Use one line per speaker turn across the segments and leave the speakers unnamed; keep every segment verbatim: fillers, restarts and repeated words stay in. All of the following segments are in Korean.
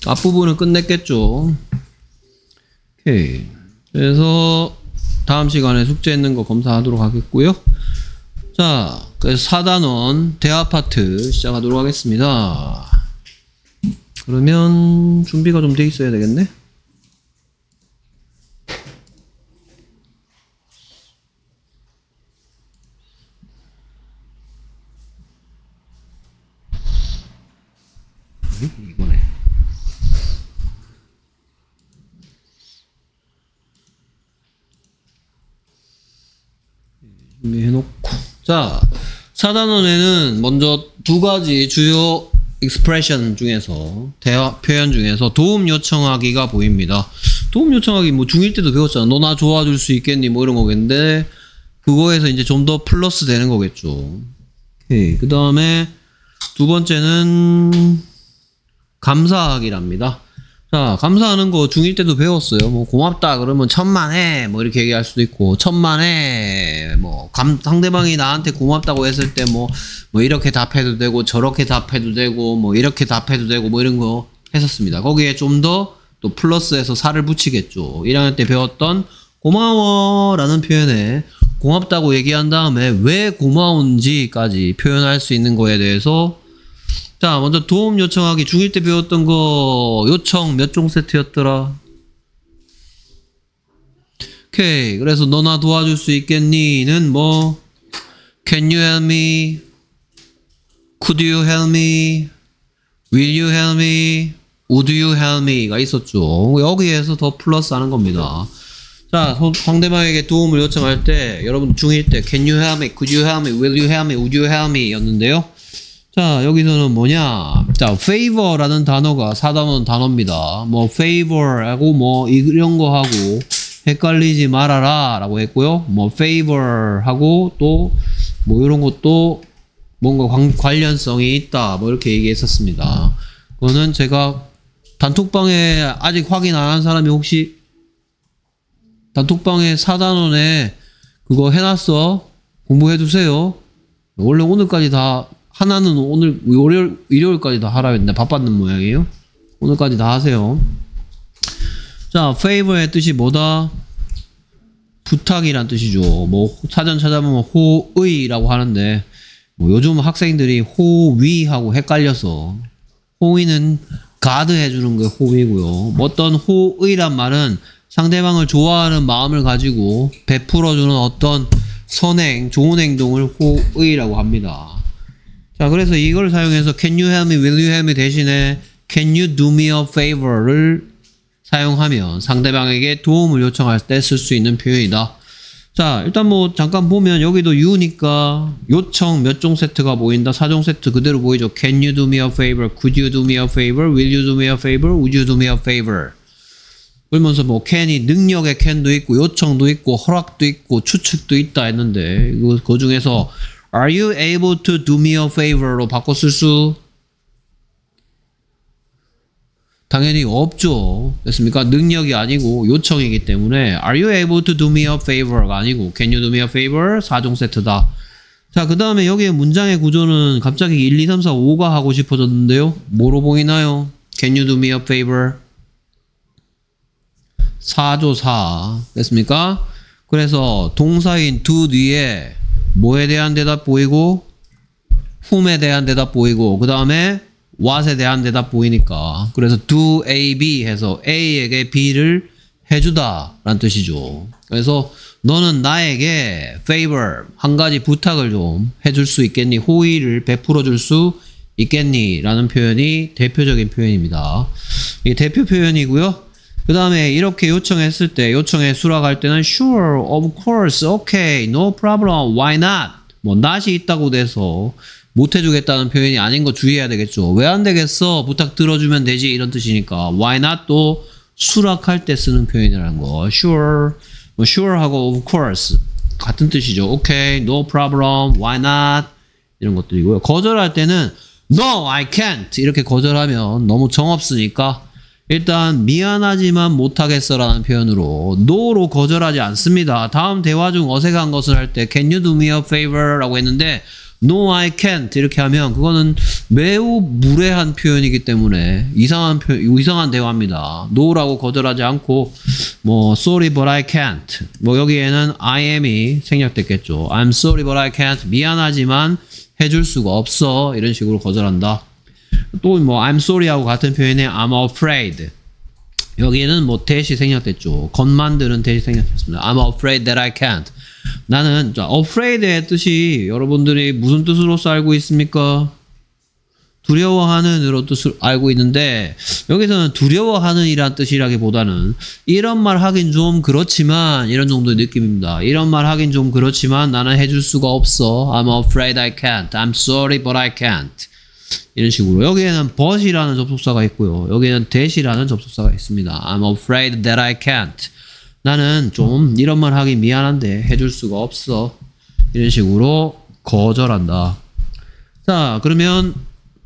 앞부분은 끝냈겠죠. 오케이. 그래서 다음 시간에 숙제 있는 거 검사하도록 하겠고요. 자, 그래서 사 단원 대화 파트 시작하도록 하겠습니다. 그러면 준비가 좀 돼 있어야 되겠네. 이거네. 준비해놓고. 자, 사 단원에는 먼저 두 가지 주요 expression 중에서, 대화 표현 중에서 도움 요청하기가 보입니다. 도움 요청하기 뭐 중일 때도 배웠잖아. 너 나 도와줄 수 있겠니? 뭐 이런 거겠는데, 그거에서 이제 좀 더 플러스 되는 거겠죠. 오케이. 그 다음에 두 번째는 감사하기랍니다. 자, 감사하는 거 중일 때도 배웠어요. 뭐 고맙다 그러면 천만에 뭐 이렇게 얘기할 수도 있고, 천만에 뭐 감, 상대방이 나한테 고맙다고 했을 때 뭐 뭐 이렇게 답해도 되고 저렇게 답해도 되고 뭐 이렇게 답해도 되고 뭐 이런 거 했었습니다. 거기에 좀 더 또 플러스해서 살을 붙이겠죠. 일 학년 때 배웠던 고마워 라는 표현에 고맙다고 얘기한 다음에 왜 고마운지까지 표현할 수 있는 거에 대해서. 자, 먼저 도움 요청하기 중일 때 배웠던 거 요청 몇 종 세트였더라? 오케이. 그래서 너나 도와줄 수 있겠니?는 뭐 Can you help me? Could you help me? Will you help me? Would you help me?가 있었죠. 여기에서 더 플러스 하는 겁니다. 자, 상대방에게 도움을 요청할 때 여러분 중일 때 Can you help me? Could you help me? Will you help me? Would you help me? 였는데요. 자, 여기서는 뭐냐? 자, favor라는 단어가 사 단원 단어입니다. 뭐 favor하고 뭐 이런 거 하고 헷갈리지 말아라 라고 했고요. 뭐 favor하고 또 뭐 이런 것도 뭔가 관, 관련성이 있다 뭐 이렇게 얘기했었습니다. 그거는 제가 단톡방에 아직 확인 안 한 사람이 혹시 단톡방에 사 단원에 그거 해놨어? 공부해 두세요. 원래 오늘까지 다 하나는 오늘 월요일, 일요일까지 다 하라 했는데 바빴는 모양이에요. 오늘까지 다 하세요. 자, favor의 뜻이 뭐다? 부탁이란 뜻이죠. 뭐 사전 찾아보면 호의라고 하는데 뭐 요즘 학생들이 호위하고 헷갈려서 호의는 가드 해주는 게 호의고요. 어떤 호의란 말은 상대방을 좋아하는 마음을 가지고 베풀어주는 어떤 선행, 좋은 행동을 호의라고 합니다. 자, 그래서 이걸 사용해서 Can you help me? Will you help me? 대신에 Can you do me a favor를 사용하면 상대방에게 도움을 요청할 때 쓸 수 있는 표현이다. 자, 일단 뭐 잠깐 보면 여기도 you니까 요청 몇 종 세트가 보인다. 사 종 세트 그대로 보이죠. Can you do me a favor? Could you do me a favor? Will you do me a favor? Would you do me a favor? 그러면서 뭐 can이 능력의 can도 있고 요청도 있고 허락도 있고 추측도 있다 했는데 그, 그 중에서 Are you able to do me a favor로 바꿔 쓸 수 당연히 없죠. 됐습니까? 능력이 아니고 요청이기 때문에 Are you able to do me a favor가 아니고 Can you do me a favor? 사 종 세트다. 자, 그 다음에 여기에 문장의 구조는 갑자기 일, 이, 삼, 사, 오가 하고 싶어졌는데요. 뭐로 보이나요? Can you do me a favor? 사죠, 사. 됐습니까? 그래서 동사인 do 뒤에 뭐에 대한 대답 보이고 whom에 대한 대답 보이고 그 다음에 what에 대한 대답 보이니까 그래서 do A, B 해서 A에게 B를 해주다 라는 뜻이죠. 그래서 너는 나에게 favor 한 가지 부탁을 좀 해줄 수 있겠니? 호의를 베풀어 줄 수 있겠니? 라는 표현이 대표적인 표현입니다. 이게 대표 표현이고요. 그 다음에 이렇게 요청했을 때 요청에 수락할 때는 sure, of course, okay, no problem, why not? 뭐 not이 있다고 돼서 못 해주겠다는 표현이 아닌 거 주의해야 되겠죠. 왜 안 되겠어? 부탁 들어주면 되지 이런 뜻이니까 why not 또 수락할 때 쓰는 표현이라는 거. sure, 뭐 sure하고 of course 같은 뜻이죠. okay, no problem, why not 이런 것들이고요. 거절할 때는 no, I can't 이렇게 거절하면 너무 정없으니까 일단 미안하지만 못하겠어 라는 표현으로 no로 거절하지 않습니다. 다음 대화 중 어색한 것을 할 때 can you do me a favor 라고 했는데 No, I can't 이렇게 하면 그거는 매우 무례한 표현이기 때문에 이상한 표 이상한 대화입니다. No라고 거절하지 않고 뭐 sorry but I can't 뭐 여기에는 I am이 생략됐겠죠. I'm sorry but I can't 미안하지만 해줄 수가 없어 이런 식으로 거절한다. 또 뭐 I'm sorry하고 같은 표현에 I'm afraid 여기에는 뭐 that이 생략됐죠. 겉만드는 that이 생략됐습니다. I'm afraid that I can't 나는 자, afraid의 뜻이 여러분들이 무슨 뜻으로서 알고 있습니까? 두려워하는 으로 뜻을 알고 있는데 여기서는 두려워하는 이란 뜻이라기보다는 이런 말 하긴 좀 그렇지만 이런 정도의 느낌입니다. 이런 말 하긴 좀 그렇지만 나는 해줄 수가 없어. I'm afraid I can't. I'm sorry but I can't. 이런 식으로 여기에는 but이라는 접속사가 있고요. 여기에는 that이라는 접속사가 있습니다. I'm afraid that I can't. 나는 좀 이런 말 하기 미안한데 해줄 수가 없어. 이런 식으로 거절한다. 자, 그러면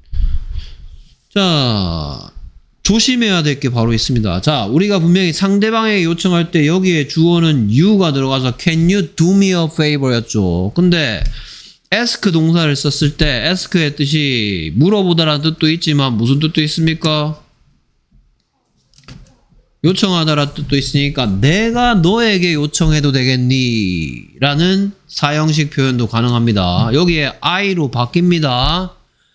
자 조심해야 될 게 바로 있습니다. 자, 우리가 분명히 상대방에게 요청할 때 여기에 주어는 you가 들어가서 can you do me a favor 였죠. 근데 ask 동사를 썼을 때 ask의 뜻이 물어보다라는 뜻도 있지만 무슨 뜻도 있습니까? 요청하다라는 뜻도 있으니까 내가 너에게 요청해도 되겠니? 라는 사형식 표현도 가능합니다. 여기에 I로 바뀝니다.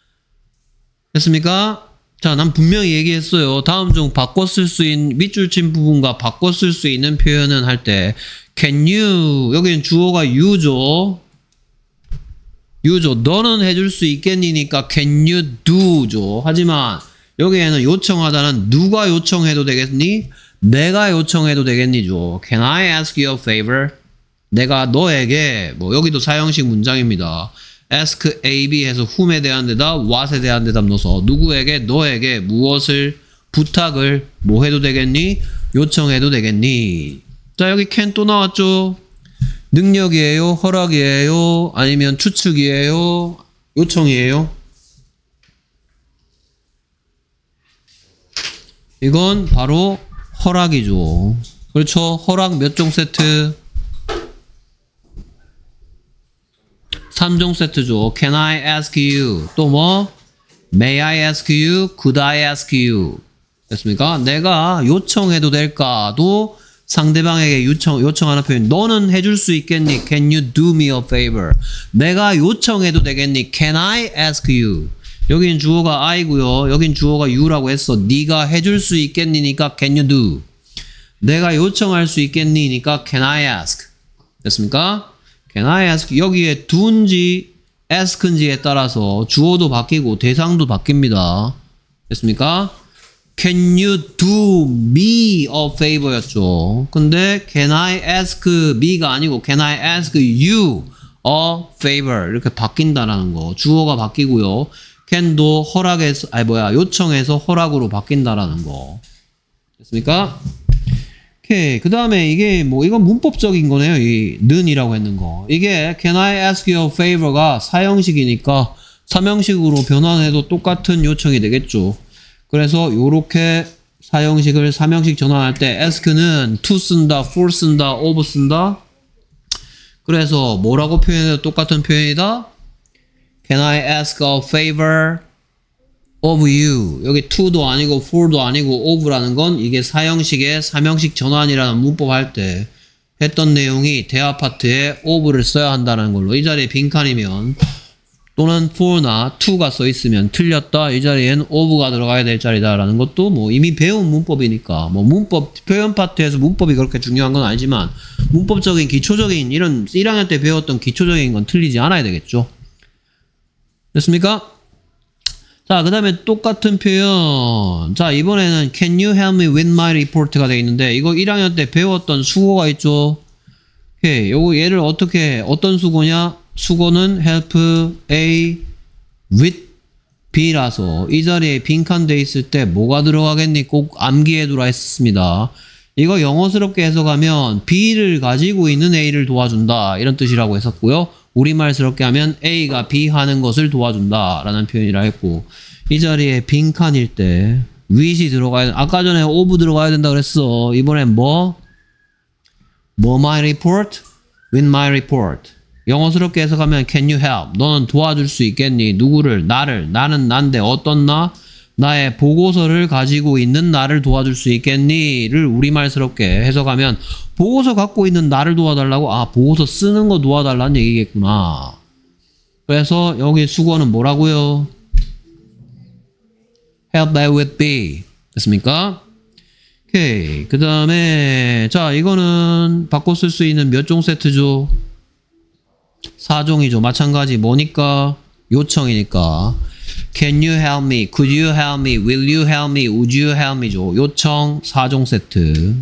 됐습니까? 자, 난 분명히 얘기했어요. 다음 중 바꿔 쓸 수 있는 밑줄 친 부분과 바꿔 쓸 수 있는 표현은 할 때 can you 여기는 주어가 you죠. you죠. 너는 해줄 수 있겠니니까 can you do죠. 하지만 여기에는 요청하다는 누가 요청해도 되겠니? 내가 요청해도 되겠니죠. Can I ask you a favor? 내가 너에게 뭐 여기도 사형식 문장입니다. ask A, B 해서 whom에 대한 대답, what에 대한 대답 넣어서 누구에게 너에게 무엇을 부탁을 뭐 해도 되겠니? 요청해도 되겠니? 자, 여기 can 또 나왔죠. 능력이에요? 허락이에요? 아니면 추측이에요? 요청이에요? 이건 바로 허락이죠. 그렇죠? 허락 몇 종 세트? 삼 종 세트죠. Can I ask you? 또 뭐? May I ask you? Could I ask you? 됐습니까? 내가 요청해도 될까도 상대방에게 요청, 요청하는 표현. 너는 해줄 수 있겠니? Can you do me a favor? 내가 요청해도 되겠니? Can I ask you? 여긴 주어가 I고요. 여긴 주어가 you라고 했어. 네가 해줄 수 있겠니니까 can you do? 내가 요청할 수 있겠니니까 can I ask? 됐습니까? Can I ask? 여기에 do인지 ask인지에 따라서 주어도 바뀌고 대상도 바뀝니다. 됐습니까? Can you do me a favor 였죠. 근데 can I ask me가 아니고 can I ask you a favor 이렇게 바뀐다라는 거. 주어가 바뀌고요. can도 허락에서 아니 뭐야 요청에서 허락으로 바뀐다라는 거. 됐습니까? 오케이. 그 다음에 이게 뭐 이건 문법적인 거네요. 이 는이라고 했는 거. 이게 can I ask you a favor가 사형식이니까 삼형식으로 변환해도 똑같은 요청이 되겠죠. 그래서 요렇게 사형식을 삼형식 전환할 때 ask는 to 쓴다, for 쓴다, of 쓴다. 그래서 뭐라고 표현해도 똑같은 표현이다. Can I ask a favor of you? 여기 to도 아니고 for도 아니고 of라는 건 이게 사형식의 삼형식 전환이라는 문법 할 때 했던 내용이 대화 파트에 of를 써야 한다는 걸로 이 자리에 빈칸이면 또는 for나 to가 써 있으면 틀렸다. 이 자리엔 of가 들어가야 될 자리다라는 것도 뭐 이미 배운 문법이니까 뭐 문법 표현 파트에서 문법이 그렇게 중요한 건 아니지만 문법적인 기초적인 이런 일 학년 때 배웠던 기초적인 건 틀리지 않아야 되겠죠. 됐습니까? 자, 그 다음에 똑같은 표현. 자, 이번에는 Can you help me with my report가 되어 있는데 이거 일 학년 때 배웠던 수거가 있죠. 오케이. 요거 얘를 어떻게 어떤 수거냐? 수거는 help A with B라서 이 자리에 빈칸 돼 있을 때 뭐가 들어가겠니? 꼭 암기해두라 했습니다. 이거 영어스럽게 해석하면 B를 가지고 있는 A를 도와준다 이런 뜻이라고 했었고요. 우리말스럽게 하면 A가 B 하는 것을 도와준다 라는 표현이라 했고 이 자리에 빈칸일 때 with이 들어가야 아까 전에 of 들어가야 된다 그랬어. 이번엔 뭐? 뭐 my report? with my report 영어스럽게 해석하면 can you help? 너는 도와줄 수 있겠니? 누구를? 나를. 나는 난데 어떤 나? 나의 보고서를 가지고 있는 나를 도와줄 수 있겠니?를 우리말스럽게 해석하면 보고서 갖고 있는 나를 도와달라고? 아, 보고서 쓰는 거 도와달라는 얘기겠구나. 그래서 여기 수거는 뭐라고요? help that with be. 됐습니까? 오케이. 그 다음에 자, 이거는 바꿔 쓸 수 있는 몇 종 세트죠? 사 종이죠. 마찬가지 뭐니까? 요청이니까. Can you help me? Could you help me? Will you help me? Would you help me죠. 요청 사 종 세트.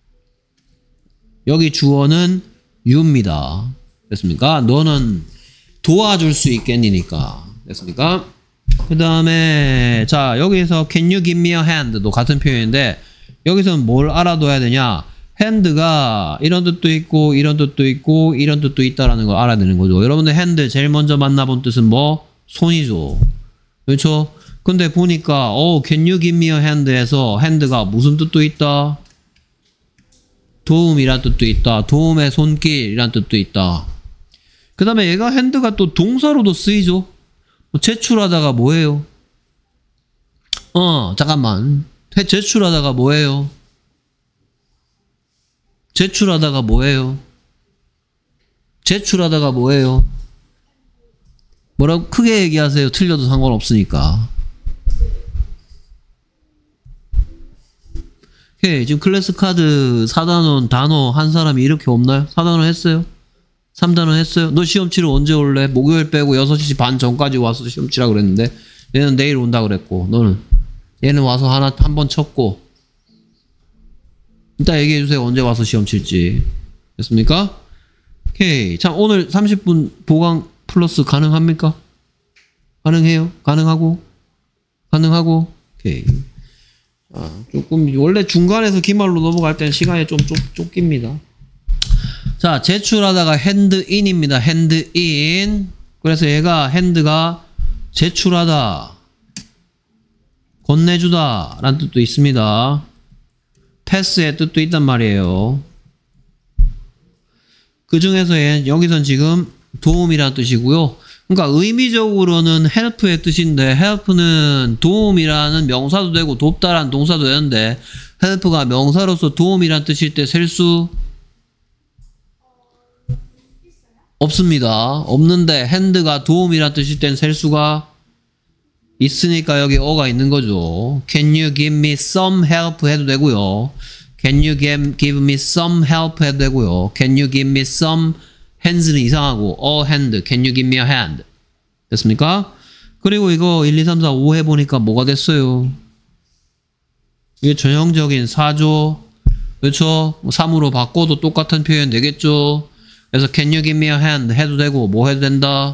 여기 주어는 you입니다. 됐습니까? 너는 도와줄 수 있겠니니까. 됐습니까? 그 다음에 자, 여기서 can you give me a hand도 같은 표현인데 여기서는 뭘 알아둬야 되냐? hand가 이런 뜻도 있고 이런 뜻도 있고 이런 뜻도 있다라는 걸 알아야 되는 거죠. 여러분들 hand 제일 먼저 만나본 뜻은 뭐? 손이죠. 그렇죠? 근데 보니까 어, can you give me a hand에서 hand가 무슨 뜻도 있다? 도움이란 뜻도 있다. 도움의 손길이란 뜻도 있다. 그 다음에 얘가 hand가 또 동사로도 쓰이죠. 제출하다가 뭐예요? 어, 잠깐만. 제출하다가 뭐예요? 제출하다가 뭐예요? 제출하다가 뭐예요? 뭐라고 크게 얘기하세요. 틀려도 상관없으니까. 오케이. 지금 클래스 카드 사 단원 단어 한 사람이 이렇게 없나요? 사 단원 했어요? 삼 단원 했어요? 너 시험 치러 언제 올래? 목요일 빼고 여섯 시 반 전까지 와서 시험 치라 그랬는데 얘는 내일 온다 그랬고 너는 얘는 와서 하나 한 번 쳤고 이따 얘기해주세요. 언제 와서 시험 칠지. 됐습니까? 오케이. 자, 오늘 삼십 분 보강 플러스 가능합니까? 가능해요? 가능하고? 가능하고? 오케이. 자, 조금 원래 중간에서 기말로 넘어갈 때는 시간이 좀 쫓, 쫓깁니다. 자, 제출하다가 handin입니다. handin. 그래서 얘가 hand가 제출하다, 건네주다 라는 뜻도 있습니다. 패스의 뜻도 있단 말이에요. 그 중에서 여기선 지금 도움이라는 뜻이고요. 그러니까 의미적으로는 help의 뜻인데 help는 도움이라는 명사도 되고 돕다라는 동사도 되는데 help가 명사로서 도움이라는 뜻일 때 셀 수 없습니다. 없는데 hand가 도움이라는 뜻일 땐 셀 수가 있으니까 여기 어가 있는 거죠. Can you give me some help 해도 되고요. Can you give, give me some help 해도 되고요. Can you give me some hands는 이상하고 a hand. Can you give me a hand? 됐습니까? 그리고 이거 일, 이, 삼, 사, 오 해보니까 뭐가 됐어요? 이게 전형적인 사조. 그렇죠? 삼으로 바꿔도 똑같은 표현 되겠죠? 그래서 can you give me a hand 해도 되고 뭐 해도 된다?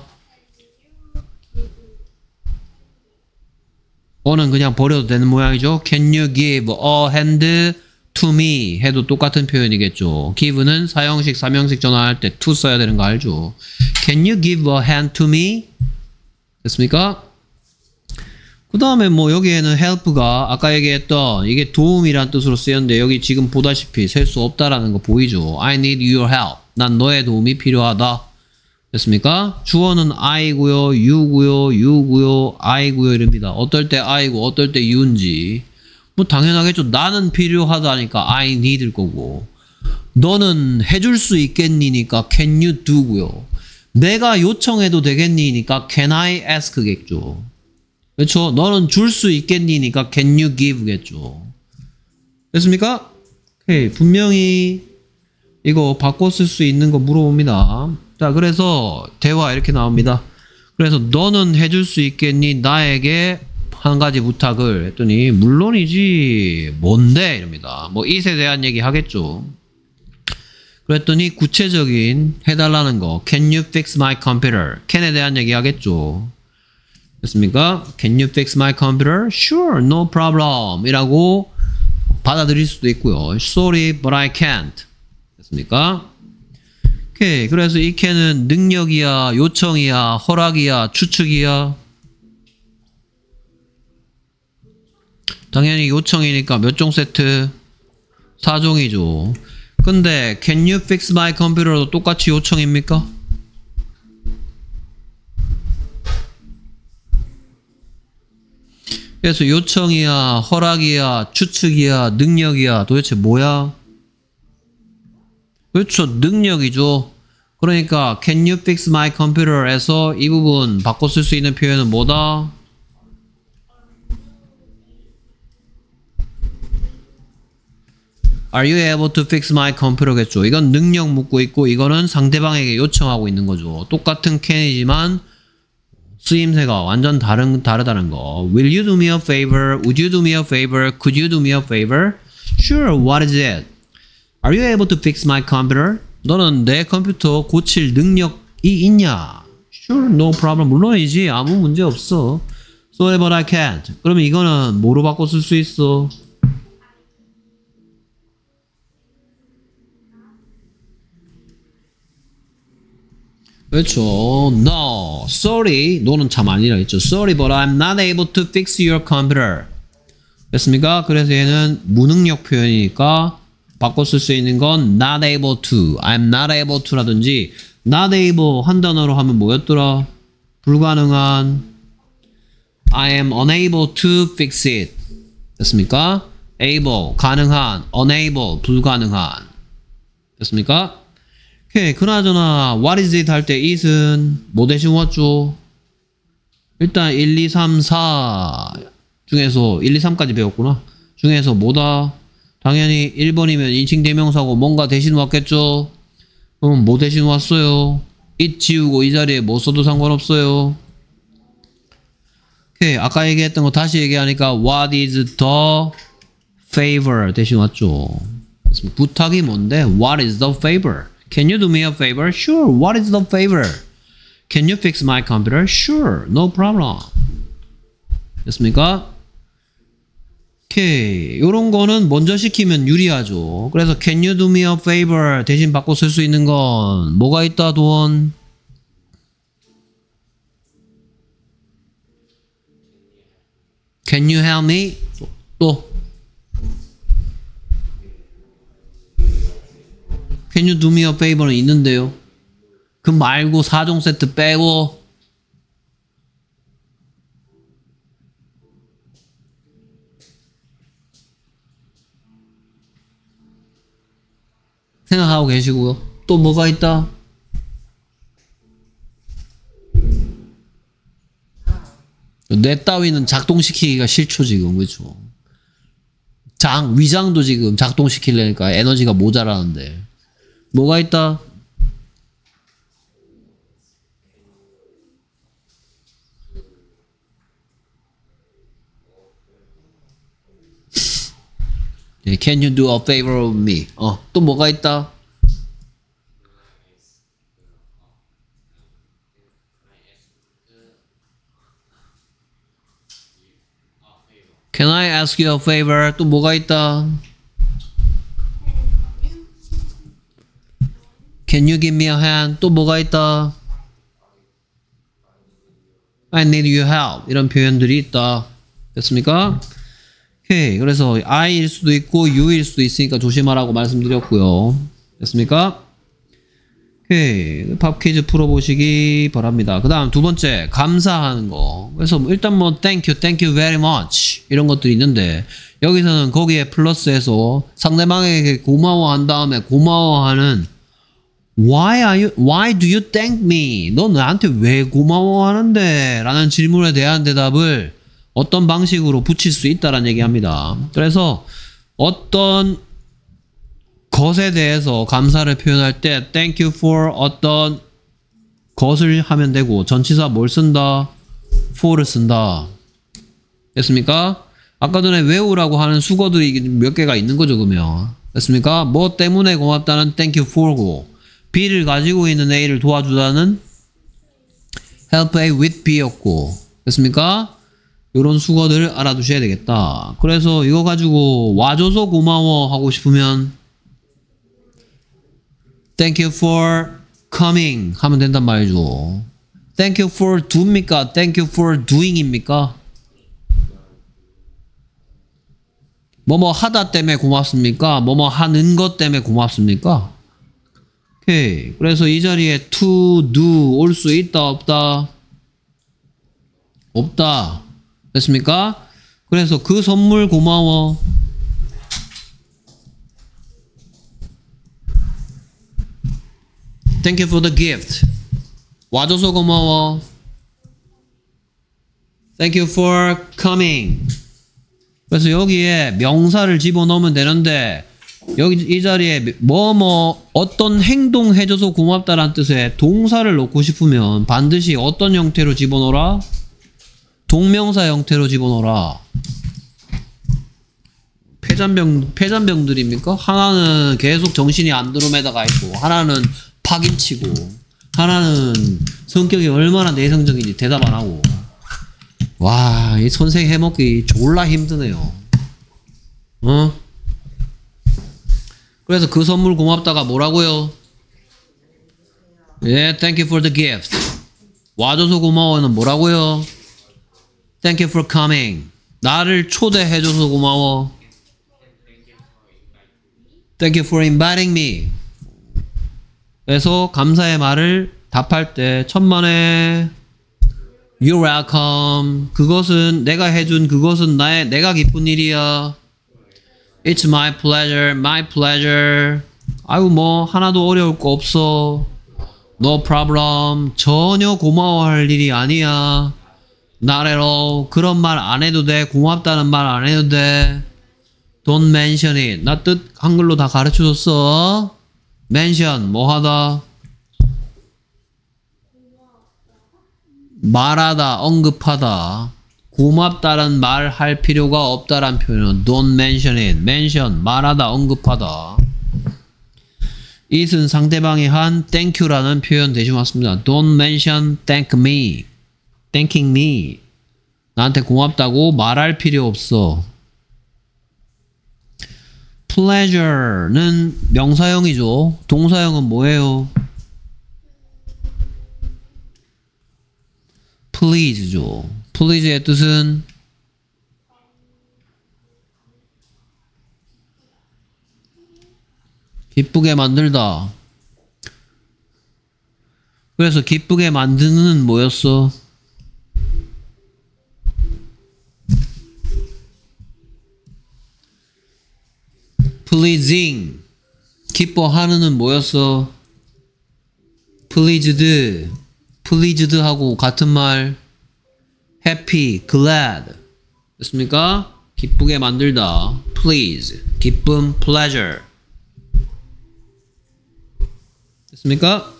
어는 그냥 버려도 되는 모양이죠. Can you give a hand to me 해도 똑같은 표현이겠죠. give는 사형식, 삼형식 전화할 때 to 써야 되는 거 알죠. Can you give a hand to me? 됐습니까? 그 다음에 뭐 여기에는 help가 아까 얘기했던 이게 도움이란 뜻으로 쓰였는데 여기 지금 보다시피 셀 수 없다라는 거 보이죠. I need your help. 난 너의 도움이 필요하다. 됐습니까? 주어는 I고요, you고요, you고요, I고요 이럽니다. 어떨 때 I고 어떨 때 you인지 뭐 당연하겠죠. 나는 필요하다니까 I need일 거고 너는 해줄 수 있겠니니까 can you do고요. 내가 요청해도 되겠니니까 can I ask겠죠. 그렇죠? 너는 줄 수 있겠니니까 can you give겠죠. 됐습니까? 오케이. 분명히 이거 바꿔 쓸 수 있는 거 물어봅니다. 자, 그래서 대화 이렇게 나옵니다. 그래서 너는 해줄 수 있겠니? 나에게 한 가지 부탁을 했더니 물론이지. 뭔데? 이럽니다. 뭐 it에 대한 얘기 하겠죠. 그랬더니 구체적인 해달라는 거 Can you fix my computer? can에 대한 얘기 하겠죠. 됐습니까? Can you fix my computer? Sure, no problem 이라고 받아들일 수도 있고요. Sorry, but I can't. 됐습니까? 오케이. 그래서 이 can은 능력이야, 요청이야, 허락이야, 추측이야. 당연히 요청이니까 몇 종 세트? 사 종이죠. 근데 can you fix my computer도 똑같이 요청입니까? 그래서 요청이야, 허락이야, 추측이야, 능력이야. 도대체 뭐야? 그렇죠. 능력이죠. 그러니까 can you fix my computer에서 이 부분 바꿔 쓸 수 있는 표현은 뭐다? Are you able to fix my computer겠죠. 이건 능력 묻고 있고 이거는 상대방에게 요청하고 있는 거죠. 똑같은 can이지만 쓰임새가 완전 다른, 다르다는 거. Will you do me a favor? Would you do me a favor? Could you do me a favor? Sure, what is it? Are you able to fix my computer? 너는 내 컴퓨터 고칠 능력이 있냐? Sure, no problem. 물론이지. 아무 문제 없어. Sorry, but I can't. 그러면 이거는 뭐로 바꿔 쓸 수 있어? 그렇죠. No, sorry. 너는 참 아니라 했죠. Sorry, but I'm not able to fix your computer. 됐습니까? 그래서 얘는 무능력 표현이니까 바꿔 쓸 수 있는 건 not able to, I'm not able to 라든지 not able 한 단어로 하면 뭐였더라? 불가능한 I am unable to fix it. 됐습니까? able, 가능한, unable, 불가능한. 됐습니까? 오케이, 그나저나 what is it 할 때 it은 뭐 대신 왔죠? 일단 일, 이, 삼, 사 중에서 일, 이, 삼까지 배웠구나. 중에서 뭐다? 당연히 일 번이면 인칭 대명사고 뭔가 대신 왔겠죠? 그럼 뭐 대신 왔어요? it 지우고 이 자리에 뭐 써도 상관없어요. 오케이, 아까 얘기했던 거 다시 얘기하니까 what is the favor 대신 왔죠. 부탁이 뭔데? What is the favor? Can you do me a favor? Sure. What is the favor? Can you fix my computer? Sure. No problem. 됐습니까? 오케이. 요런 거는 먼저 시키면 유리하죠. 그래서 can you do me a favor 대신 바꿔 쓸 수 있는 건 뭐가 있다, 도원? Can you help me? 또 Can you do me a favor는 있는데요. 그 말고 사 종 세트 빼고 생각하고 계시고요. 또 뭐가 있다? 뇌 따위는 작동시키기가 싫죠 지금. 그렇죠? 장, 위장도 지금 작동시키려니까 에너지가 모자라는데 뭐가 있다? Can you do a favor of me? 어, 또 뭐가 있다? Can I ask you a favor? 또 뭐가 있다? Can you give me a hand? 또 뭐가 있다? I need your help. 이런 표현들이 있다. 됐습니까? 오케이. 그래서 I일 수도 있고 U일 수도 있으니까 조심하라고 말씀드렸고요. 됐습니까? 오케이. 팝 퀴즈 풀어보시기 바랍니다. 그 다음 두 번째, 감사하는 거. 그래서 일단 뭐 thank you, thank you very much 이런 것들이 있는데 여기서는 거기에 플러스해서 상대방에게 고마워한 다음에 고마워하는 Why are you, why do you thank me? 너 나한테 왜 고마워하는데? 라는 질문에 대한 대답을 어떤 방식으로 붙일 수 있다라는 얘기합니다. 그래서 어떤 것에 대해서 감사를 표현할 때 thank you for 어떤 것을 하면 되고 전치사 뭘 쓴다? for를 쓴다. 됐습니까? 아까 전에 외우라고 하는 수거들이 몇 개가 있는 거죠, 그러면. 됐습니까? 뭐 때문에 고맙다는 thank you for고 B를 가지고 있는 A를 도와주다는 help A with B였고 됐습니까? 요런 수거들을 알아두셔야 되겠다. 그래서 이거 가지고 와줘서 고마워 하고 싶으면 Thank you for coming 하면 된단 말이죠. Thank you for do입니까? Thank you for doing입니까? 뭐뭐 하다 때문에 고맙습니까? 뭐뭐 하는 것 때문에 고맙습니까? 오케이. 그래서 이 자리에 to do 올 수 있다 없다? 없다. 됐습니까? 그래서 그 선물 고마워. Thank you for the gift. 와줘서 고마워. Thank you for coming. 그래서 여기에 명사를 집어넣으면 되는데 여기 이 자리에 뭐 뭐 어떤 행동 해줘서 고맙다라는 뜻의 동사를 넣고 싶으면 반드시 어떤 형태로 집어넣어라? 동명사 형태로 집어넣어라. 폐잔병, 폐잔병들입니까? 하나는 계속 정신이 안드로메다가 있고 하나는 파김치고 하나는 성격이 얼마나 내성적인지 대답 안 하고. 와, 이 선생 해먹기 졸라 힘드네요. 어? 그래서 그 선물 고맙다가 뭐라고요? 예, yeah, thank you for the gift. 와줘서 고마워는 뭐라고요? Thank you for coming. 나를 초대해줘서 고마워. Thank you for inviting me. 그래서 감사의 말을 답할 때 천만에 You're welcome. 그것은 내가 해준 그것은 나의 내가 기쁜 일이야. It's my pleasure, my pleasure. 아유 뭐 하나도 어려울 거 없어. No problem. 전혀 고마워할 일이 아니야. Not at all. 그런 말 안 해도 돼. 고맙다는 말 안 해도 돼. Don't mention it. 나 뜻 한글로 다 가르쳐줬어. mention 뭐 하다? 말하다, 언급하다. 고맙다는 말 할 필요가 없다란 표현은 don't mention it. mention 말하다, 언급하다. it은 상대방이 한 thank you라는 표현 대신 왔습니다. Don't mention thank me. thanking me. 나한테 고맙다고 말할 필요 없어. pleasure는 명사형이죠. 동사형은 뭐예요? please죠. please의 뜻은 기쁘게 만들다. 그래서 기쁘게 만드는 뭐였어? pleasing. 기뻐하는은 뭐였어? pleased. pleased 하고 같은 말 happy, glad 됐습니까? 기쁘게 만들다 please, 기쁨, pleasure 됐습니까?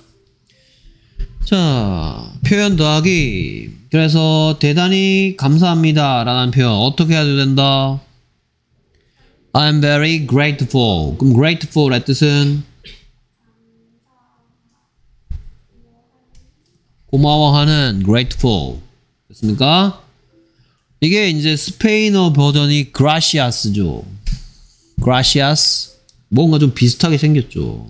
자, 표현 더하기. 그래서 대단히 감사합니다 라는 표현 어떻게 해야 된다? I'm very grateful. 그럼 grateful의 뜻은 고마워하는 grateful 됐습니까? 이게 이제 스페인어 버전이 gracias죠. gracias 뭔가 좀 비슷하게 생겼죠.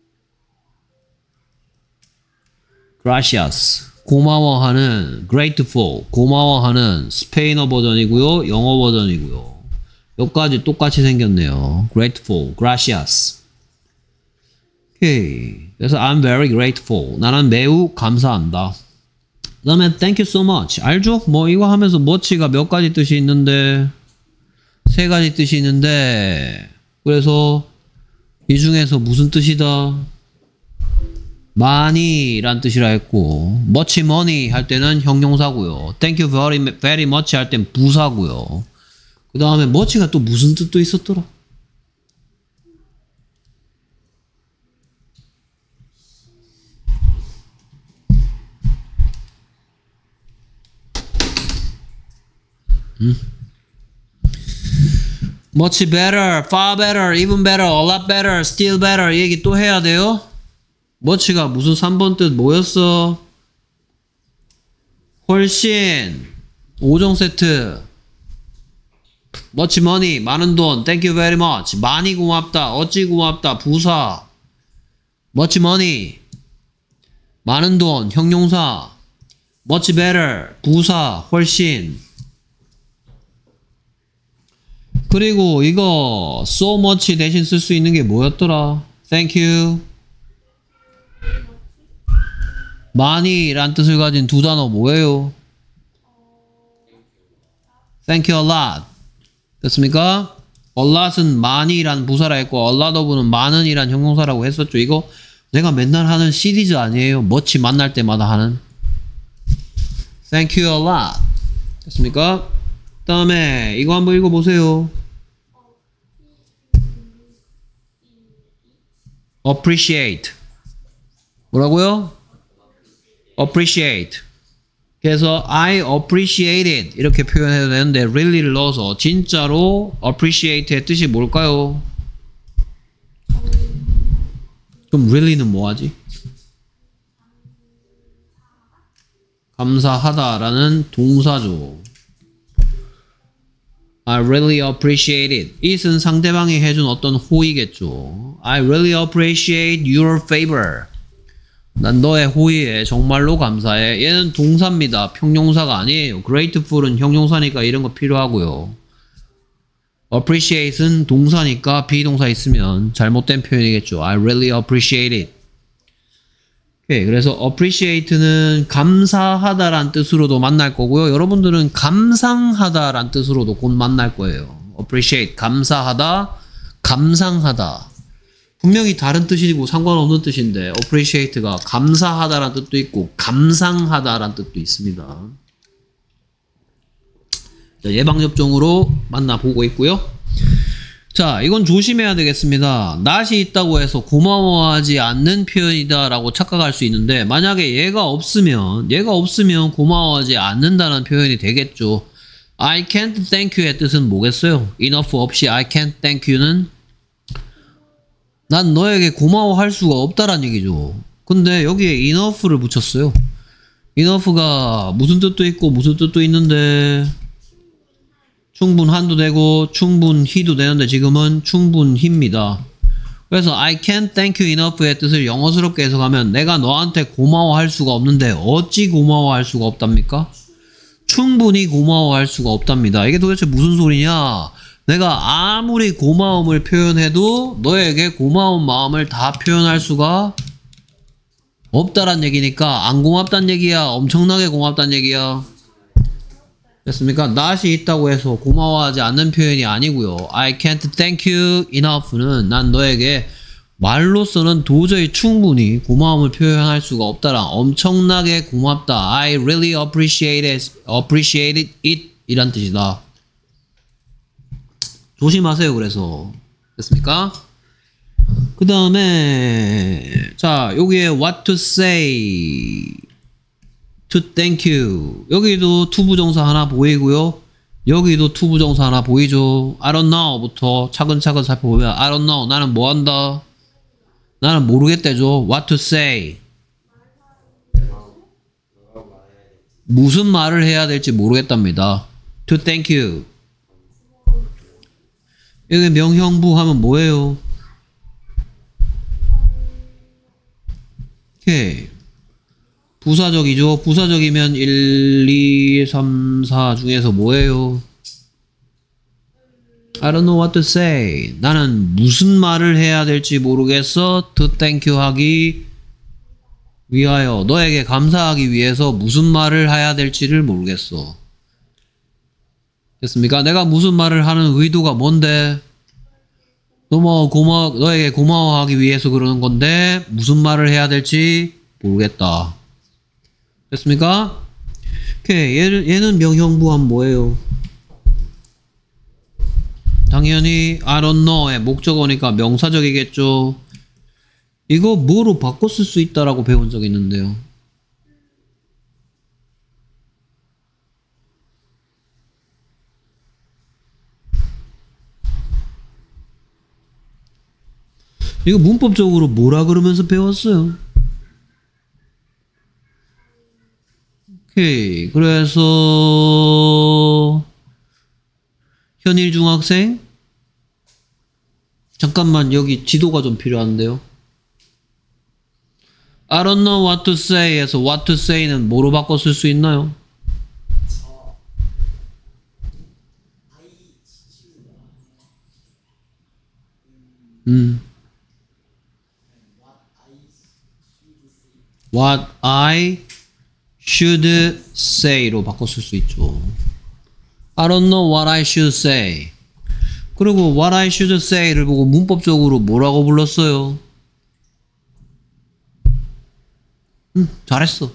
gracias 고마워하는 grateful 고마워하는 스페인어 버전이고요. 영어 버전이고요. 여기까지 똑같이 생겼네요. grateful, gracias. 오케이. 그래서 I'm very grateful. 나는 매우 감사한다. 그 다음에 thank you so much. 알죠? 뭐 이거 하면서 much가 몇 가지 뜻이 있는데 세 가지 뜻이 있는데 그래서 이 중에서 무슨 뜻이다? 많이 란 뜻이라 했고 much money 할 때는 형용사고요. thank you very, very much 할 땐 부사고요. 그 다음에 much가 또 무슨 뜻도 있었더라? 음? much better, far better, even better, a lot better, still better 이 얘기 또 해야 돼요? much가 무슨 삼 번 뜻 뭐였어? 훨씬 오 종 세트 much money 많은 돈 thank you very much 많이 고맙다 어찌 고맙다 부사 much money 많은 돈 형용사 much better 부사 훨씬 그리고 이거 so much 대신 쓸 수 있는 게 뭐였더라? thank you 많이 란 뜻을 가진 두 단어 뭐예요? thank you a lot 됐습니까? a lot은 많이란 부사라 했고 a lot of는 많은이란 형용사라고 했었죠. 이거 내가 맨날 하는 시리즈 아니에요. 멋지 만날 때마다 하는. Thank you a lot. 됐습니까? 그 다음에 이거 한번 읽어보세요. appreciate. 뭐라고요? appreciate. 그래서 I appreciate it 이렇게 표현해도 되는데 really를 넣어서 진짜로 appreciate의 뜻이 뭘까요? 그럼 really는 뭐하지? 감사하다라는 동사죠. I really appreciate it. it은 상대방이 해준 어떤 호의겠죠. I really appreciate your favor. 난 너의 호의에 정말로 감사해. 얘는 동사입니다. 평용사가 아니에요. grateful은 형용사니까 이런 거 필요하고요. appreciate은 동사니까 비동사 있으면 잘못된 표현이겠죠. I really appreciate it. 오케이, 그래서 appreciate는 감사하다란 뜻으로도 만날 거고요. 여러분들은 감상하다란 뜻으로도 곧 만날 거예요. appreciate, 감사하다, 감상하다. 분명히 다른 뜻이고 상관없는 뜻인데 appreciate가 감사하다란 뜻도 있고 감상하다란 뜻도 있습니다. 자, 예방접종으로 만나보고 있고요. 자, 이건 조심해야 되겠습니다. 낫이 있다고 해서 고마워하지 않는 표현이다 라고 착각할 수 있는데 만약에 얘가 없으면 얘가 없으면 고마워하지 않는다는 표현이 되겠죠. I can't thank you의 뜻은 뭐겠어요? enough 없이 I can't thank you는 난 너에게 고마워할 수가 없다란 얘기죠. 근데 여기에 enough를 붙였어요. enough가 무슨 뜻도 있고 무슨 뜻도 있는데 충분한도 되고 충분히도 되는데 지금은 충분히입니다. 그래서 I can't thank you enough의 뜻을 영어스럽게 해석하면 내가 너한테 고마워할 수가 없는데 어찌 고마워할 수가 없답니까? 충분히 고마워할 수가 없답니다. 이게 도대체 무슨 소리냐? 내가 아무리 고마움을 표현해도 너에게 고마운 마음을 다 표현할 수가 없다란 얘기니까 안 고맙단 얘기야? 엄청나게 고맙단 얘기야? 됐습니까? 낫이 있다고 해서 고마워하지 않는 표현이 아니고요. I can't thank you enough는 난 너에게 말로서는 도저히 충분히 고마움을 표현할 수가 없다라 엄청나게 고맙다. I really appreciate it, appreciate it 이란 뜻이다. 조심하세요. 그래서 됐습니까? 그 다음에 자 여기에 what to say to thank you 여기도 투부정사 하나 보이고요. 여기도 투부정사 하나 보이죠. I don't know 부터 차근차근 살펴보면 I don't know 나는 뭐 한다? 나는 모르겠대죠. what to say 무슨 말을 해야 될지 모르겠답니다. to thank you 여기 명형부 하면 뭐예요? 오케이. 부사적이죠. 부사적이면 일, 이, 삼, 사 중에서 뭐예요? I don't know what to say. 나는 무슨 말을 해야 될지 모르겠어. to thank you 하기 위하여. 너에게 감사하기 위해서 무슨 말을 해야 될지를 모르겠어. 됐습니까? 내가 무슨 말을 하는 의도가 뭔데? 너 뭐 고마 너에게 고마워하기 위해서 그러는 건데 무슨 말을 해야 될지 모르겠다. 됐습니까? 오케이. 얘는, 얘는 명형부한 뭐예요? 당연히 I don't know의 목적어니까 명사적이겠죠. 이거 뭐로 바꿔 쓸 수 있다라고 배운 적 있는데요. 이거 문법적으로 뭐라 그러면서 배웠어요? 오케이. 그래서 현일 중학생 잠깐만 여기 지도가 좀 필요한데요. I don't know what to say 에서 what to say는 뭐로 바꿔 쓸 수 있나요? 음. What I should say로 바꿔 쓸 수 있죠. I don't know what I should say. 그리고 what I should say를 보고 문법적으로 뭐라고 불렀어요? 응, 잘했어.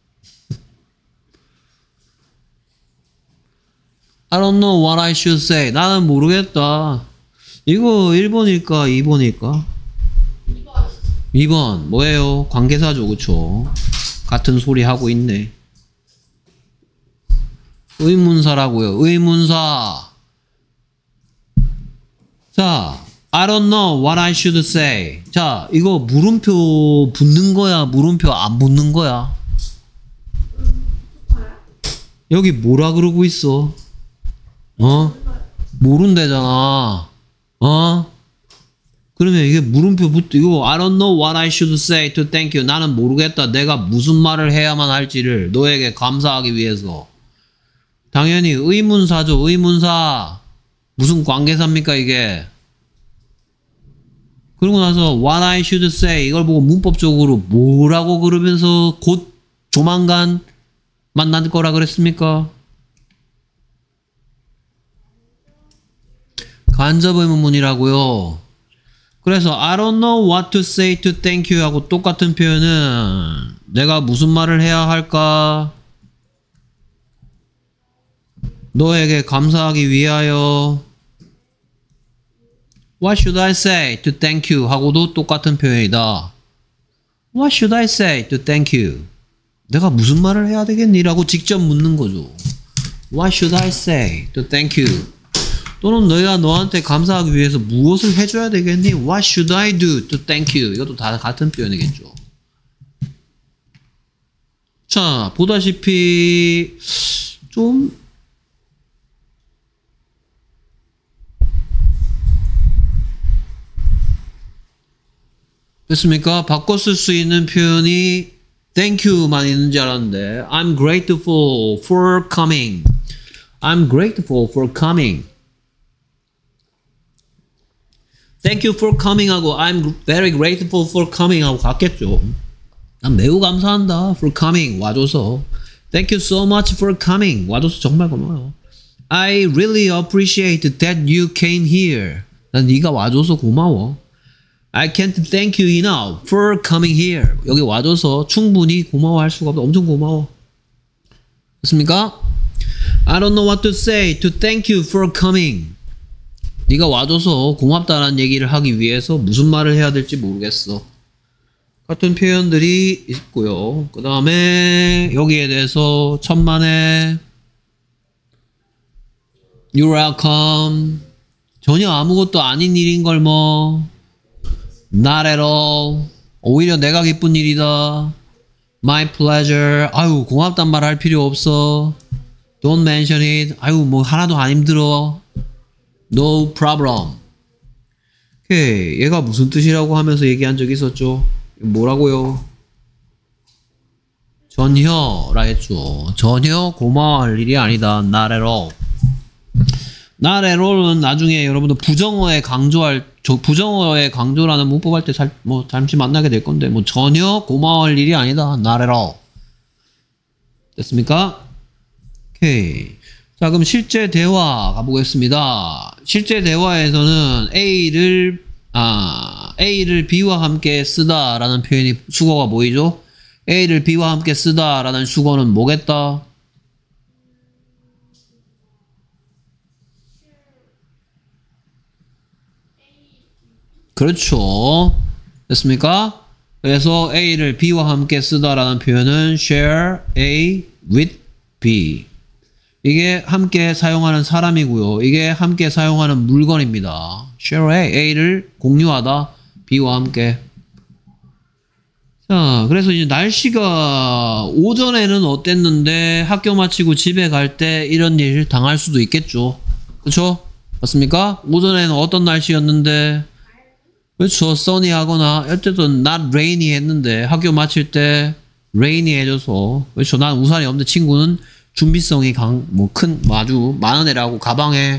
I don't know what I should say. 나는 모르겠다. 이거 일 번일까 이 번일까? 이 번 뭐예요? 관계사죠, 그쵸? 같은 소리 하고 있네. 의문사라고요. 의문사. 자, I don't know what I should say. 자, 이거 물음표 붙는 거야? 물음표 안 붙는 거야? 여기 뭐라 그러고 있어? 어? 모른대잖아. 어? 그러면 이게 물음표 붙, 이거 I don't know what I should say to thank you. 나는 모르겠다. 내가 무슨 말을 해야만 할지를 너에게 감사하기 위해서. 당연히 의문사죠. 의문사. 무슨 관계사입니까 이게? 그러고 나서 what I should say 이걸 보고 문법적으로 뭐라고 그러면서 곧 조만간 만날 거라 그랬습니까? 간접 의문문이라고요. 그래서 I don't know what to say to thank you 하고 똑같은 표현은 내가 무슨 말을 해야 할까? 너에게 감사하기 위하여 What should I say to thank you 하고도 똑같은 표현이다. What should I say to thank you? 내가 무슨 말을 해야 되겠니? 라고 직접 묻는 거죠. What should I say to thank you? 또는 너희가 너한테 감사하기 위해서 무엇을 해줘야 되겠니? What should I do to thank you? 이것도 다 같은 표현이겠죠. 자, 보다시피 좀 됐습니까? 바꿔 쓸 수 있는 표현이 thank you만 있는 줄 알았는데 I'm grateful for coming. I'm grateful for coming. Thank you for coming 하고 I'm very grateful for coming 하고 같겠죠. 난 매우 감사한다 for coming 와줘서. Thank you so much for coming 와줘서 정말 고마워요. I really appreciate that you came here. 난 네가 와줘서 고마워. I can't thank you enough for coming here. 여기 와줘서 충분히 고마워할 수가 없어. 엄청 고마워. 됐습니까? I don't know what to say to thank you for coming. 네가 와줘서 고맙다라는 얘기를 하기 위해서 무슨 말을 해야 될지 모르겠어. 같은 표현들이 있고요. 그 다음에 여기에 대해서 천만에 You're welcome. 전혀 아무것도 아닌 일인 걸 뭐. Not at all. 오히려 내가 기쁜 일이다. My pleasure. 아유 고맙단 말 할 필요 없어. Don't mention it. 아유 뭐 하나도 안 힘들어. No problem. 오케이. 얘가 무슨 뜻이라고 하면서 얘기한 적이 있었죠. 뭐라고요? 전혀라 했죠. 전혀 고마워할 일이 아니다. Not at all. Not at all은 나중에 여러분들 부정어에 강조할 부정어의 강조라는 문법 할 때 뭐 잠시 만나게 될 건데 뭐 전혀 고마워할 일이 아니다. Not at all. 됐습니까? 오케이. 자 그럼 실제 대화 가보겠습니다. 실제 대화에서는 A를 아 A를 B와 함께 쓰다라는 표현이 수거가 보이죠? A를 B와 함께 쓰다라는 수거는 뭐겠다? 그렇죠. 됐습니까? 그래서 A를 B와 함께 쓰다라는 표현은 share A with B. 이게 함께 사용하는 사람이고요. 이게 함께 사용하는 물건입니다. share A, A를 공유하다, B와 함께. 자, 그래서 이제 날씨가 오전에는 어땠는데 학교 마치고 집에 갈 때 이런 일 당할 수도 있겠죠. 그렇죠? 맞습니까? 오전에는 어떤 날씨였는데 그렇죠. sunny하거나 어쨌든 not rainy 했는데 학교 마칠 때 rainy 해줘서 그렇죠. 난 우산이 없는데 친구는 준비성이 강, 뭐 큰, 뭐 아주 많은 애라고 가방에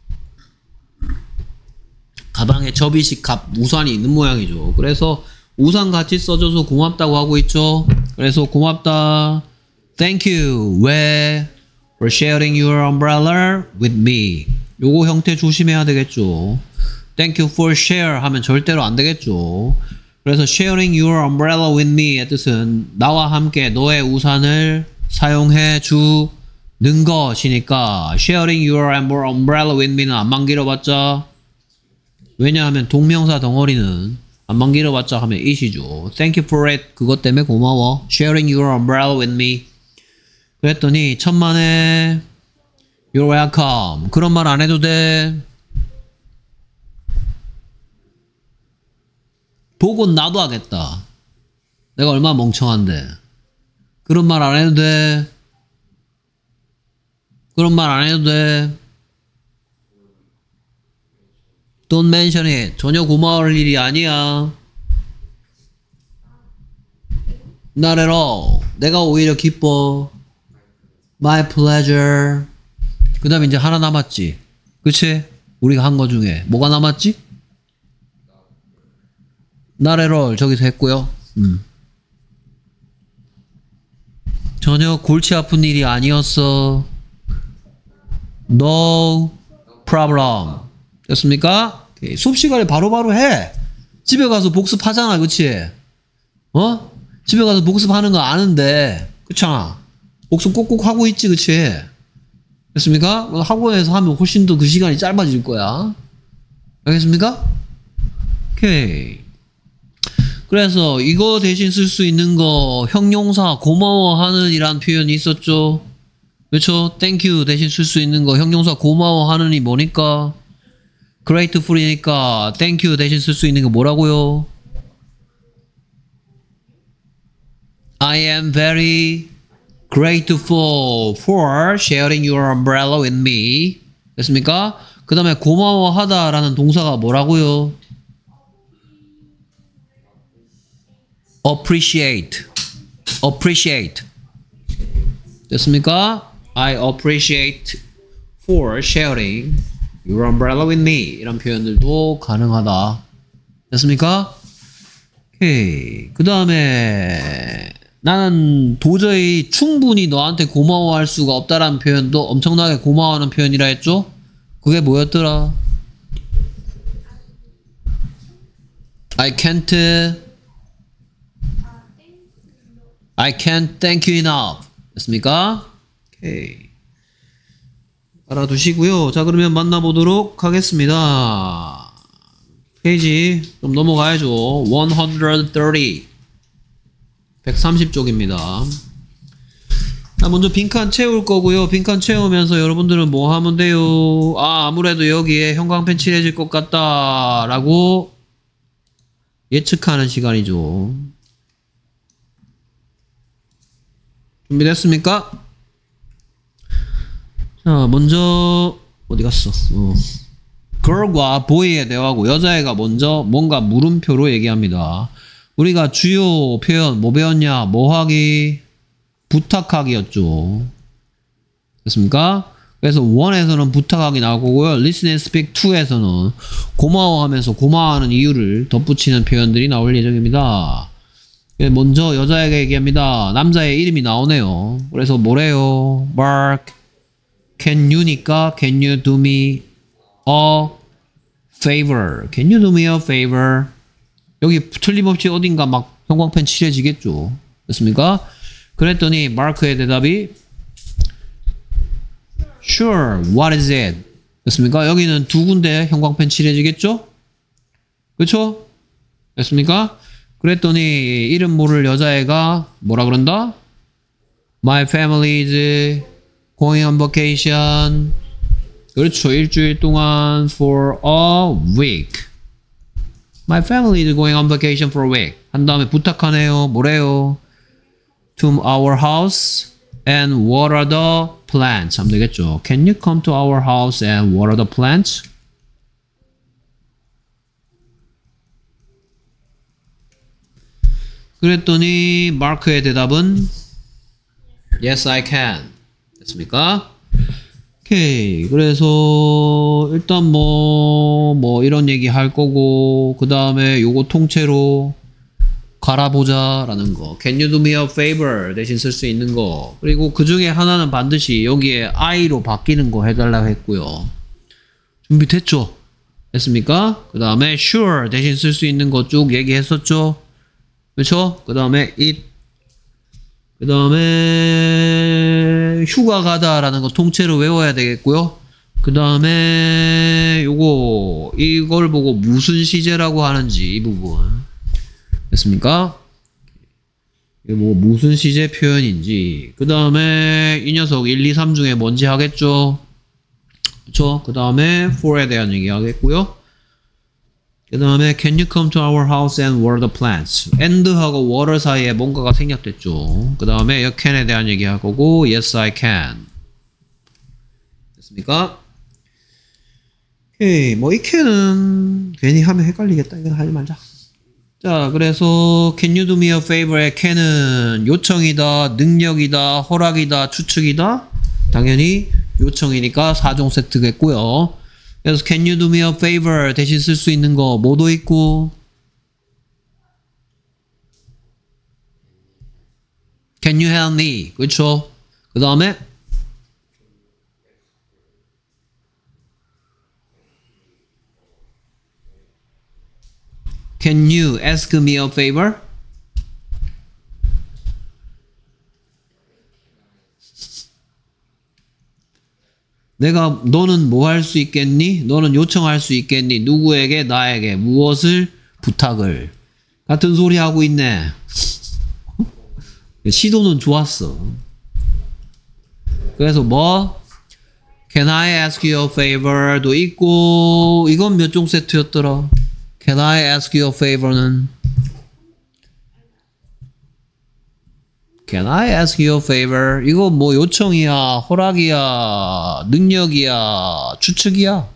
가방에 접이식 갑 우산이 있는 모양이죠. 그래서 우산 같이 써줘서 고맙다고 하고 있죠. 그래서 고맙다. Thank you. 왜? For sharing your umbrella with me. 요거 형태 조심해야 되겠죠. Thank you for share 하면 절대로 안 되겠죠. 그래서 sharing your umbrella with me의 뜻은 나와 함께 너의 우산을 사용해 주는 것이니까 sharing your umbrella with me는 안만 길어봤자 왜냐하면 동명사 덩어리는 안만 길어봤자 하면 it이죠. Thank you for it. 그것 때문에 고마워. Sharing your umbrella with me. 그랬더니 천만에 You're welcome. 그런 말 안 해도 돼. 보고 나도 하겠다. 내가 얼마나 멍청한데. 그런 말 안 해도 돼. 그런 말 안 해도 돼. Don't mention it. 전혀 고마울 일이 아니야. Not at all. 내가 오히려 기뻐. My pleasure. 그 다음에 이제 하나 남았지. 그치? 우리가 한 거 중에. 뭐가 남았지? Not at all. 저기서 했고요. 음. 전혀 골치 아픈 일이 아니었어. No problem. 됐습니까? 오케이. 수업 시간에 바로바로 해. 집에 가서 복습하잖아. 그치? 어? 집에 가서 복습하는 거 아는데. 그렇잖아. 복습 꼭꼭 하고 있지. 그치? 됐습니까? 학원에서 하면 훨씬 더 그 시간이 짧아질 거야. 알겠습니까? 오케이. 그래서 이거 대신 쓸 수 있는 거 형용사 고마워하는 이란 표현이 있었죠. 그렇죠? Thank you 대신 쓸 수 있는 거 형용사 고마워하는이 뭐니까? grateful이니까 thank you 대신 쓸 수 있는 거 뭐라고요? I am very grateful for sharing your umbrella with me. 됐습니까? 그 다음에 고마워하다 라는 동사가 뭐라고요? appreciate. appreciate. 됐습니까? I appreciate for sharing your umbrella with me. 이런 표현들도 가능하다. 됐습니까? 오케이. 그 다음에 나는 도저히 충분히 너한테 고마워할 수가 없다라는 표현도 엄청나게 고마워하는 표현이라 했죠? 그게 뭐였더라? I can't I can't thank you enough. 됐습니까? 오케이. 알아두시고요. 자, 그러면 만나보도록 하겠습니다. 페이지 좀 넘어가야죠. 백삼십. 백삼십 쪽입니다. 자, 먼저 빈칸 채울 거고요. 빈칸 채우면서 여러분들은 뭐 하면 돼요? 아, 아무래도 여기에 형광펜 칠해질 것 같다 라고 예측하는 시간이죠. 준비됐습니까? 자, 먼저 어디 갔어? 어. girl과 boy의 대화고 여자애가 먼저 뭔가 물음표로 얘기합니다. 우리가 주요 표현 뭐 배웠냐? 뭐 하기? 부탁하기였죠. 됐습니까? 그래서 일에서는 부탁하기 나오고요. listen and speak 이에서는 고마워하면서 고마워하는 이유를 덧붙이는 표현들이 나올 예정입니다. 먼저 여자에게 얘기합니다. 남자의 이름이 나오네요. 그래서 뭐래요? Mark, can you니까 can you do me a favor? Can you do me a favor? 여기 틀림없이 어딘가 막 형광펜 칠해지겠죠. 됐습니까? 그랬더니 마크의 대답이 Sure, what is it? 됐습니까? 여기는 두 군데 형광펜 칠해지겠죠? 그렇죠? 됐습니까? 그랬더니 이름 모를 여자애가 뭐라 그런다? My family is going on vacation. 그렇죠. 일주일 동안 for a week. My family is going on vacation for a week. 한 다음에 부탁하네요. 뭐래요? To our house and water the plants. 하면 되겠죠. Can you come to our house and water the plants? 그랬더니 마크의 대답은 Yes, I can. 됐습니까? 오케이. 그래서 일단 뭐, 뭐 이런 얘기 할 거고 그 다음에 요거 통째로 갈아보자 라는 거. Can you do me a favor? 대신 쓸 수 있는 거. 그리고 그 중에 하나는 반드시 여기에 I로 바뀌는 거 해달라고 했고요. 준비됐죠? 됐습니까? 그 다음에 sure 대신 쓸 수 있는 거 쭉 얘기했었죠? 그렇죠? 그 다음에 it 그 다음에 휴가 가다라는 거 통째로 외워야 되겠고요. 그 다음에 요거 이걸 보고 무슨 시제라고 하는지 이 부분 됐습니까? 이게 뭐 무슨 시제 표현인지 그 다음에 이 녀석 일, 이, 삼 중에 뭔지 하겠죠? 그쵸? 그 다음에 for에 대한 얘기 하겠고요. 그 다음에 can you come to our house and water the plants? and하고 water 사이에 뭔가가 생략됐죠. 그 다음에 can에 대한 얘기 할 거고 yes I can 됐습니까? 오케이 뭐 이 can은 괜히 하면 헷갈리겠다. 이건 하지 말자. 자 그래서 can you do me a favor의 can은 요청이다, 능력이다, 허락이다, 추측이다. 당연히 요청이니까 사 종 세트겠고요. 그래서 can you do me a favor 대신 쓸 수 있는 거 뭐도 있고 can you help me 그렇죠? 그 다음에 can you ask me a favor? 내가 너는 뭐 할 수 있겠니? 너는 요청할 수 있겠니? 누구에게? 나에게 무엇을? 부탁을. 같은 소리 하고 있네. 시도는 좋았어. 그래서 뭐 Can I ask you a favor도 있고 이건 몇 종 세트였더라? Can I ask you a favor는 Can I ask you a favor? 이거 뭐 요청이야, 허락이야, 능력이야, 추측이야.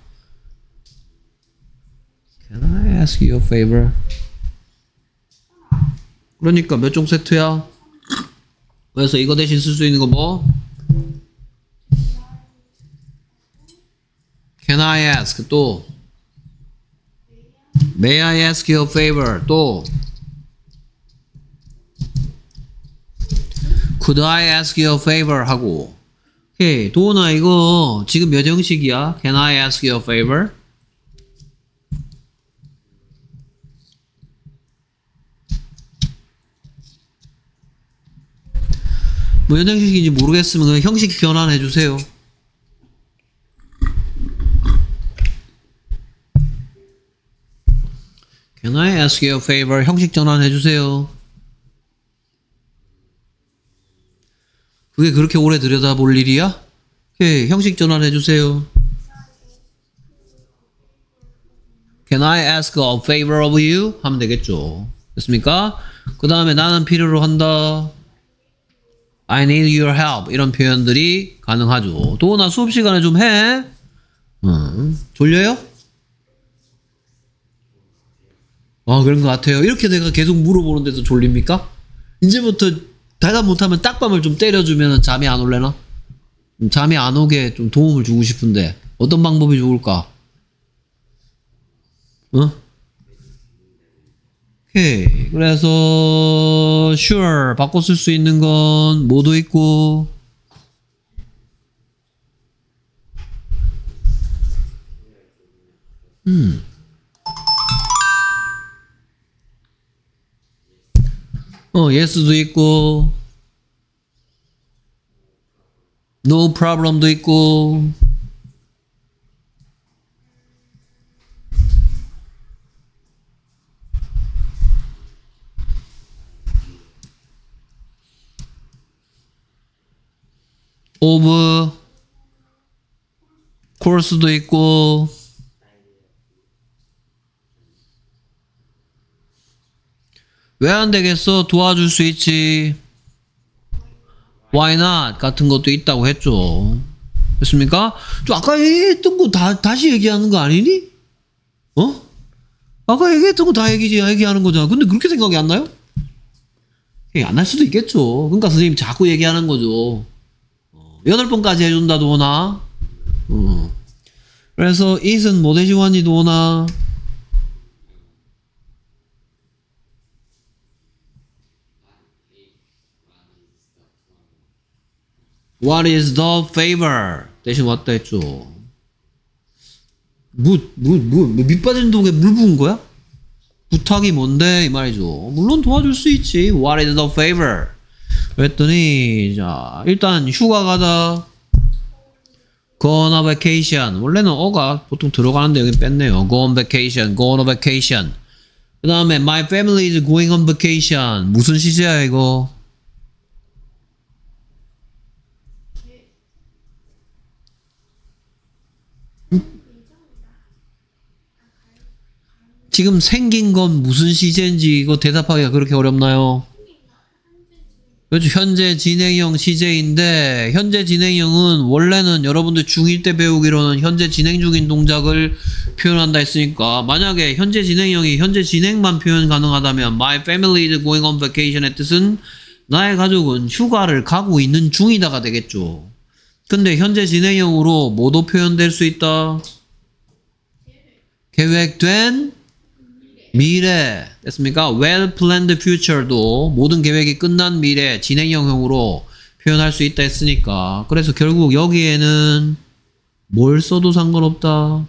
Can I ask you a favor? 그러니까 몇 종 세트야? 그래서 이거 대신 쓸 수 있는 거 뭐? Can I ask? 또 May I ask you a favor? 또 Could I ask you a favor? 하고 오케이 도훈아 이거 지금 몇 형식이야? Can I ask you a favor? 뭐 몇 형식인지 모르겠으면 그냥 형식 변환해 주세요. Can I ask you a favor? 형식 전환해 주세요. 그게 그렇게 오래 들여다볼 일이야? 오케이, 형식 전환해 주세요. Can I ask a favor of you? 하면 되겠죠. 됐습니까? 그 다음에 나는 필요로 한다. I need your help. 이런 표현들이 가능하죠. 도훈아 수업 시간에 좀 해. 음, 졸려요? 아 그런 것 같아요. 이렇게 내가 계속 물어보는데도 졸립니까? 이제부터 대답 못하면 딱밤을 좀 때려주면 잠이 안 올래나? 잠이 안 오게 좀 도움을 주고 싶은데 어떤 방법이 좋을까? 어? 오케이. 그래서 sure 바꿔 쓸 수 있는 건 뭐도 있고 음. 어, yes도 있고 no problem도 있고 of course도 있고 왜 안 되겠어? 도와줄 수 있지. Why not? 같은 것도 있다고 했죠. 됐습니까? 좀 아까 얘기했던 거 다, 다시 얘기하는 거 아니니? 어? 아까 얘기했던 거 다 얘기, 얘기하는 거잖아. 근데 그렇게 생각이 안 나요? 안 날 수도 있겠죠. 그러니까 선생님 자꾸 얘기하는 거죠. 여덟 번까지 해준다, 도나. 어. 그래서 it은 뭐 대신하니, 도나? What is the favor? 대신 왔다 했죠. 뭐, 뭐, 뭐, 밑 빠진 독에 물 부은 거야? 부탁이 뭔데? 이 말이죠. 물론 도와줄 수 있지. What is the favor? 그랬더니, 자, 일단 휴가 가다. Go on a vacation. 원래는 어가 보통 들어가는데 여기 뺐네요. Go on vacation, go on a vacation. 그 다음에 my family is going on vacation. 무슨 시제야 이거? 지금 생긴 건 무슨 시제인지 이거 대답하기가 그렇게 어렵나요? 그렇죠. 현재 진행형 시제인데 현재 진행형은 원래는 여러분들 중일 때 배우기로는 현재 진행 중인 동작을 표현한다 했으니까 만약에 현재 진행형이 현재 진행만 표현 가능하다면 My family is going on vacation의 뜻은 나의 가족은 휴가를 가고 있는 중이다가 되겠죠. 근데 현재 진행형으로 뭐도 표현될 수 있다? 계획된 미래 됐습니까? Well planned future도 모든 계획이 끝난 미래 진행형으로 표현할 수 있다 했으니까 그래서 결국 여기에는 뭘 써도 상관없다.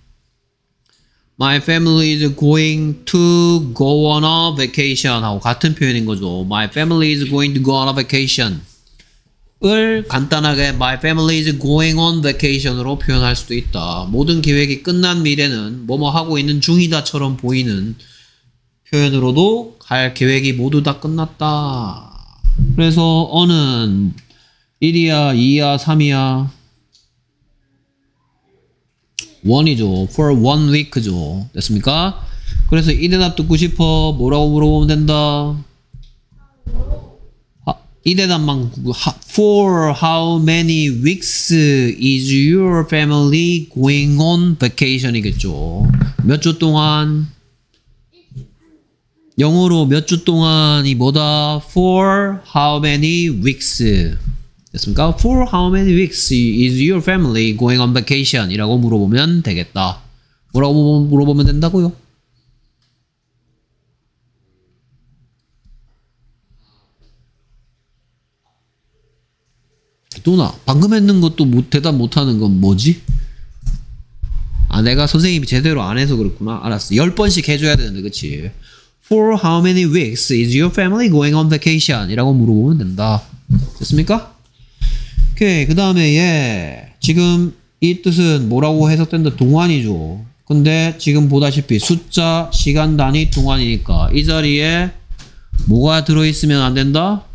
My family is going to go on a vacation 하고 같은 표현인 거죠. My family is going to go on a vacation 을 간단하게 My family is going on vacation으로 표현할 수도 있다. 모든 계획이 끝난 미래는 뭐뭐 하고 있는 중이다처럼 보이는 표현으로도 갈 계획이 모두 다 끝났다. 그래서 on은 일이야, 이야, 삼이야? 원이죠. for one week죠. 됐습니까? 그래서 이 대답 듣고 싶어. 뭐라고 물어보면 된다. 이 대답만 For how many weeks is your family going on vacation 이겠죠. 몇 주 동안 영어로 몇 주 동안이 뭐다? For how many weeks 됐습니까? For how many weeks is your family going on vacation 이라고 물어보면 되겠다. 뭐라고 물어보면 된다고요? 또나 방금 했는 것도 못, 대답 못하는 건 뭐지? 아 내가 선생님이 제대로 안 해서 그렇구나. 알았어. 열 번씩 해줘야 되는데 그치? For how many weeks is your family going on vacation? 이라고 물어보면 된다. 됐습니까? 오케이. 그 다음에 얘 지금 이 뜻은 뭐라고 해석된다? 동안이죠. 근데 지금 보다시피 숫자, 시간 단위, 동안이니까 이 자리에 뭐가 들어있으면 안 된다?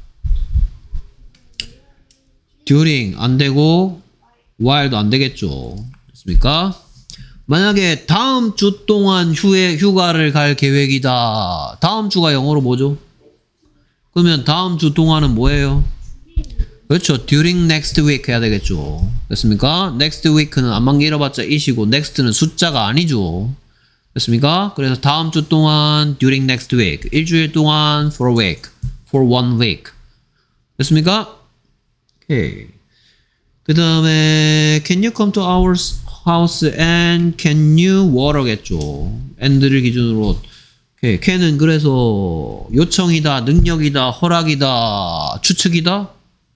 during 안 되고 while도 안 되겠죠. 됐습니까? 만약에 다음 주 동안 휴에, 휴가를 갈 계획이다. 다음 주가 영어로 뭐죠? 그러면 다음 주 동안은 뭐예요? 그렇죠. during next week 해야 되겠죠. 됐습니까? next week는 안만 길어봤자 이시고 next는 숫자가 아니죠. 됐습니까? 그래서 다음 주 동안 during next week 일주일 동안 for a week for one week 됐습니까? 오케이. 그 다음에 can you come to our house and can you water겠죠. and를 기준으로 오케이. can은 그래서 요청이다, 능력이다, 허락이다, 추측이다.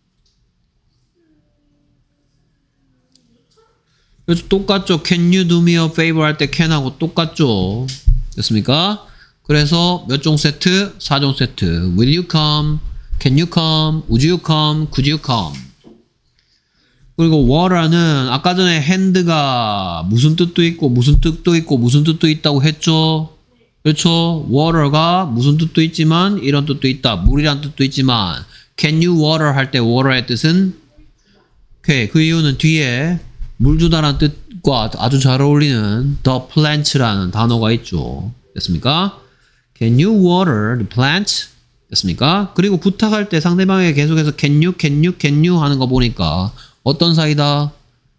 그래서 똑같죠. can you do me a favor 할 때 can하고 똑같죠. 됐습니까? 그래서 몇 종 세트? 사 종 세트. will you come? Can you come? Would you come? Could you come? 그리고 water는 아까 전에 hand가 무슨 뜻도 있고 무슨 뜻도 있고 무슨 뜻도 있다고 했죠? 그렇죠? water가 무슨 뜻도 있지만 이런 뜻도 있다. 물이란 뜻도 있지만 can you water 할 때 water의 뜻은 오케이. 그 이유는 뒤에 물 주다라는 뜻과 아주 잘 어울리는 the plants라는 단어가 있죠. 됐습니까? Can you water the plant? 됐습니까? 그리고 부탁할 때 상대방에게 계속해서 can you, can you, can you 하는 거 보니까 어떤 사이다?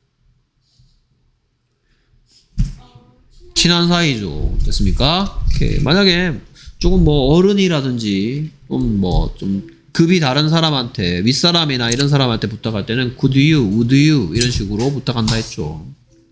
친한 사이죠. 됐습니까? 오케이. 만약에 조금 뭐 어른이라든지 좀 뭐 좀 급이 다른 사람한테 윗사람이나 이런 사람한테 부탁할 때는 could you, would you 이런 식으로 부탁한다 했죠.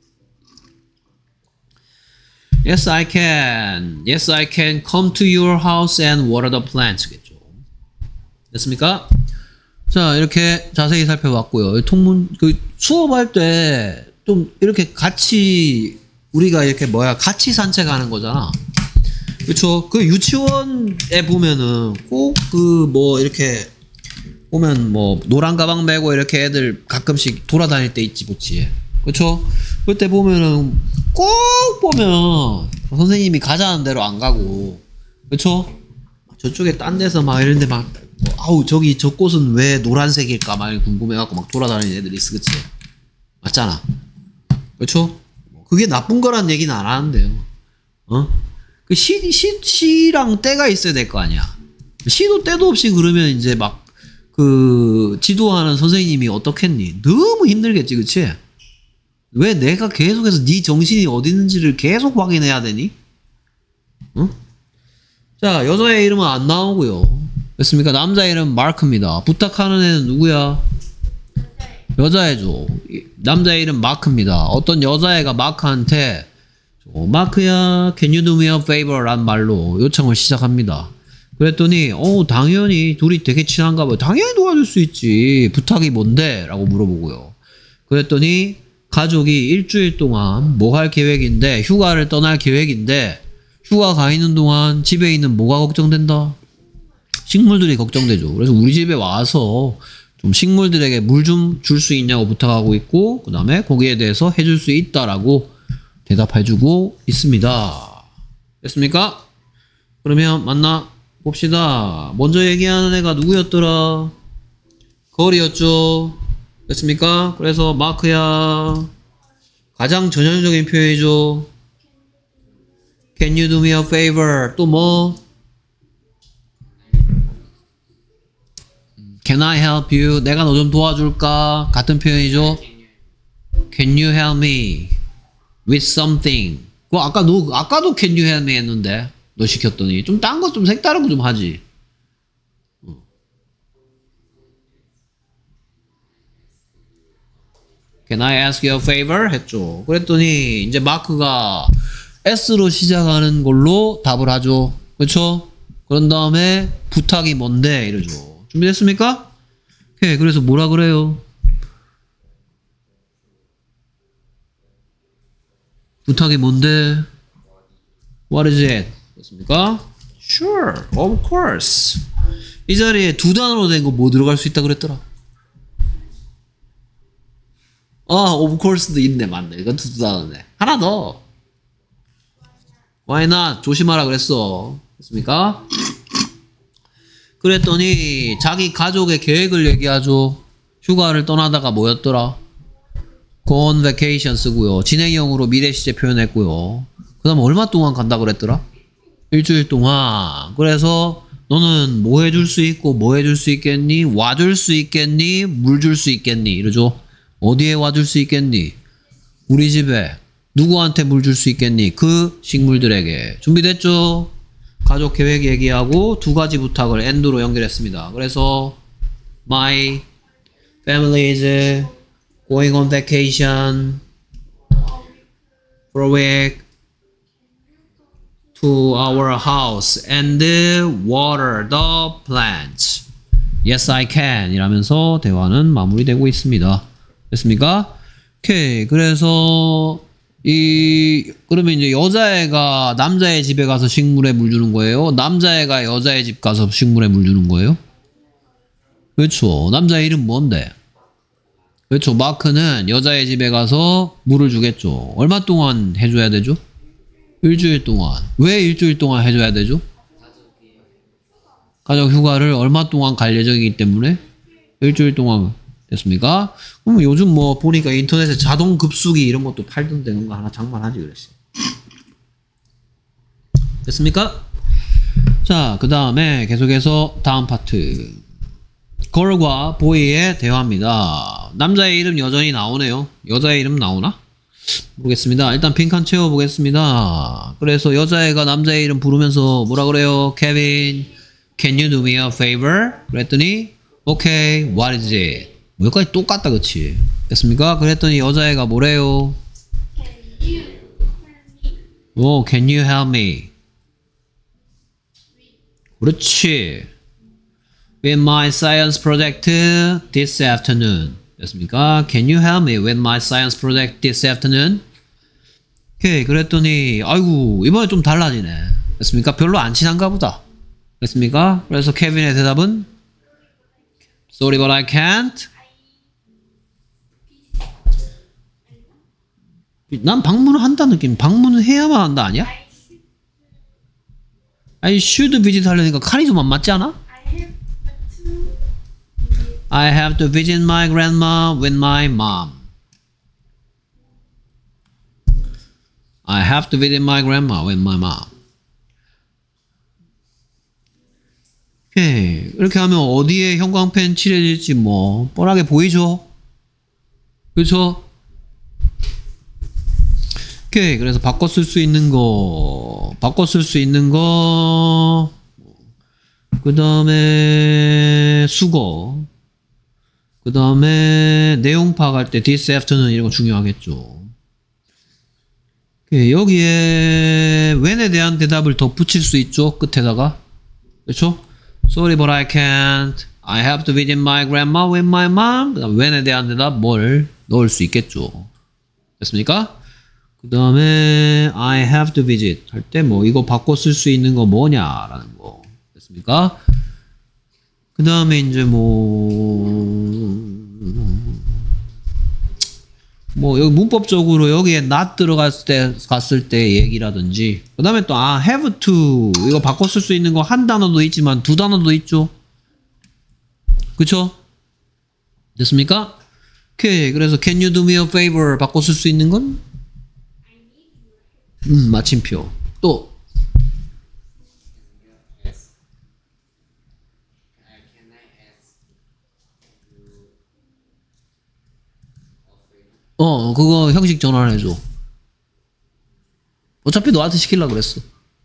Yes, I can. Yes, I can come to your house and water the plants. 겠죠. 됐습니까? 자, 이렇게 자세히 살펴봤고요. 통문, 그 수업할 때 좀 이렇게 같이 우리가 이렇게 뭐야 같이 산책하는 거잖아. 그쵸? 그 유치원에 보면은 꼭 그 뭐 이렇게 보면 뭐 노란 가방 메고 이렇게 애들 가끔씩 돌아다닐 때 있지, 그치? 그쵸? 그때 보면은 꼭 보면 선생님이 가자는 대로 안 가고, 그쵸? 저쪽에 딴 데서 막 이런데 막 뭐, 아우 저기 저 꽃은 왜 노란색일까 막 궁금해갖고 막 돌아다니는 애들이 있어, 그치? 맞잖아. 그쵸? 그게 나쁜 거란 얘기는 안 하는데요. 어? 그 시, 시, 시랑 때가 있어야 될 거 아니야. 시도 때도 없이 그러면 이제 막 그 지도하는 선생님이 어떻겠니? 너무 힘들겠지, 그치? 왜 내가 계속해서 네 정신이 어디 있는지를 계속 확인해야 되니? 응? 자, 여자의 이름은 안 나오고요. 됐습니까? 남자 이름 마크입니다. 부탁하는 애는 누구야? 여자애죠. 남자의 이름 마크입니다. 어떤 여자애가 마크한테 어, 마크야, can you do me a favor? 란 말로 요청을 시작합니다. 그랬더니 어 당연히 둘이 되게 친한가 봐요. 당연히 도와줄 수 있지. 부탁이 뭔데? 라고 물어보고요. 그랬더니 가족이 일주일 동안 뭐 할 계획인데 휴가를 떠날 계획인데 휴가 가 있는 동안 집에 있는 뭐가 걱정된다? 식물들이 걱정되죠. 그래서 우리 집에 와서 좀 식물들에게 물 좀 줄 수 있냐고 부탁하고 있고 그 다음에 거기에 대해서 해줄 수 있다라고 대답해주고 있습니다. 됐습니까? 그러면 만나 봅시다. 먼저 얘기하는 애가 누구였더라? 거리였죠. 됐습니까? 그래서 마크야 가장 전형적인 표현이죠. Can you do me a favor? 또 뭐? Can I help you? 내가 너 좀 도와줄까? 같은 표현이죠. Can you help me with something? 그 아까 너 아까도 Can you help me 했는데 너 시켰더니 좀 딴 거 좀 색다른 거 좀 하지. Can I ask you a favor? 했죠. 그랬더니 이제 마크가 S로 시작하는 걸로 답을 하죠. 그렇죠? 그런 다음에 부탁이 뭔데? 이러죠. 준비됐습니까? 오케이. 그래서 뭐라 그래요? 부탁이 뭔데? What is it? 됐습니까? Sure, of course. 이 자리에 두 단어로 된 거 뭐 들어갈 수 있다 그랬더라? 아, of course도 있네, 맞네. 이건 두 단어네. 하나 더. Why not? 조심하라 그랬어. 됐습니까? 그랬더니 자기 가족의 계획을 얘기하죠. 휴가를 떠나다가 뭐였더라? Go on vacation 쓰고요. 진행형으로 미래 시제 표현했고요. 그 다음 얼마 동안 간다 그랬더라? 일주일 동안. 그래서 너는 뭐 해줄 수 있고 뭐 해줄 수 있겠니? 와줄 수 있겠니? 물 줄 수 있겠니? 이러죠. 어디에 와줄 수 있겠니? 우리 집에. 누구한테 물 줄 수 있겠니? 그 식물들에게. 준비됐죠? 가족 계획 얘기하고 두 가지 부탁을 and로 연결했습니다. 그래서 My family is going on vacation for a week to our house and water the plants. Yes, I can. 이라면서 대화는 마무리되고 있습니다. 됐습니까? 오케이. 그래서 이 그러면 이제 여자애가 남자의 집에 가서 식물에 물 주는 거예요? 남자애가 여자의 집 가서 식물에 물 주는 거예요? 그렇죠. 남자의 이름 뭔데? 그렇죠. 마크는 여자의 집에 가서 물을 주겠죠. 얼마 동안 해줘야 되죠? 일주일 동안. 왜 일주일 동안 해줘야 되죠? 가족 휴가를 얼마 동안 갈 예정이기 때문에 일주일 동안. 됐습니까? 그럼 요즘 뭐 보니까 인터넷에 자동 급수기 이런 것도 팔던데 그런 거 하나 장만하지 그랬어요. 됐습니까? 자, 그 다음에 계속해서 다음 파트. 걸과 보이의 대화입니다. 남자의 이름 여전히 나오네요. 여자의 이름 나오나? 모르겠습니다. 일단 빈칸 채워보겠습니다. 그래서 여자애가 남자의 이름 부르면서 뭐라 그래요? Kevin, can you do me a favor? 그랬더니 Okay, what is it? 여기까지 똑같다, 그치? 됐습니까? 그랬더니 여자애가 뭐래요? 오, can you help me? 그렇지. With my science project this afternoon. 됐습니까? Can you help me with my science project this afternoon? 오케이. 그랬더니 아이고 이번에 좀 달라지네. 됐습니까? 별로 안 친한가 보다. 됐습니까? 그래서 케빈의 대답은 Sorry but I can't. 난 방문을 한다는 느낌. 방문은 해야만 한다 아니야? I should visit 하려니까 칸이 좀 안 맞지 않아? I have to visit my grandma with my mom. I have to visit my grandma with my mom. 오케이. 이렇게 하면 어디에 형광펜 칠해질지 뭐 뻔하게 보이죠? 그렇죠? 오케이. 그래서 바꿔 쓸 수 있는 거 바꿔 쓸 수 있는 거 그 다음에 수거 그 다음에 내용 파악할 때 this afternoon 이런 거 중요하겠죠. 오케이. 여기에 when에 대한 대답을 덧붙일 수 있죠. 끝에다가 그렇죠? Sorry but I can't. I have to visit my grandma with my mom. 그 다음 when에 대한 대답 뭘 넣을 수 있겠죠. 됐습니까? 그 다음에 I have to visit 할 때 뭐 이거 바꿔 쓸 수 있는 거 뭐냐라는 거. 됐습니까? 그 다음에 이제 뭐 뭐 여기 문법적으로 여기에 not 들어갔을 때 갔을 때 얘기라든지 그 다음에 또 아 have to 이거 바꿔 쓸 수 있는 거 한 단어도 있지만 두 단어도 있죠. 그쵸? 됐습니까? 오케이. 그래서 can you do me a favor 바꿔 쓸 수 있는 건 음 마침표. 또 어, 그거 형식 전환해줘. 어차피 너한테 시키려고 그랬어.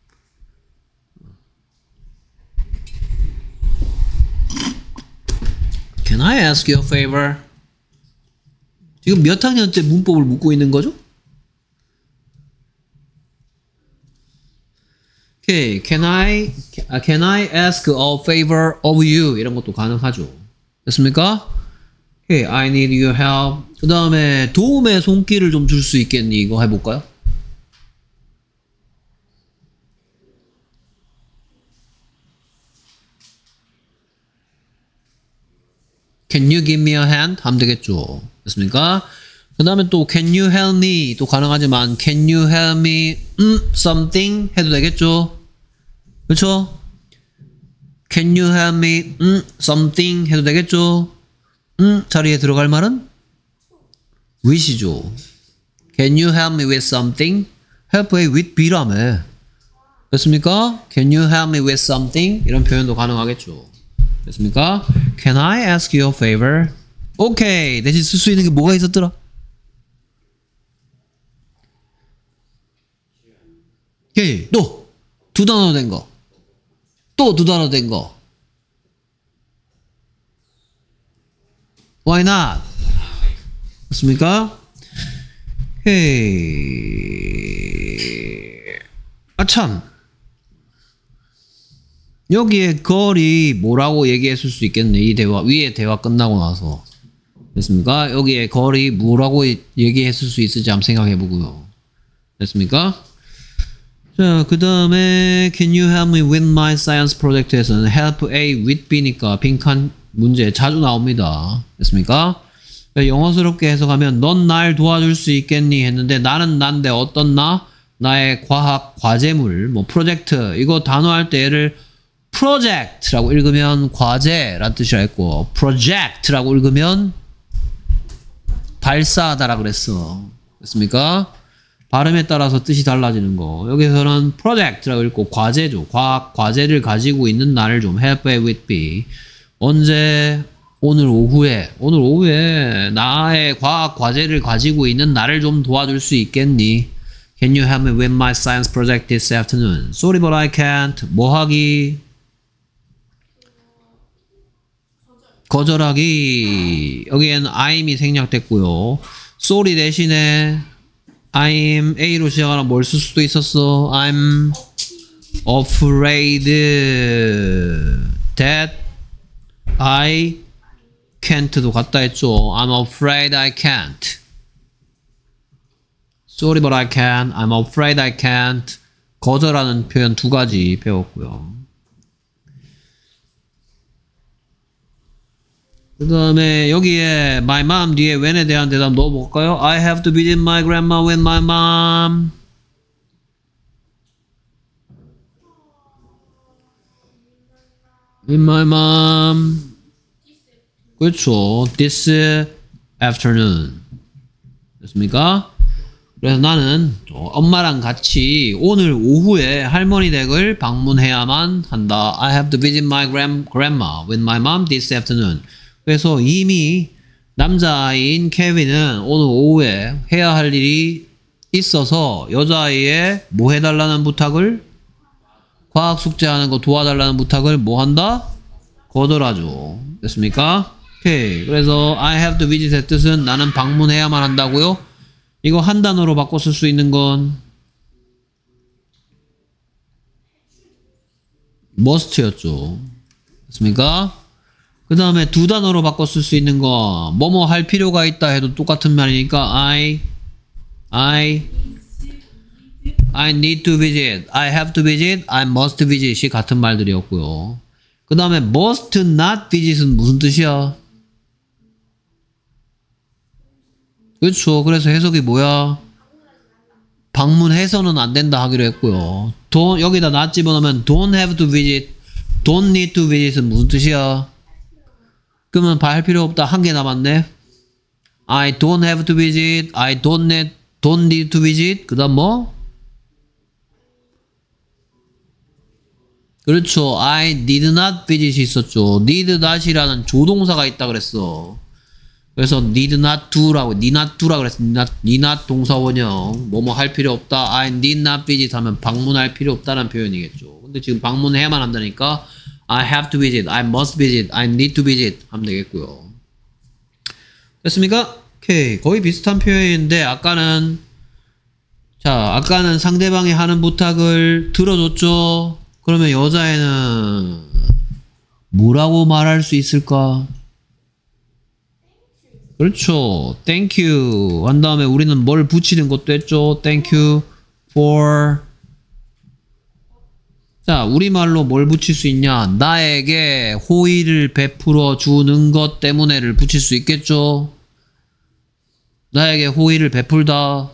Can I ask you a favor? 지금 몇 학년 때 문법을 묻고 있는 거죠? 오케이. Can I, can I ask a favor of you? 이런 것도 가능하죠. 됐습니까? 오케이. I need your help. 그 다음에 도움의 손길을 좀 줄 수 있겠니? 이거 해볼까요? Can you give me a hand? 하면 되겠죠. 됐습니까? 그 다음에 또 Can you help me? 또 가능하지만 Can you help me 음, something? 해도 되겠죠. 그렇죠? Can you help me 음, something? 해도 되겠죠. 음, 자리에 들어갈 말은 with이죠. Can you help me with something? help me with B라며. 됐습니까? Can you help me with something? 이런 표현도 가능하겠죠. 됐습니까? Can I ask you a favor? 오케이. 대신 쓸 수 있는 게 뭐가 있었더라? 오케이. 또 두 단어 된 거. 또 두 단어 된 거. Why not? 맞습니까? 헤이. 아참. 여기에 거리 뭐라고 얘기했을 수 있겠네. 이 대화, 위에 대화 끝나고 나서. 됐습니까? 여기에 거리 뭐라고 얘기했을 수 있을지 한번 생각해 보고요. 됐습니까? 자, 그 다음에 Can you help me with my science project에서는 help A with B니까 빈칸 문제 자주 나옵니다. 됐습니까? 영어스럽게 해석하면 넌 날 도와줄 수 있겠니? 했는데 나는 난데 어떤 나? 나의 과학 과제물, 뭐 프로젝트 이거 단어할 때 얘를 project라고 읽으면 과제란 뜻이라 했고 project라고 읽으면 발사하다라 그랬어. 됐습니까? 발음에 따라서 뜻이 달라지는 거. 여기서는 project라고 읽고 과제죠. 과학 과제를 가지고 있는 나를 좀 help me with me. 언제? 오늘 오후에. 오늘 오후에 나의 과학 과제를 가지고 있는 나를 좀 도와줄 수 있겠니? Can you help me with my science project this afternoon? Sorry but I can't. 뭐 하기? 거절하기. 여기에는 I'm이 생략됐고요. Sorry 대신에 I'm A로 시작하는 뭘 쓸 수도 있었어. I'm afraid that I can't도 같다 했죠. I'm afraid I can't. Sorry but I can't. I'm afraid I can't. 거절하는 표현 두 가지 배웠고요. 그 다음에 여기에 my mom 뒤에 when에 대한 대답 넣어볼까요? I have to visit my grandma with my mom. With my mom. 그렇죠. This afternoon. 됐습니까? 그래서 나는 엄마랑 같이 오늘 오후에 할머니 댁을 방문해야만 한다. I have to visit my grand, grandma with my mom this afternoon. 그래서 이미 남자아이인 케빈은 오늘 오후에 해야 할 일이 있어서 여자아이의 뭐 해달라는 부탁을 과학 숙제하는 거 도와달라는 부탁을 뭐 한다? 거절하죠. 됐습니까? 오케이. 그래서 I have to visit의 뜻은 나는 방문해야만 한다고요? 이거 한 단어로 바꿔 쓸 수 있는 건 must였죠. 됐습니까? 그 다음에 두 단어로 바꿔 쓸 수 있는 거 뭐뭐 할 필요가 있다 해도 똑같은 말이니까 I I I need to visit, I have to visit, I must visit이 같은 말들이었고요. 그 다음에 must not visit은 무슨 뜻이야? 그렇죠. 그래서 해석이 뭐야? 방문해서는 안 된다 하기로 했고요. don't, 여기다 not 집어넣으면 don't have to visit, don't need to visit은 무슨 뜻이야? 그러면 할 필요 없다. 한 개 남았네. I don't have to visit, I don't need, don't need to visit. 그 다음 뭐? 그렇죠. I did not visit 있었죠. need not이라는 조동사가 있다 그랬어. 그래서 need not do라고, need not do라고 그랬어. need not, need not 동사원형. 뭐뭐 할 필요 없다. I need not visit 하면 방문할 필요 없다는 표현이겠죠. 근데 지금 방문해야만 한다니까 I have to visit, I must visit, I need to visit 하면 되겠고요. 됐습니까? 오케이. 거의 비슷한 표현인데 아까는 자, 아까는 상대방이 하는 부탁을 들어줬죠. 그러면 여자애는 뭐라고 말할 수 있을까? 그렇죠. Thank you 한 다음에 우리는 뭘 붙이는 것도 했죠. Thank you for. 자, 우리말로 뭘 붙일 수 있냐? 나에게 호의를 베풀어 주는 것 때문에를 붙일 수 있겠죠. 나에게 호의를 베풀다.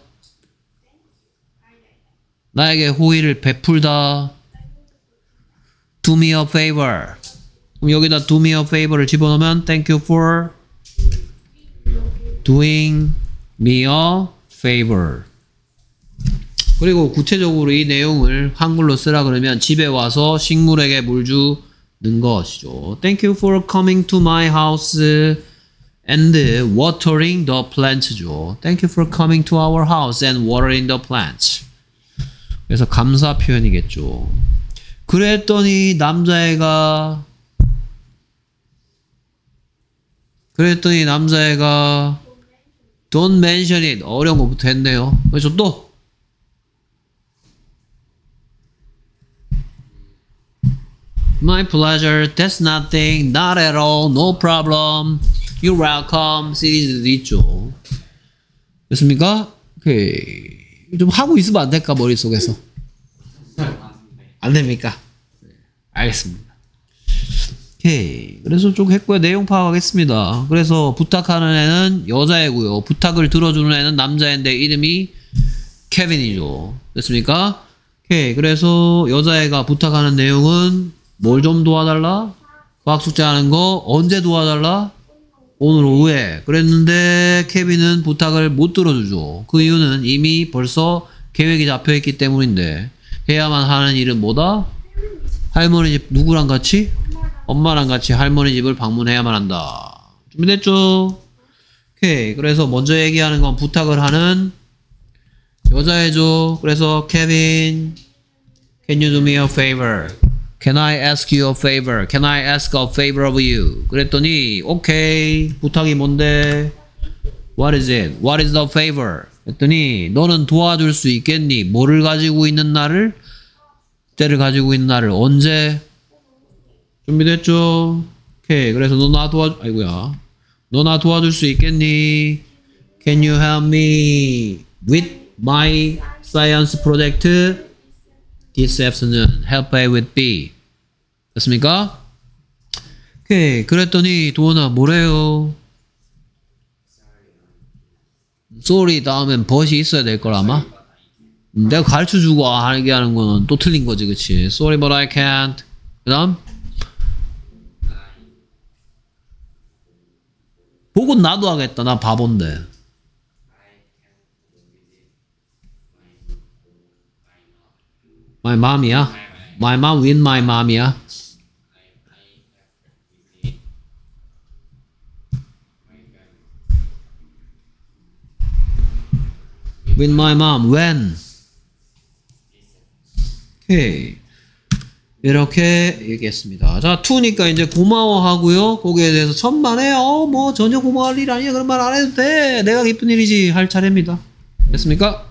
나에게 호의를 베풀다. Do me a favor. 그럼 여기다 do me a favor를 집어넣으면 thank you for doing me a favor. 그리고 구체적으로 이 내용을 한글로 쓰라 그러면 집에 와서 식물에게 물 주는 것이죠. Thank you for coming to my house and watering the plants죠. Thank you for coming to our house and watering the plants. 그래서 감사 표현이겠죠. 그랬더니 남자애가 그랬더니 남자애가 don't mention it. 어려운 것부터 했네요. 그래서 또 My pleasure. That's nothing. Not at all. No problem. You're welcome. 시리즈도 있죠. 됐습니까? 오케이. 좀 하고 있으면 안 될까 머릿속에서? 안 됩니까? 알겠습니다. 오케이. 그래서 쭉 했고요. 내용 파악하겠습니다. 그래서 부탁하는 애는 여자애고요. 부탁을 들어주는 애는 남자애인데 이름이 케빈이죠. 됐습니까? 오케이. 그래서 여자애가 부탁하는 내용은 뭘 좀 도와달라? 과학 숙제하는 거 언제 도와달라? 오늘 오후에. 그랬는데 케빈은 부탁을 못 들어주죠. 그 이유는 이미 벌써 계획이 잡혀있기 때문인데 해야만 하는 일은 뭐다? 할머니 집 누구랑 같이? 엄마랑 같이 할머니 집을 방문해야만 한다. 준비됐죠? 오케이. 그래서 먼저 얘기하는 건 부탁을 하는 여자애죠. 그래서 케빈, can you do me a favor? Can I ask you a favor? Can I ask a favor of you? 그랬더니 오케이. 부탁이 뭔데? What is it? What is the favor? 그랬더니 너는 도와줄 수 있겠니? 뭐를 가지고 있는 나를? 때를 가지고 있는 나를 언제? 준비됐죠? 오케이. 그래서 너 나 도와 아이고야. 너 나 도와줄 수 있겠니? Can you help me with my science project this afternoon. Help A with B. 됐습니까? 오케이. 그랬더니 도원아 뭐래요? sorry 다음엔 but이 있어야 될 걸 아마? 내가 가르쳐주고 하게 하는 거는 또 틀린 거지, 그치? Sorry but I can't. 그 다음? 보고 나도 하겠다. 나 바본데. My mom이야? My mom with my mom이야? With my mom. When? 오케이. 이렇게 얘기했습니다. 자, to니까 이제 고마워하고요. 거기에 대해서 천만에 어, 뭐 전혀 고마워할 일 아니야. 그런 말 안 해도 돼. 내가 기쁜 일이지. 할 차례입니다. 됐습니까?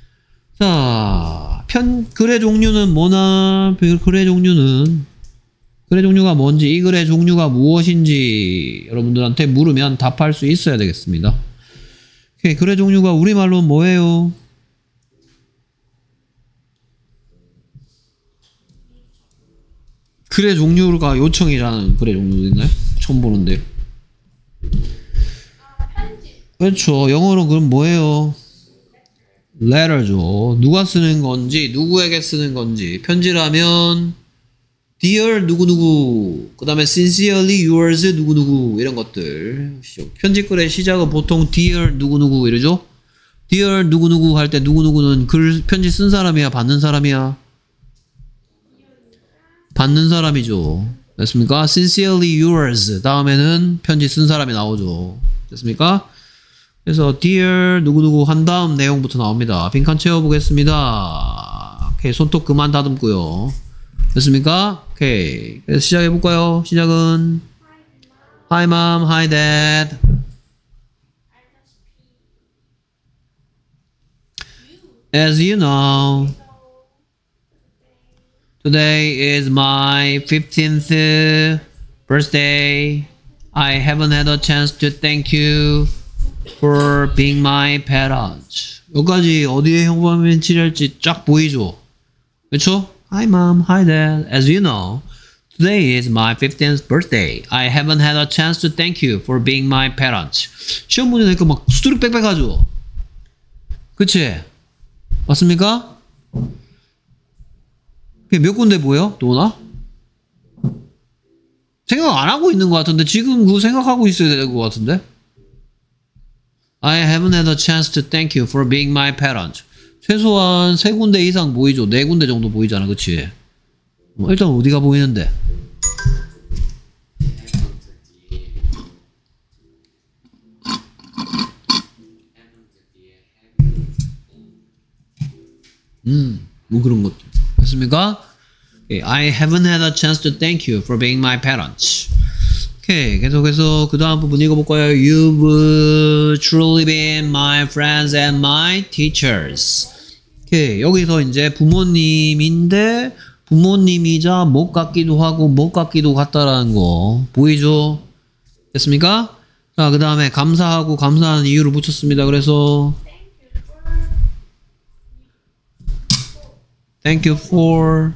자, 편 글의 종류는 뭐나? 글의 종류는 글의 종류가 뭔지, 이 글의 종류가 무엇인지 여러분들한테 물으면 답할 수 있어야 되겠습니다. 오케이, 글의 종류가 우리말로는 뭐예요? 글의 종류가 요청이라는 글의 종류도 있나요? 처음 보는데요. 그렇죠. 영어로 그럼 뭐예요? letter죠. 누가 쓰는 건지, 누구에게 쓰는 건지. 편지라면 dear 누구누구, 그 다음에 sincerely yours 누구누구 이런 것들. 편지글의 시작은 보통 dear 누구누구 이러죠. dear 누구누구 할 때 누구누구는 글 편지 쓴 사람이야, 받는 사람이야? 받는 사람이죠. 됐습니까? sincerely yours 다음에는 편지 쓴 사람이 나오죠. 됐습니까? 그래서 dear 누구누구 한 다음 내용부터 나옵니다. 빈칸 채워보겠습니다. 오케이, 손톱 그만 다듬고요. 됐습니까? 오케이, 그래서 시작해볼까요? 시작은 Hi mom, hi dad. As you know, today is my fifteenth birthday. I haven't had a chance to thank you for being my parents. 여기까지 어디에 형광펜 칠할지 쫙 보이죠? 그렇죠? Hi mom, hi dad. As you know, today is my fifteenth birthday. I haven't had a chance to thank you for being my parents. 시험 문제 내니까 막 수두룩 빽빽하죠? 그치? 맞습니까? 그게 몇 군데 보여? 도나? 생각 안 하고 있는 것 같은데 지금 그거 생각하고 있어야 될 것 같은데? I haven't had a chance to thank you for being my parents. 최소한 세 군데 이상 보이죠? 네 군데 정도 보이잖아, 그치? 어, 일단 어디가 보이는데? 음, 뭐 그런 것들. 됐습니까? Okay, I haven't had a chance to thank you for being my parents. 오케이, 계속해서 그 다음 부분 읽어볼까요? You've truly been my friends and my teachers. 오케이, 여기서 이제 부모님인데 부모님이자 못 같기도 하고 못 같기도 같다라는 거 보이죠? 됐습니까? 자, 그 다음에 감사하고 감사하는 이유를 붙였습니다. 그래서 Thank you for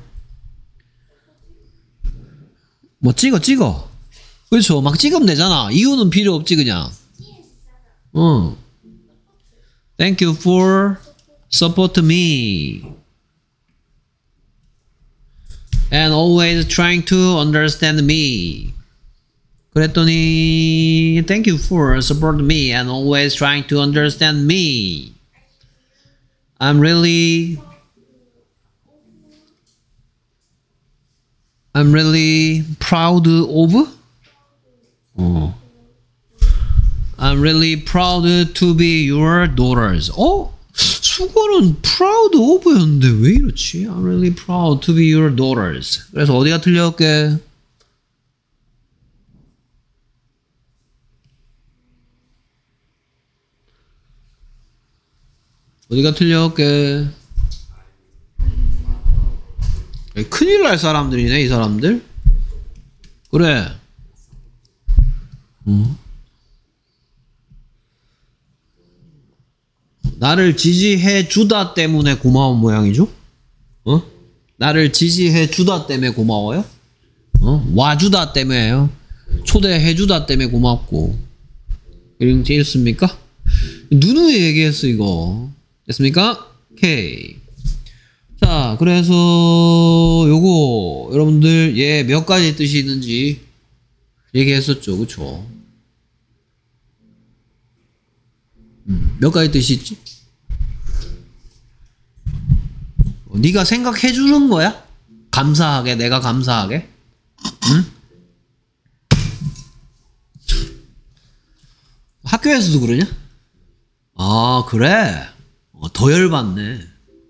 뭐 찍어 찍어. 그렇죠. 막 찍으면 되잖아. 이유는 필요 없지 그냥. 어. Thank you for support me and always trying to understand me. 그랬더니 Thank you for support me and always trying to understand me. I'm really I'm really proud of 어. I'm really proud to be your daughters. 어? 수거는 proud of였는데 왜 이렇지? I'm really proud to be your daughters. 그래서 어디가 틀렸게? 어디가 틀렸게? 큰일 날 사람들이네 이 사람들. 그래. 응? 나를 지지해 주다 때문에 고마운 모양이죠? 어? 나를 지지해 주다 때문에 고마워요? 어? 와주다 때문에요. 초대해 주다 때문에 고맙고. 이렇게 읽습니까? 누누이 얘기했어, 이거. 됐습니까? 오케이. 자, 그래서 요거 여러분들 얘 몇 가지 뜻이 있는지 얘기했었죠. 그쵸? 음, 몇 가지 뜻이 있지? 어, 네가 생각해 주는 거야? 감사하게, 내가 감사하게? 응? 학교에서도 그러냐? 아, 그래? 어, 더 열받네.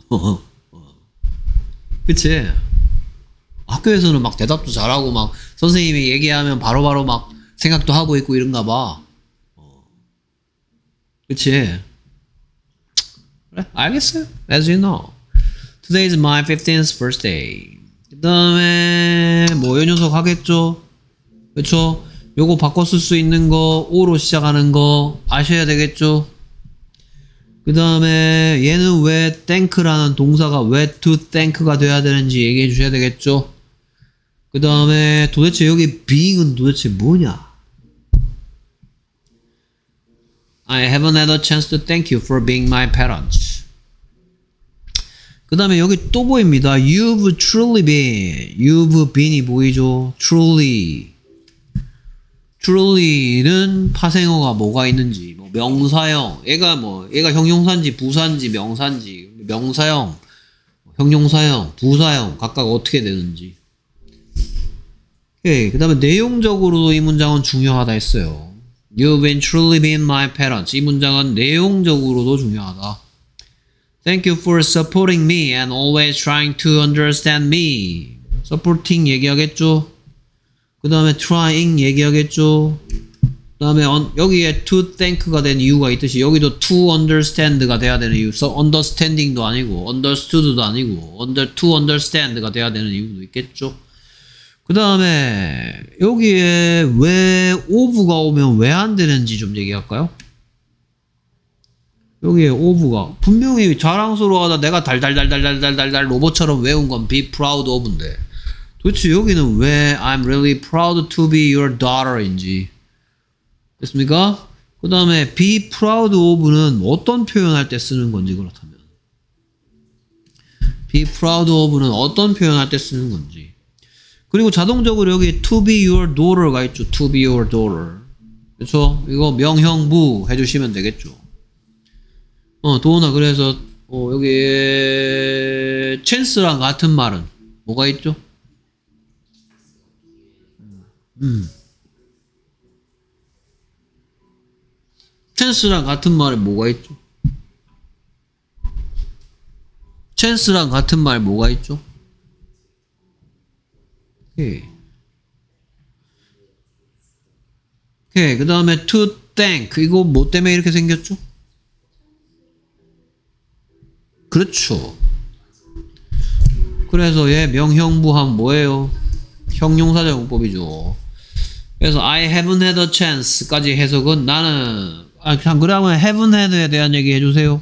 그치? 학교에서는 막 대답도 잘하고 막 선생님이 얘기하면 바로바로 막 생각도 하고 있고 이런가 봐. 어. 그치? 그래? 알겠어요. As you know. Today is my fifteenth birthday. 그 다음에 뭐 요 녀석 하겠죠? 그쵸? 요거 바꿔 쓸 수 있는 거 오로 시작하는 거 아셔야 되겠죠? 그 다음에 얘는 왜 thank라는 동사가 왜 to thank가 돼야 되는지 얘기해 주셔야 되겠죠? 그 다음에 도대체 여기 being은 도대체 뭐냐? I haven't had a chance to thank you for being my parents. 그 다음에 여기 또 보입니다. You've truly been. You've been이 보이죠? Truly. truly는 파생어가 뭐가 있는지, 뭐 명사형, 얘가 뭐, 얘가 형용사인지 부사인지 명사인지, 명사형, 형용사형, 부사형, 각각 어떻게 되는지. 오케이. 그 다음에 내용적으로도 이 문장은 중요하다 했어요. You've been truly been my parents. 이 문장은 내용적으로도 중요하다. Thank you for supporting me and always trying to understand me. supporting 얘기하겠죠? 그 다음에 trying 얘기하겠죠? 그 다음에 여기에 to thank가 된 이유가 있듯이 여기도 to understand가 돼야 되는 이유. so understanding도 아니고 understood도 아니고 under to understand가 돼야 되는 이유도 있겠죠? 그 다음에 여기에 왜 of가 오면 왜 안 되는지 좀 얘기할까요? 여기에 of가 분명히 자랑스러워하다 내가 달달달달달달달 로봇처럼 외운 건 be proud of인데 도대체 여기는 왜 I'm really proud to be your daughter인지 됐습니까? 그 다음에 be proud of는 어떤 표현할 때 쓰는 건지 그렇다면 be proud of는 어떤 표현할 때 쓰는 건지 그리고 자동적으로 여기 to be your daughter가 있죠. to be your daughter 그렇죠? 이거 명형부 해주시면 되겠죠. 어 도훈아 그래서 어, 여기 chance랑 같은 말은 뭐가 있죠? 음. chance랑 같은 말에 뭐가 있죠? chance랑 같은 말 뭐가 있죠? 오케이. 오케이. 그 다음에 to thank 이거 뭐 때문에 이렇게 생겼죠? 그렇죠. 그래서 얘 명형부하면 뭐예요? 형용사적용법이죠. 그래서 I haven't had a chance까지 해석은 나는 아 그냥 그러면 haven't had에 대한 얘기 해주세요.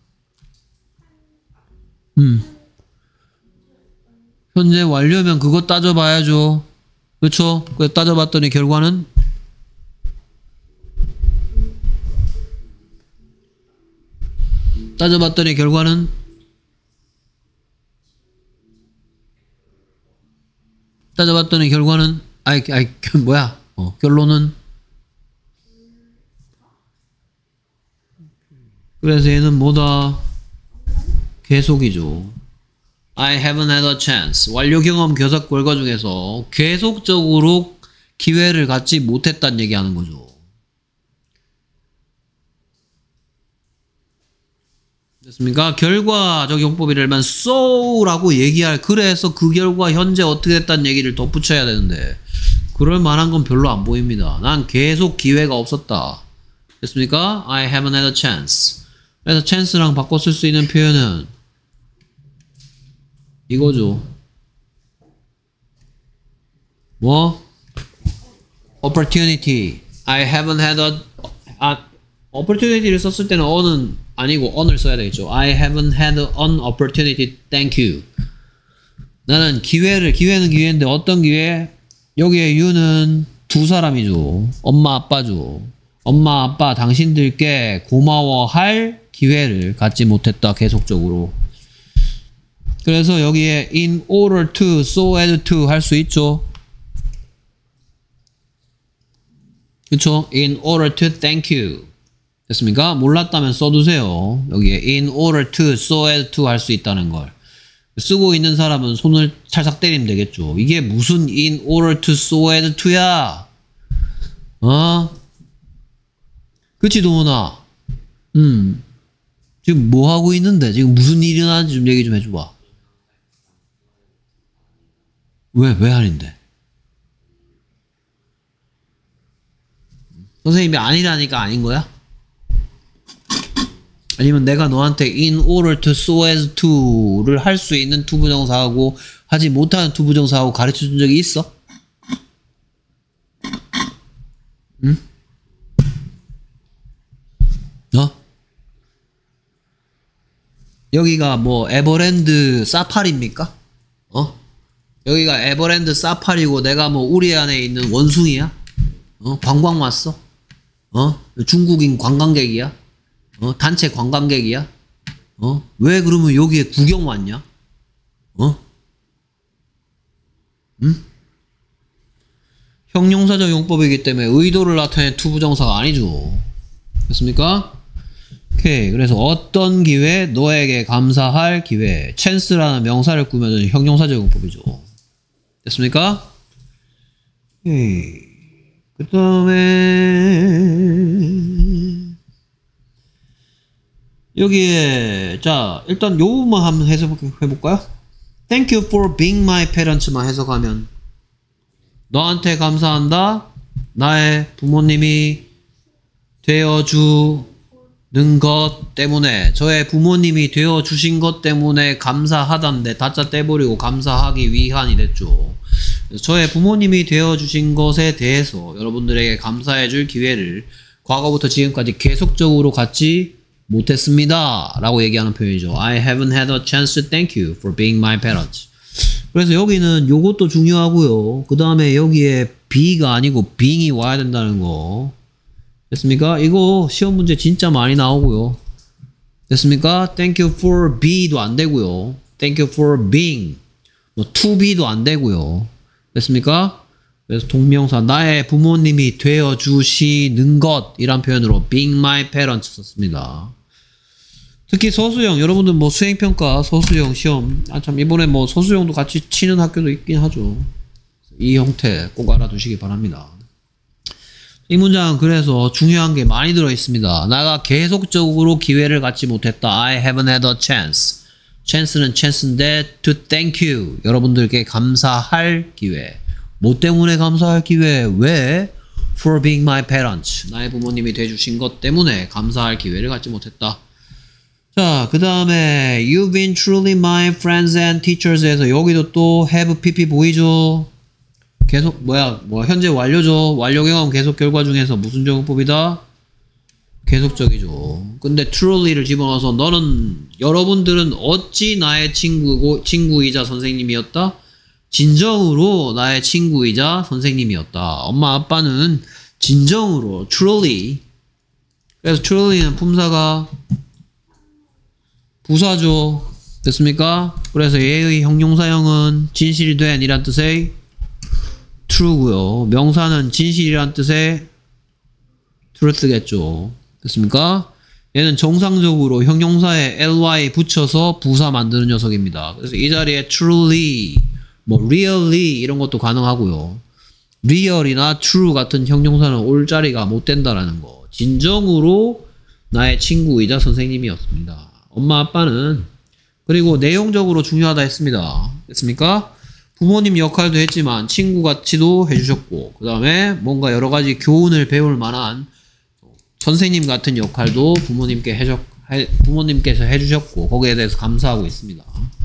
음. 현재 완료면 그거 따져봐야죠. 그렇죠? 그 따져봤더니 결과는 따져봤더니 결과는 따져봤더니 결과는 아이 아이 뭐야? 어, 결론은 그래서 얘는 뭐다? 계속이죠. I haven't had a chance. 완료 경험 교사 결과 중에서 계속적으로 기회를 갖지 못했다는 얘기하는 거죠. 됐습니까? 결과적 용법이라면 so라고 얘기할 그래서 그 결과 현재 어떻게 됐다는 얘기를 덧붙여야 되는데 그럴 만한 건 별로 안 보입니다. 난 계속 기회가 없었다. 됐습니까? I haven't had a chance. 그래서 chance랑 바꿔 쓸 수 있는 표현은 이거죠. 뭐? opportunity. I haven't had a, 아, opportunity를 썼을 때는 어는 아니고 on을 써야 되겠죠. I haven't had an opportunity. Thank you. 나는 기회를, 기회는 기회인데 어떤 기회? 여기에 you는 두 사람이죠. 엄마, 아빠죠. 엄마, 아빠, 당신들께 고마워할 기회를 갖지 못했다. 계속적으로. 그래서 여기에 in order to, so as to 할 수 있죠. 그쵸? in order to thank you. 됐습니까? 몰랐다면 써두세요. 여기에 in order to, so as to 할 수 있다는 걸. 쓰고 있는 사람은 손을 찰싹 때리면 되겠죠. 이게 무슨 in order to, so as to야? 어? 그치, 도훈아? 음. 지금 뭐 하고 있는데? 지금 무슨 일이 일어나는지 좀 얘기 좀 해줘봐. 왜, 왜 아닌데? 선생님이 아니라니까 아닌 거야? 아니면 내가 너한테 in order to, so as to를 할 수 있는 투부정사하고 하지 못하는 투부정사하고 가르쳐 준 적이 있어? 응? 어? 여기가 뭐 에버랜드 사파리입니까? 어? 여기가 에버랜드 사파리고 내가 뭐 우리 안에 있는 원숭이야? 어? 관광 왔어? 어? 중국인 관광객이야? 어? 단체 관광객이야? 어? 왜 그러면 여기에 구경 왔냐? 어? 응? 형용사적 용법이기 때문에 의도를 나타낸 투부정사가 아니죠. 됐습니까? 오케이. 그래서 어떤 기회, 너에게 감사할 기회. chance라는 명사를 꾸며준 형용사적 용법이죠. 됐습니까? 오케이. 그 다음에 여기에 자 일단 요 부분만 한번 해석해볼까요? Thank you for being my parents만 해석하면 너한테 감사한다. 나의 부모님이 되어주는 것 때문에 저의 부모님이 되어주신 것 때문에 감사하단데 다짜 떼버리고 감사하기 위한이 됐죠. 저의 부모님이 되어주신 것에 대해서 여러분들에게 감사해줄 기회를 과거부터 지금까지 계속적으로 갖지 못했습니다 라고 얘기하는 표현이죠. I haven't had a chance to thank you for being my parents. 그래서 여기는 요것도 중요하고요. 그 다음에 여기에 be가 아니고 being이 와야 된다는 거 됐습니까? 이거 시험 문제 진짜 많이 나오고요. 됐습니까? Thank you for be도 안 되고요. Thank you for being 뭐 to be도 안 되고요. 됐습니까? 그래서 동명사 나의 부모님이 되어주시는 것 이란 표현으로 being my parents 썼습니다. 특히 서술형 여러분들 뭐 수행평가 서술형 시험 아 참 이번에 뭐 서술형도 같이 치는 학교도 있긴 하죠. 이 형태 꼭 알아두시기 바랍니다. 이 문장 그래서 중요한 게 많이 들어 있습니다. 나가 계속적으로 기회를 갖지 못했다. I haven't had a chance. chance는 chance인데 to thank you 여러분들께 감사할 기회. 뭐 때문에 감사할 기회? 왜? For being my parents. 나의 부모님이 돼주신 것 때문에 감사할 기회를 갖지 못했다. 자, 그 다음에 You've been truly my friends and teachers에서 여기도 또 have pp 보이죠? 계속 뭐야? 뭐 현재 완료죠? 완료 경험 계속 결과 중에서 무슨 적용법이다? 계속적이죠. 근데 truly를 집어넣어서 너는 여러분들은 어찌 나의 친구고 친구이자 선생님이었다? 진정으로 나의 친구이자 선생님이었다. 엄마 아빠는 진정으로 truly 그래서 truly는 품사가 부사죠. 됐습니까? 그래서 얘의 형용사형은 진실이 된 이란 뜻의 true고요. 명사는 진실이란 뜻의 truth겠죠. 됐습니까? 얘는 정상적으로 형용사에 ly 붙여서 부사 만드는 녀석입니다. 그래서 이 자리에 truly 뭐 really 이런 것도 가능하고요. real이나 true 같은 형용사는 올 자리가 못 된다라는 거. 진정으로 나의 친구이자 선생님이었습니다. 엄마 아빠는 그리고 내용적으로 중요하다 했습니다. 됐습니까? 부모님 역할도 했지만 친구같이도 해주셨고 그 다음에 뭔가 여러가지 교훈을 배울 만한 선생님 같은 역할도 부모님께 해주, 부모님께서 해주셨고 거기에 대해서 감사하고 있습니다.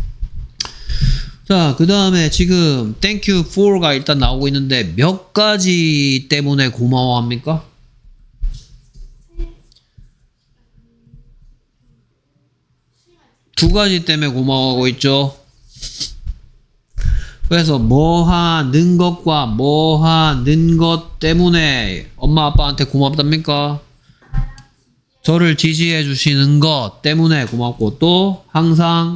자, 그 다음에 지금 thank you for가 일단 나오고 있는데 몇 가지 때문에 고마워합니까? 두 가지 때문에 고마워하고 있죠. 그래서 뭐하는 것과 뭐하는 것 때문에 엄마 아빠한테 고맙답니까? 저를 지지해 주시는 것 때문에 고맙고, 또 항상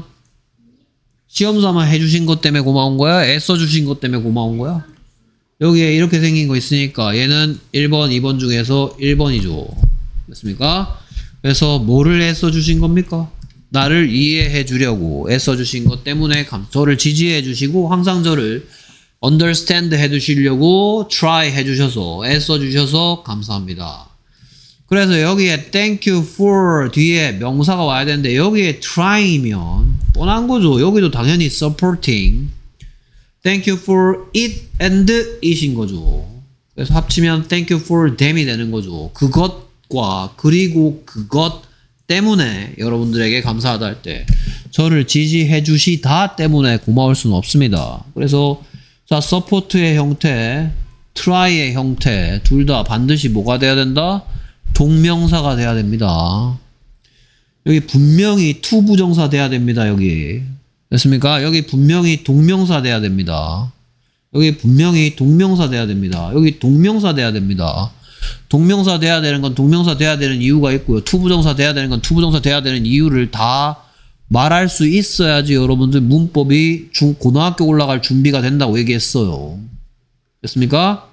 시험 삼아 해주신 것 때문에 고마운 거야? 애써 주신 것 때문에 고마운 거야? 여기에 이렇게 생긴 거 있으니까 얘는 일 번, 이 번 중에서 일 번이죠. 됐습니까? 그래서 뭐를 애써 주신 겁니까? 나를 이해해 주려고 애써 주신 것 때문에 감, 저를 지지해 주시고 항상 저를 understand 해 주시려고 try 해 주셔서 애써 주셔서 감사합니다. 그래서 여기에 thank you for 뒤에 명사가 와야 되는데 여기에 try면 뻔한 거죠. 여기도 당연히 supporting thank you for it and it인 거죠. 그래서 합치면 thank you for them이 되는 거죠. 그것과 그리고 그것 때문에 여러분들에게 감사하다 할 때 저를 지지해 주시다 때문에 고마울 수는 없습니다. 그래서 자 support의 형태, try의 형태 둘 다 반드시 뭐가 돼야 된다? 동명사가 돼야 됩니다. 여기 분명히 to 부정사 돼야 됩니다. 여기 됐습니까? 여기 분명히 동명사 돼야 됩니다. 여기 분명히 동명사 돼야 됩니다. 여기 동명사 돼야 됩니다. 동명사 돼야 되는 건 동명사 돼야 되는 이유가 있고요. to 부정사 돼야 되는 건 to 부정사 돼야 되는 이유를 다 말할 수 있어야지 여러분들 문법이 중, 고등학교 올라갈 준비가 된다고 얘기했어요. 됐습니까?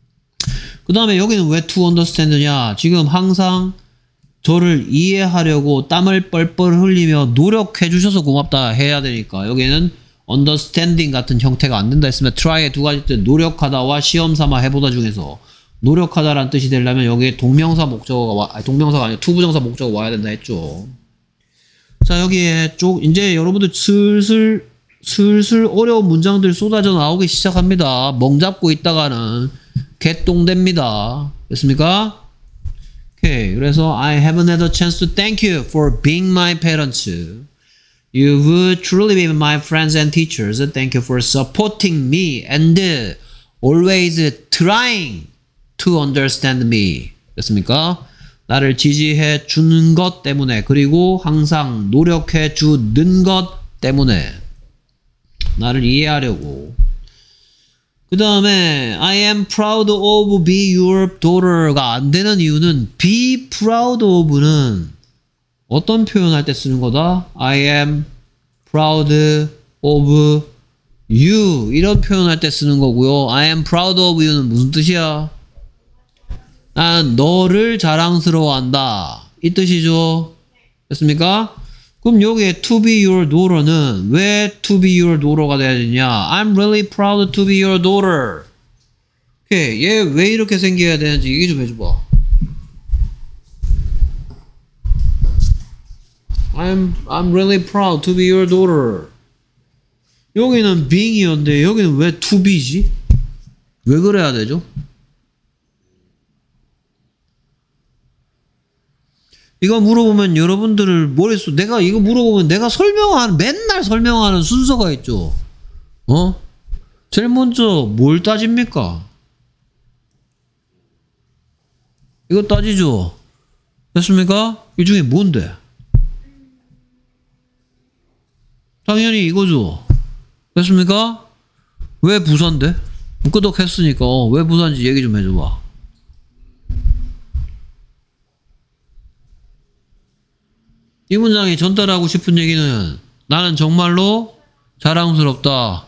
그 다음에 여기는 왜 to understand냐? 지금 항상 저를 이해하려고 땀을 뻘뻘 흘리며 노력해 주셔서 고맙다 해야 되니까 여기는 understanding 같은 형태가 안 된다 했으면 try의 두 가지 뜻 노력하다와 시험 삼아 해보다 중에서 노력하다라는 뜻이 되려면 여기에 동명사 목적어가 와, 아니 동명사가 아니라 to 부정사 목적어가 와야 된다 했죠. 자 여기에 쪽 이제 여러분들 슬슬 슬슬 어려운 문장들 쏟아져 나오기 시작합니다. 멍 잡고 있다가는 개똥됩니다. 됐습니까? 오케이. 그래서 I haven't had a chance to thank you for being my parents. You've truly been my friends and teachers. Thank you for supporting me and always trying to understand me. 됐습니까? 나를 지지해 주는 것 때문에 그리고 항상 노력해 주는 것 때문에 나를 이해하려고. 그 다음에 I am proud of be your daughter가 안 되는 이유는 be proud of는 어떤 표현할 때 쓰는 거다? I am proud of you 이런 표현할 때 쓰는 거고요. I am proud of you는 무슨 뜻이야? 난 너를 자랑스러워한다 이 뜻이죠. 됐습니까? 그럼 여기에 to be your daughter는 왜 to be your daughter가 돼야 되냐? I'm really proud to be your daughter. 오케이, 얘 왜 이렇게 생겨야 되는지 얘기 좀 해줘봐. I'm I'm really proud to be your daughter. 여기는 being이었는데 여기는 왜 to be지? 왜 그래야 되죠? 이거 물어보면 여러분들을 머릿속 내가 이거 물어보면 내가 설명하는 맨날 설명하는 순서가 있죠. 어? 제일 먼저 뭘 따집니까? 이거 따지죠. 됐습니까? 이 중에 뭔데? 당연히 이거죠. 됐습니까? 왜 부산데? 끄덕했으니까 어, 왜 부산인지 얘기 좀 해줘봐. 이 문장이 전달하고 싶은 얘기는 나는 정말로 자랑스럽다.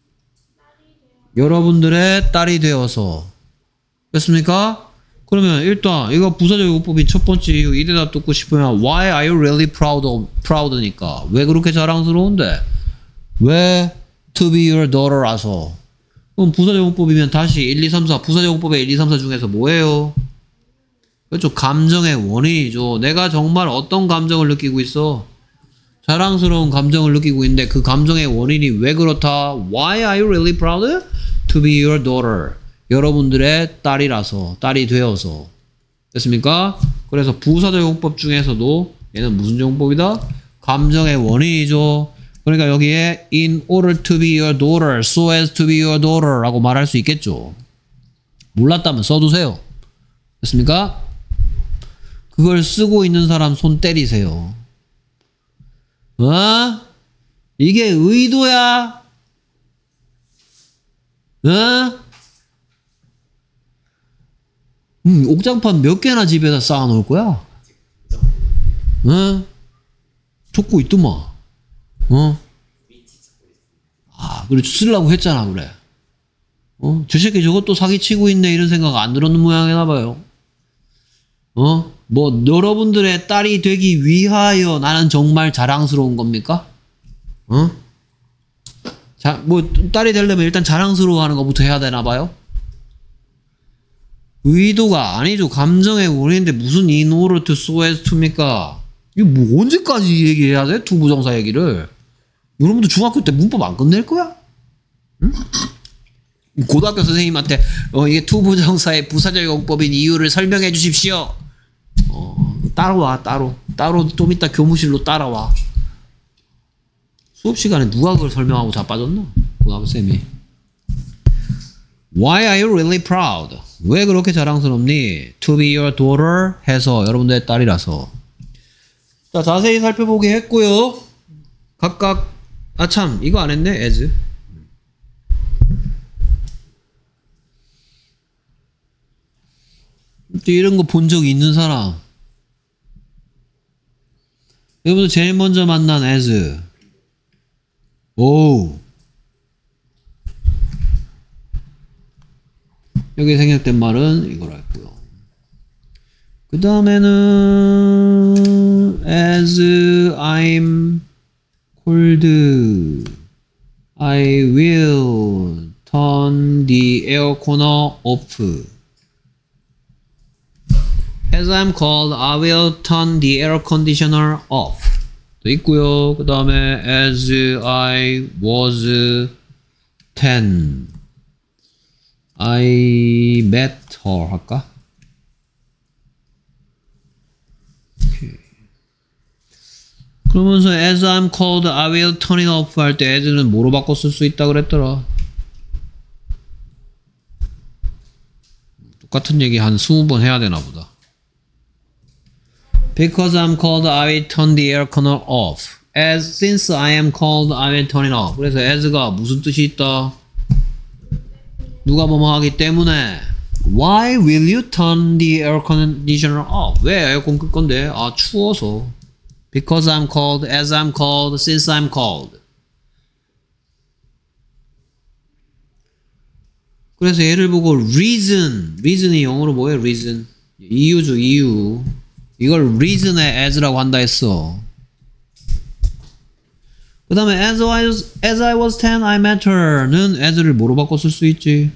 여러분들의 딸이 되어서. 됐습니까? 그러면 일단 이거 부사적 요구법인 첫 번째 이유 이 대답 듣고 싶으면 Why are you really proud of, proud니까 왜 그렇게 자랑스러운데? 왜 to be your daughter라서? 그럼 부사적 요구법이면 다시 일, 이, 삼, 사 부사적 요구법의 일, 이, 삼, 사 중에서 뭐예요? 그렇죠. 감정의 원인이죠. 내가 정말 어떤 감정을 느끼고 있어? 자랑스러운 감정을 느끼고 있는데 그 감정의 원인이 왜 그렇다? Why are you really proud to be your daughter? 여러분들의 딸이라서, 딸이 되어서. 됐습니까? 그래서 부사적 용법 중에서도 얘는 무슨 용법이다? 감정의 원인이죠. 그러니까 여기에 in order to be your daughter, so as to be your daughter 라고 말할 수 있겠죠. 몰랐다면 써두세요. 됐습니까? 그걸 쓰고 있는 사람 손 때리세요. 어? 이게 의도야? 어? 음, 옥장판 몇 개나 집에다 쌓아놓을 거야? 어? 쫓고 있더만. 어? 아, 그래, 쓰려고 했잖아, 그래. 어? 저 새끼 저것도 사기치고 있네, 이런 생각 안 들었는 모양이나 봐요. 어? 뭐, 여러분들의 딸이 되기 위하여 나는 정말 자랑스러운 겁니까? 어? 자, 뭐, 딸이 되려면 일단 자랑스러워 하는 것부터 해야 되나 봐요? 의도가 아니죠. 감정의 원인인데 무슨 in order to so as to입니까? 이거 뭐 언제까지 얘기해야 돼? 투부정사 얘기를. 여러분들 중학교 때 문법 안 끝낼 거야? 응? 고등학교 선생님한테 어, 이게 투부정사의 부사적 용법인 이유를 설명해 주십시오. 어, 따라와 따로. 따로 좀 이따 교무실로 따라와. 수업 시간에 누가 그걸 설명하고 자빠졌나? 고등학생이. Why are you really proud? 왜 그렇게 자랑스럽니? To be your daughter 해서 여러분들의 딸이라서. 자, 자세히 살펴보게 했고요. 각각 아 참 이거 안 했네. as. 이런 거 본 적 있는 사람? 여러분들 제일 먼저 만난 as. 오. 여기 생략된 말은 이거라 했고요. 그 다음에는 as I'm cold, I will turn the air conditioner off. As I'm cold, I will turn the air conditioner off. 또 있고요. 그 다음에 as I was ten, I met her 할까? 오케이. 그러면서 as I'm cold, I will turn it off 할 때 as는 뭐로 바꿔 쓸 수 있다 그랬더라? 똑같은 얘기 한 스무 번 해야 되나 보다. Because I'm cold, I will turn the air conditioner off. As since I am cold, I will turn it off. 그래서 as가 무슨 뜻이 있다? 누가 뭐뭐 하기 때문에. Why will you turn the air conditioner off? 왜 에어컨 끌 건데? 아, 추워서. Because I'm cold, as I'm cold, since I'm cold. 그래서 얘를 보고 reason, reason이 영어로 뭐예요? reason. 이유죠, 이유. 이걸 reason의 as라고 한다 했어. 그 다음에 as I was, as I was ten, I met her는 as를 뭐로 바꿔 쓸 수 있지?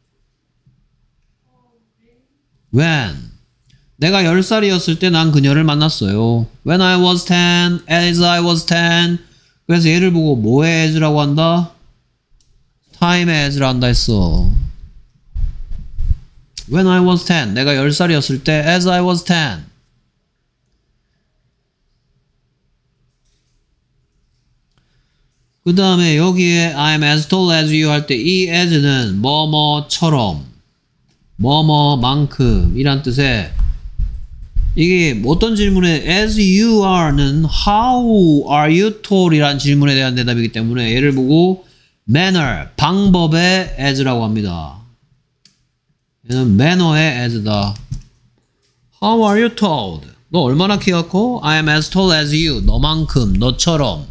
When. 내가 열 살이었을 때 난 그녀를 만났어요. When I was ten, as I was ten. 그래서 얘를 보고 뭐의 as라고 한다? time의 as라 한다 했어. When I was ten. 내가 열 살이었을 때 as I was ten. 그 다음에 여기에 I'm as tall as you 할 때 이 as는 뭐뭐처럼 뭐뭐만큼 이란 뜻의 이게 어떤 질문에 as you are는 how are you tall 이란 질문에 대한 대답이기 때문에 얘를 보고 manner 방법의 as라고 합니다. 얘는 manner의 as다. How are you tall? 너 얼마나 키가 커? I am as tall as you. 너만큼 너처럼.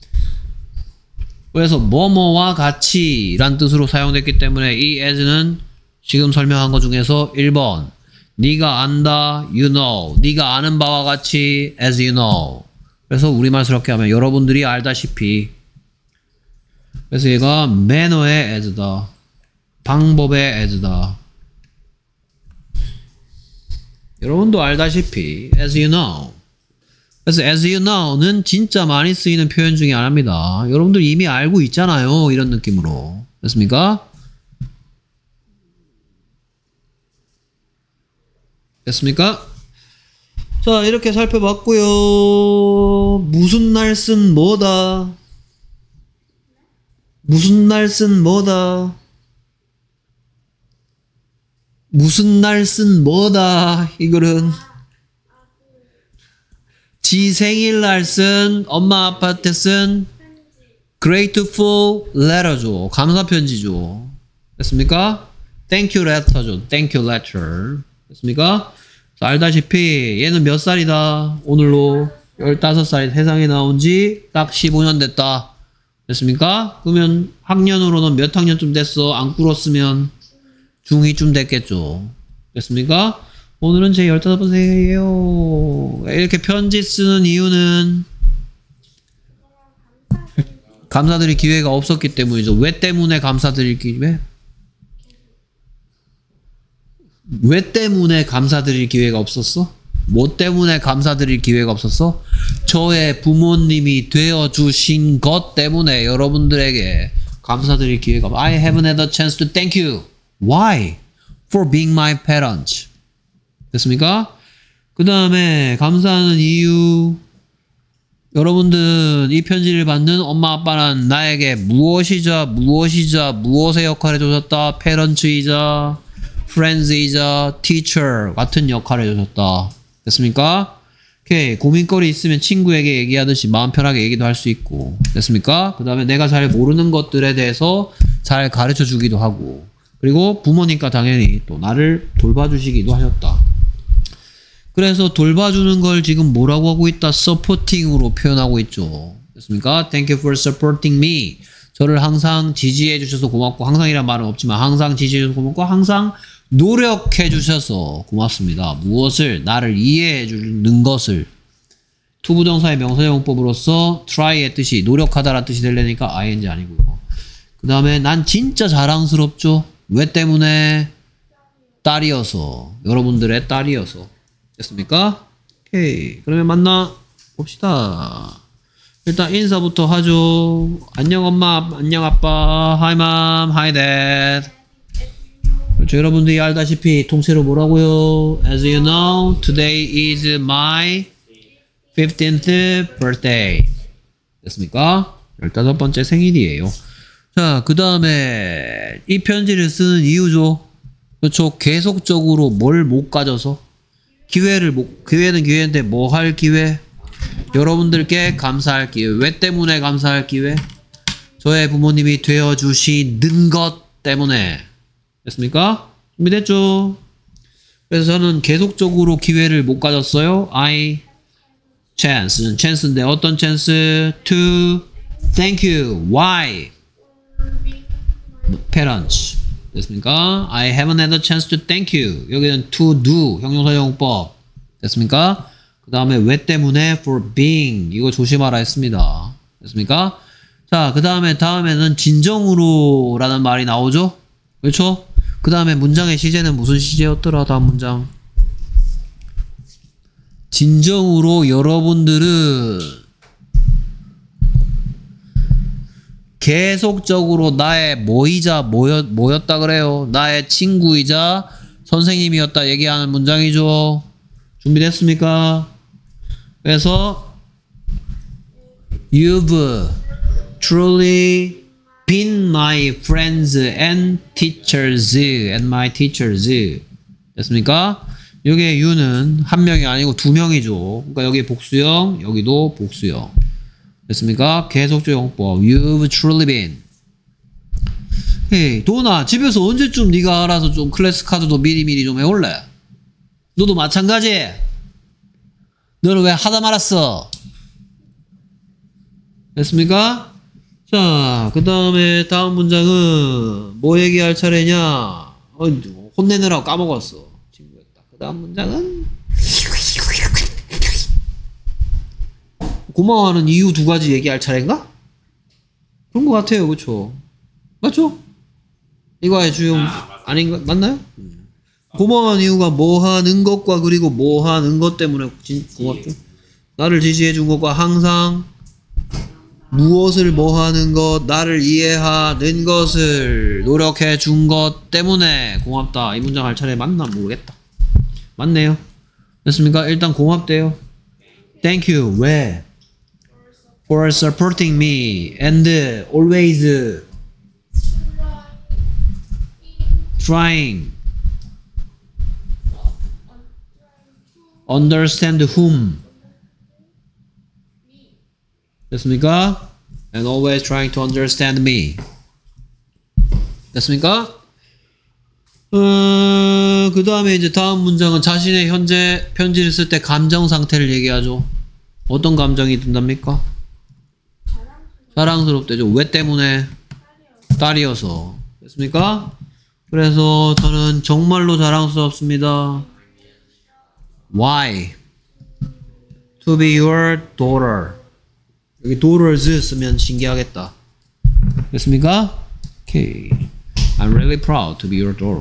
그래서 뭐뭐와 같이 란 뜻으로 사용됐기 때문에 이 as는 지금 설명한 것 중에서 일 번 네가 안다, you know. 네가 아는 바와 같이 as you know. 그래서 우리말스럽게 하면 여러분들이 알다시피. 그래서 얘가 manner의 as다. 방법의 as다. 여러분도 알다시피 as you know. 그래서 as you know는 진짜 많이 쓰이는 표현 중에 하나입니다. 여러분들 이미 알고 있잖아요. 이런 느낌으로. 됐습니까? 됐습니까? 자, 이렇게 살펴봤고요. 무슨 날 쓴 뭐다? 무슨 날 쓴 뭐다? 무슨 날 쓴 뭐다? 이거는 지 생일날 쓴 엄마 아빠한테 쓴 grateful letter죠. 감사 편지죠. 됐습니까? thank you letter죠. thank you letter. 됐습니까? 알다시피 얘는 몇 살이다? 오늘로 열다섯 살이 세상에 나온 지 딱 십오 년 됐다. 됐습니까? 그러면 학년으로는 몇 학년쯤 됐어? 안 꿇었으면 중이쯤 됐겠죠. 됐습니까? 오늘은 제 열다섯 번째예요. 이렇게 편지 쓰는 이유는 감사드릴 기회가 없었기 때문이죠. 왜 때문에 감사드릴 기회? 왜 때문에 감사드릴 기회가 없었어? 뭐 때문에 감사드릴 기회가 없었어? 저의 부모님이 되어주신 것 때문에 여러분들에게 감사드릴 기회가 없어. I haven't had a chance to thank you. Why? For being my parents. 됐습니까? 그 다음에 감사하는 이유. 여러분들 이 편지를 받는 엄마 아빠는 나에게 무엇이자 무엇이자 무엇의 역할을 해주셨다. 페런츠이자 프렌즈이자 티처 같은 역할을 해주셨다. 됐습니까? 오케이. 고민거리 있으면 친구에게 얘기하듯이 마음 편하게 얘기도 할 수 있고. 됐습니까? 그 다음에 내가 잘 모르는 것들에 대해서 잘 가르쳐 주기도 하고. 그리고 부모님과 당연히 또 나를 돌봐주시기도 하셨다. 그래서 돌봐주는 걸 지금 뭐라고 하고 있다? supporting으로 표현하고 있죠. 됐습니까? Thank you for supporting me. 저를 항상 지지해 주셔서 고맙고, 항상이란 말은 없지만 항상 지지해 주셔서 고맙고, 항상 노력해 주셔서 고맙습니다. 무엇을? 나를 이해해 주는 것을. 투부정사의 명사용법으로서 try의 뜻이 노력하다라는 뜻이 되려니까 ing 아니고요. 그 다음에 난 진짜 자랑스럽죠. 왜 때문에? 딸이어서. 여러분들의 딸이어서. 됐습니까? 오케이. 그러면 만나 봅시다. 일단 인사부터 하죠. 안녕 엄마, 안녕 아빠, hi mom, hi dad. 그렇죠. 여러분들이 알다시피 통째로 뭐라고요? As you know, today is my fifteenth birthday. 됐습니까? 열다섯 번째 생일이에요. 자, 그 다음에 이 편지를 쓰는 이유죠. 그렇죠. 계속적으로 뭘 못 가져서 기회를 못, 기회는 기회인데 뭐 할 기회? 여러분들께 감사할 기회. 왜 때문에 감사할 기회? 저의 부모님이 되어주시는 것 때문에. 됐습니까? 준비됐죠? 그래서 저는 계속적으로 기회를 못 가졌어요. I chance. chance인데 어떤 chance? To thank you. Why? Parents. 됐습니까? I haven't had a chance to thank you. 여기는 to do. 형용사용법. 됐습니까? 그 다음에 왜 때문에? For being. 이거 조심하라 했습니다. 됐습니까? 자, 그 다음에 다음에는 진정으로 라는 말이 나오죠? 그렇죠? 그 다음에 문장의 시제는 무슨 시제였더라? 다음 문장. 진정으로 여러분들은 계속적으로 나의 뭐이자 뭐였, 뭐였다 그래요? 나의 친구이자 선생님이었다 얘기하는 문장이죠. 준비됐습니까? 그래서 You've truly been my friends and teachers and my teachers. 됐습니까? 여기에 you는 한 명이 아니고 두 명이죠. 그러니까 여기 복수형, 여기도 복수형. 됐습니까? 계속적 용법. You've truly been. 헤이, 도나, 집에서 언제쯤 네가 알아서 좀 클래스 카드도 미리미리 좀 해올래? 너도 마찬가지? 너는 왜 하다 말았어? 됐습니까? 자, 그 다음에 다음 문장은 뭐 얘기할 차례냐? 어, 혼내느라고 까먹었어. 친구였다. 그 다음 문장은 고마워하는 이유 두 가지 얘기할 차례인가? 그런 것 같아요. 그쵸? 맞죠? 이거의 주용 아닌가? 맞나요? 고마워하는 이유가 뭐 하는 것과 그리고 뭐 하는 것 때문에 고맙죠? 나를 지지해 준 것과 항상 무엇을 뭐 하는 것, 나를 이해하는 것을 노력해 준 것 때문에 고맙다. 이 문장 할 차례 맞나 모르겠다. 맞네요. 됐습니까? 일단 고맙대요. Thank you. 왜? For supporting me and always trying understand whom 됐습니까? And always trying to understand me. 됐습니까? 어, 그 다음에 이제 다음 문장은 자신의 현재 편지를 쓸 때 감정 상태를 얘기하죠. 어떤 감정이 든답니까? 사랑스럽대죠. 왜 때문에? 딸이어서. 됐습니까? 그래서 저는 정말로 자랑스럽습니다. Why? To be your daughter. 여기 daughters 쓰면 신기하겠다. 됐습니까? 오케이. I'm really proud to be your daughter.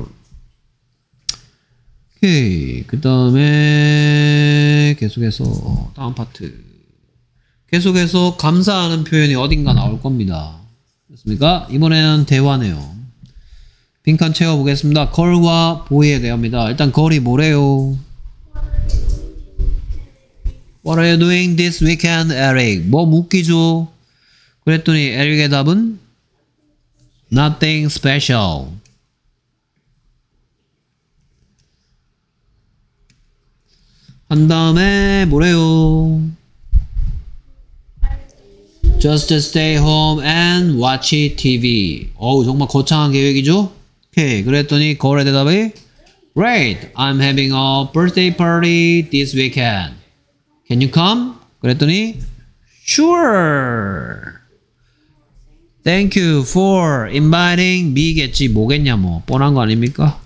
오케이. 그 다음에 계속해서 다음 파트. 계속해서 감사하는 표현이 어딘가 나올 겁니다. 됐습니까? 이번에는 대화네요. 빈칸 채워보겠습니다. 걸과 보이에 대합니다. 일단 걸이 뭐래요? What are you doing this weekend, Eric? 뭐 묻기죠? 그랬더니 에릭의 답은 Nothing special. 한 다음에 뭐래요? Just stay home and watch 티비. 어우 정말 거창한 계획이죠? 오케이. 그랬더니 걸의 대답이 Great, I'm having a birthday party this weekend. Can you come? 그랬더니 Sure. Thank you for inviting me겠지. 뭐겠냐 뭐. 뻔한 거 아닙니까?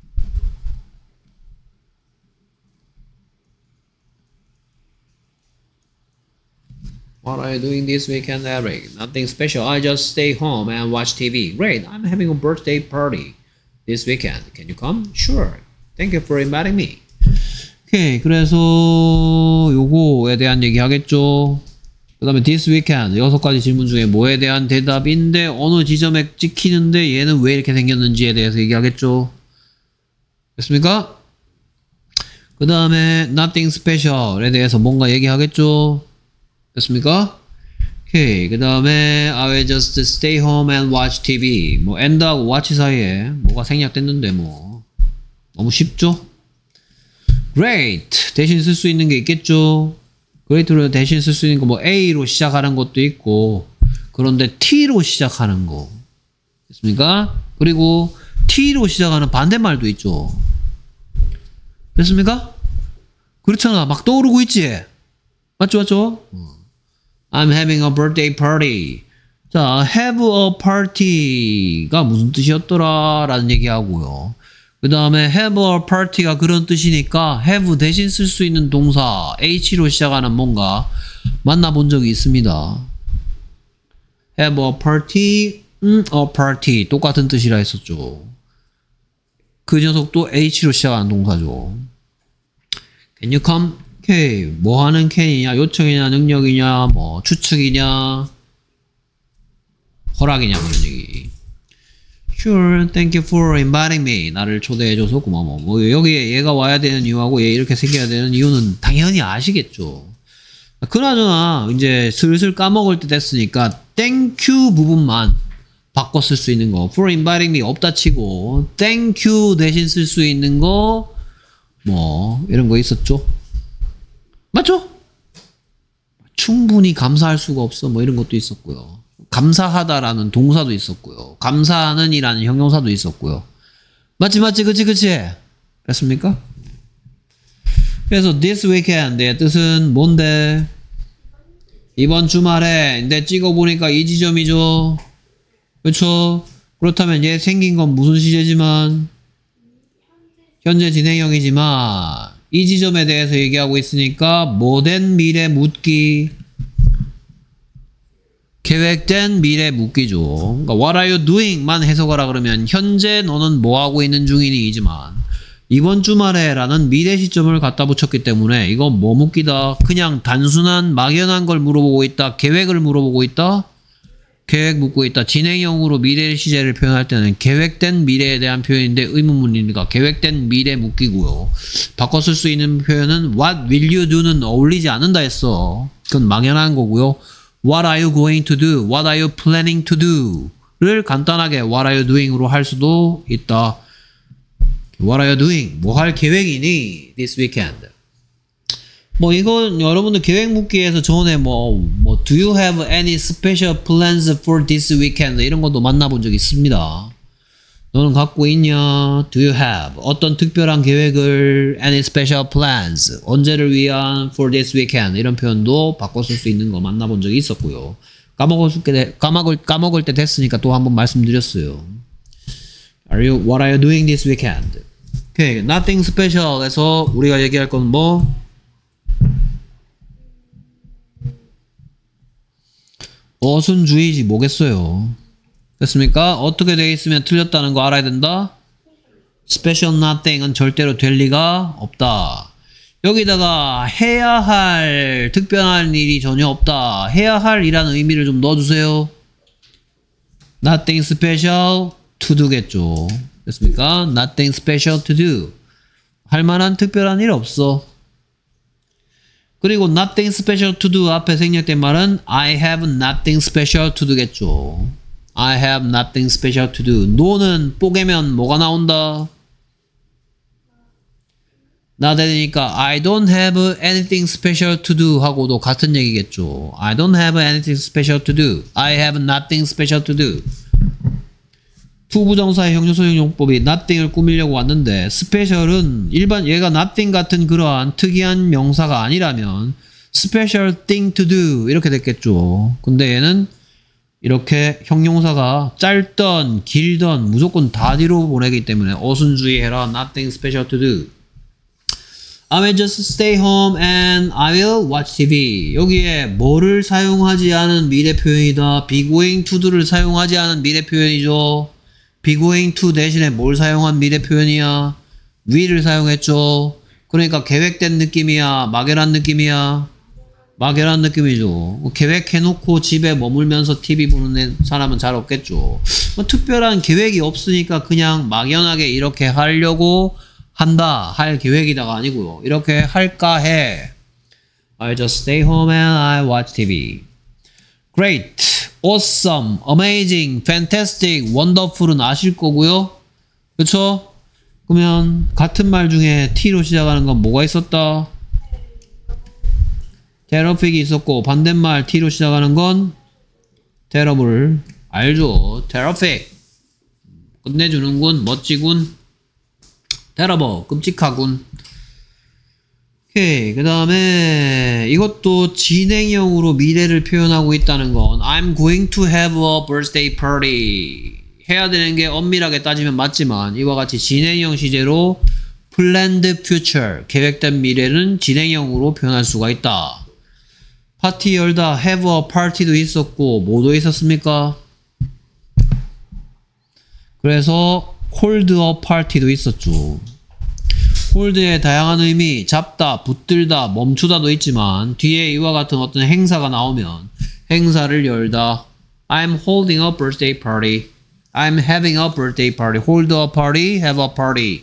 What are you doing this weekend, Eric? Nothing special. I just stay home and watch 티비. Great. I'm having a birthday party this weekend. Can you come? Sure. Thank you for inviting me. 오케이. 그래서 요거에 대한 얘기 하겠죠. 그 다음에 this weekend. 여섯 가지 질문 중에 뭐에 대한 대답인데 어느 지점에 찍히는데 얘는 왜 이렇게 생겼는지에 대해서 얘기하겠죠. 됐습니까? 그 다음에 nothing special에 대해서 뭔가 얘기하겠죠. 됐습니까? 오케이. 그 다음에 I will just stay home and watch 티비. 뭐 and하고 watch 사이에 뭐가 생략됐는데 뭐 너무 쉽죠? Great. 대신 쓸 수 있는 게 있겠죠? Great로 대신 쓸 수 있는 거 뭐 A로 시작하는 것도 있고 그런데 T로 시작하는 거 됐습니까? 그리고 T로 시작하는 반대말도 있죠. 됐습니까? 그렇잖아. 막 떠오르고 있지? 맞죠? 맞죠? I'm having a birthday party. 자, have a party가 무슨 뜻이었더라? 라는 얘기하고요. 그 다음에 have a party가 그런 뜻이니까 have 대신 쓸 수 있는 동사 H로 시작하는 뭔가 만나본 적이 있습니다. have a party, 음, a party 똑같은 뜻이라 했었죠. 그 녀석도 H로 시작하는 동사죠. Can you come? 오케이. 뭐 하는 can이냐? 요청이냐? 능력이냐? 뭐 추측이냐? 허락이냐? 그런 얘기. Sure, thank you for inviting me. 나를 초대해줘서 고마워. 뭐 여기에 얘가 와야 되는 이유하고 얘 이렇게 생겨야 되는 이유는 당연히 아시겠죠. 그나저나 이제 슬슬 까먹을 때 됐으니까 thank you 부분만 바꿔 쓸 수 있는 거. For inviting me 없다 치고 thank you 대신 쓸 수 있는 거 뭐 이런 거 있었죠. 맞죠? 충분히 감사할 수가 없어. 뭐 이런 것도 있었고요. 감사하다라는 동사도 있었고요. 감사하는 이라는 형용사도 있었고요. 맞지 맞지 그치 그치? 그랬습니까? 그래서 this weekend의 뜻은 뭔데? 이번 주말에 근데 찍어보니까 이 지점이죠. 그렇죠? 그렇다면 얘 생긴 건 무슨 시제지만 현재 진행형이지만 이 지점에 대해서 얘기하고 있으니까 뭐된 미래 묻기 계획된 미래 묻기죠. 그러니까 what are you doing 만 해석하라 그러면 현재 너는 뭐하고 있는 중이니 이지만 이번 주말에 라는 미래 시점을 갖다 붙였기 때문에 이건 뭐 묻기다. 그냥 단순한 막연한 걸 물어보고 있다. 계획을 물어보고 있다. 계획 묻고 있다. 진행형으로 미래 시제를 표현할 때는 계획된 미래에 대한 표현인데 의문문이니까 계획된 미래 묻기고요. 바꿔 쓸 수 있는 표현은 what will you do는 어울리지 않는다 했어. 그건 막연한 거고요. What are you going to do? What are you planning to do? 를 간단하게 What are you doing으로 할 수도 있다. What are you doing? 뭐 할 계획이니? This weekend. 뭐 이건 여러분들 계획 묻기에서 전에 뭐, 뭐 do you have any special plans for this weekend 이런 것도 만나본 적 있습니다. 너는 갖고 있냐? Do you have 어떤 특별한 계획을 any special plans 언제를 위한 for this weekend 이런 표현도 바꿔 쓸 수 있는 거 만나본 적이 있었고요. 까먹을 때 까먹을 까먹을 때 됐으니까 또 한번 말씀드렸어요. Are you what are you doing this weekend? Okay, nothing special에서 우리가 얘기할 건 뭐? 어순주의지 뭐겠어요. 됐습니까? 어떻게 되어 있으면 틀렸다는 거 알아야 된다. Special nothing은 절대로 될 리가 없다. 여기다가 해야 할 특별한 일이 전혀 없다. 해야 할 이라는 의미를 좀 넣어주세요. Nothing special to do겠죠. 됐습니까? Nothing special to do. 할 만한 특별한 일 없어. 그리고 nothing special to do 앞에 생략된 말은 I have nothing special to do겠죠. I have nothing special to do. no는 뽀개면 뭐가 나온다? 나대니까 I don't have anything special to do 하고도 같은 얘기겠죠. I don't have anything special to do. I have nothing special to do. 투부정사의 형용소형 용법이 nothing을 꾸미려고 왔는데 special은 일반 얘가 nothing 같은 그러한 특이한 명사가 아니라면 special thing to do 이렇게 됐겠죠. 근데 얘는 이렇게 형용사가 짧던 길던 무조건 다 뒤로 보내기 때문에 어순주의해라. Nothing special to do. I will just stay home and I will watch 티비. 여기에 뭐를 사용하지 않은 미래 표현이다. be going to do를 사용하지 않은 미래 표현이죠. be going to 대신에 뭘 사용한 미래 표현이야? will을 사용했죠. 그러니까 계획된 느낌이야? 막연한 느낌이야? 막연한 느낌이죠. 계획해놓고 집에 머물면서 티비 보는 사람은 잘 없겠죠. 뭐 특별한 계획이 없으니까 그냥 막연하게 이렇게 하려고 한다. 할 계획이다가 아니고요. 이렇게 할까 해. I just stay home and I watch 티비. Great, awesome, amazing, fantastic, wonderful은 아실 거고요. 그쵸? 그러면 같은 말 중에 T로 시작하는 건 뭐가 있었다? terrific이 있었고 반대말 T로 시작하는 건 terrible. 알죠? terrific. 끝내주는군. 멋지군. terrible. 끔찍하군. 오케이. 그 다음에 이것도 진행형으로 미래를 표현하고 있다는 건 I'm going to have a birthday party. 해야 되는 게 엄밀하게 따지면 맞지만 이와 같이 진행형 시제로 planned future. 계획된 미래는 진행형으로 표현할 수가 있다. 파티 열다 have a party도 있었고 뭐도 있었습니까? 그래서 hold a party도 있었죠. hold의 다양한 의미 잡다, 붙들다, 멈추다도 있지만 뒤에 이와 같은 어떤 행사가 나오면 행사를 열다 I'm holding a birthday party. I'm having a birthday party. hold a party, have a party.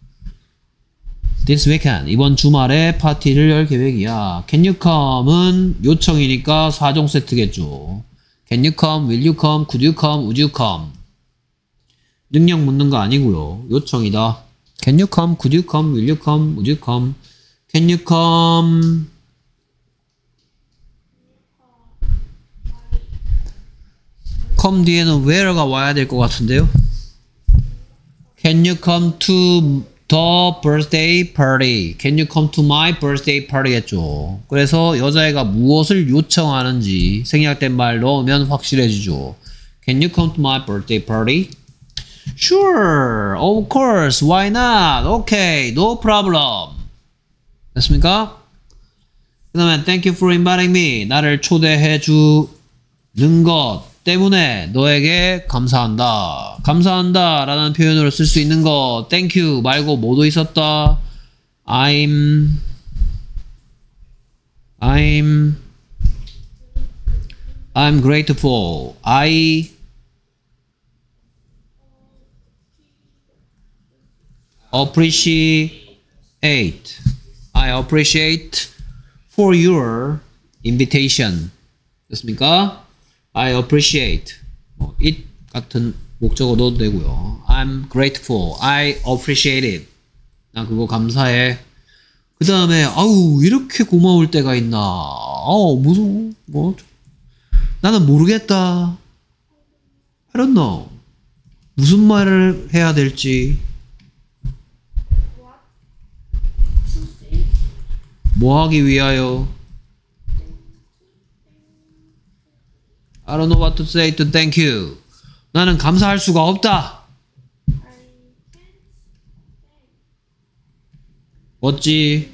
This weekend. 이번 주말에 파티를 열 계획이야. Can you come은 요청이니까 사 종 세트겠죠. Can you come? Will you come? Could you come? Would you come? 능력 묻는 거 아니고요. 요청이다. Can you come? Could you come? Will you come? Would you come? Can you come? come 뒤에는 where가 와야 될 것 같은데요. Can you come to the birthday party? Can you come to my birthday party겠죠. 그래서 여자애가 무엇을 요청하는지 생략된 말 넣으면 확실해지죠. Can you come to my birthday party? Sure, of course, why not? Okay, no problem. 됐습니까? 그 다음에 thank you for inviting me. 나를 초대해 주는 것 때문에 너에게 감사한다. 감사한다 라는 표현으로 쓸 수 있는 거 thank you 말고 뭐도 있었다. I'm I'm I'm grateful. I appreciate I appreciate for your invitation. 됐습니까? I appreciate 뭐, it 같은 목적어 넣어도 되고요. I'm grateful. I appreciate it. 나 그거 감사해. 그 다음에 아우 이렇게 고마울 때가 있나. 어 무슨 뭐 나는 모르겠다. I don't know. 무슨 말을 해야 될지. 뭐 하기 위하여. I don't know what to say to thank you. 나는 감사할 수가 없다. 어찌?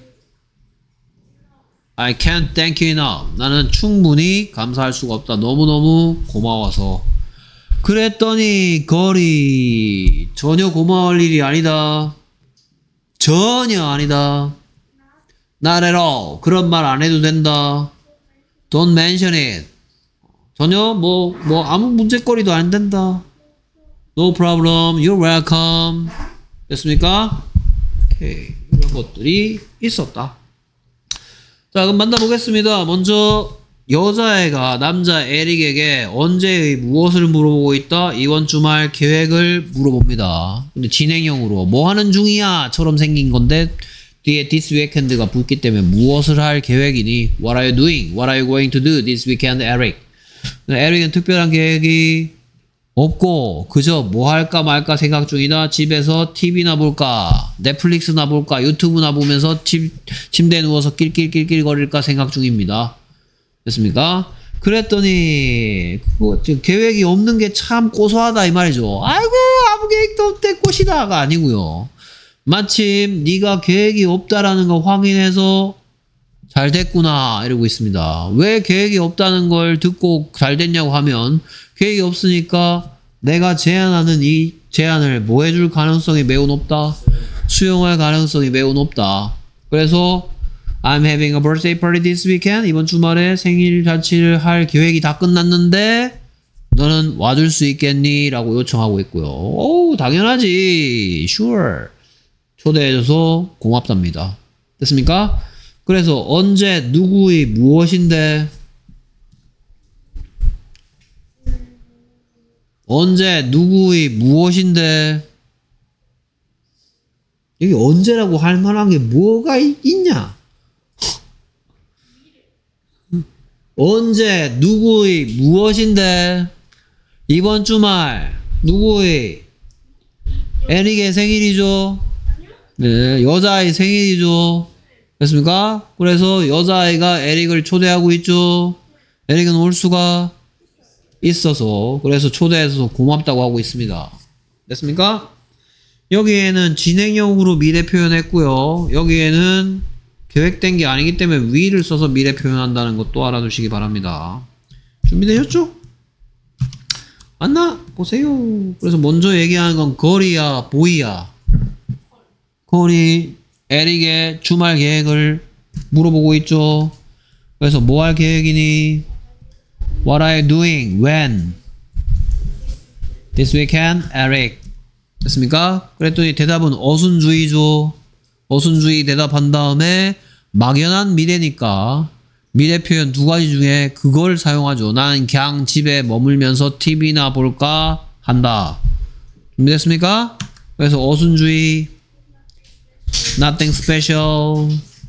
I can't thank you enough. 나는 충분히 감사할 수가 없다. 너무너무 고마워서. 그랬더니 거리 전혀 고마울 일이 아니다. 전혀 아니다. Not at all. 그런 말 안 해도 된다. Don't mention it. 전혀 뭐, 뭐 아무 문제거리도 안 된다. No problem. You're welcome. 됐습니까? 오케이. 이런 것들이 있었다. 자, 그럼 만나보겠습니다. 먼저 여자애가 남자 에릭에게 언제의 무엇을 물어보고 있다? 이번 주말 계획을 물어봅니다. 근데 진행형으로 뭐 하는 중이야? 처럼 생긴 건데 뒤에 this weekend가 붙기 때문에 무엇을 할 계획이니? What are you doing? What are you going to do this weekend, Eric? 에릭은 특별한 계획이 없고 그저 뭐 할까 말까 생각 중이다. 집에서 티비나 볼까 넷플릭스나 볼까 유튜브나 보면서 침, 침대에 누워서 낄낄낄낄 거릴까 생각 중입니다. 됐습니까? 그랬더니 그거 지금 계획이 없는 게 참 고소하다 이 말이죠. 아이고 아무 계획도 없대 꽃이다가 아니고요. 마침 네가 계획이 없다라는 거 확인해서 잘 됐구나 이러고 있습니다. 왜 계획이 없다는 걸 듣고 잘 됐냐고 하면 계획이 없으니까 내가 제안하는 이 제안을 뭐 해줄 가능성이 매우 높다. 수용할 가능성이 매우 높다. 그래서 I'm having a birthday party this weekend. 이번 주말에 생일 잔치를 할 계획이 다 끝났는데 너는 와줄 수 있겠니? 라고 요청하고 있고요. 오 당연하지. Sure. 초대해줘서 고맙답니다. 됐습니까? 그래서 언제 누구의 무엇인데 언제 누구의 무엇인데 여기 언제라고 할 만한 게 뭐가 있냐? 언제 누구의 무엇인데 이번 주말 누구의 에릭의 생일이죠. 네, 여자의 생일이죠. 됐습니까? 그래서 여자아이가 에릭을 초대하고 있죠. 에릭은 올 수가 있어서 그래서 초대해서 고맙다고 하고 있습니다. 됐습니까? 여기에는 진행형으로 미래 표현했고요. 여기에는 계획된 게 아니기 때문에 will을 써서 미래 표현한다는 것도 알아두시기 바랍니다. 준비되셨죠? 맞나? 보세요. 그래서 먼저 얘기하는 건 거리야 보이야. 거리 에릭의 주말 계획을 물어보고 있죠. 그래서 뭐 할 계획이니? What are you doing? When? This weekend, Eric. 됐습니까? 그랬더니 대답은 어순주의죠. 어순주의 대답한 다음에 막연한 미래니까 미래 표현 두 가지 중에 그걸 사용하죠. 나는 그냥 집에 머물면서 티비나 볼까 한다. 준비됐습니까? 그래서 어순주의 Nothing special.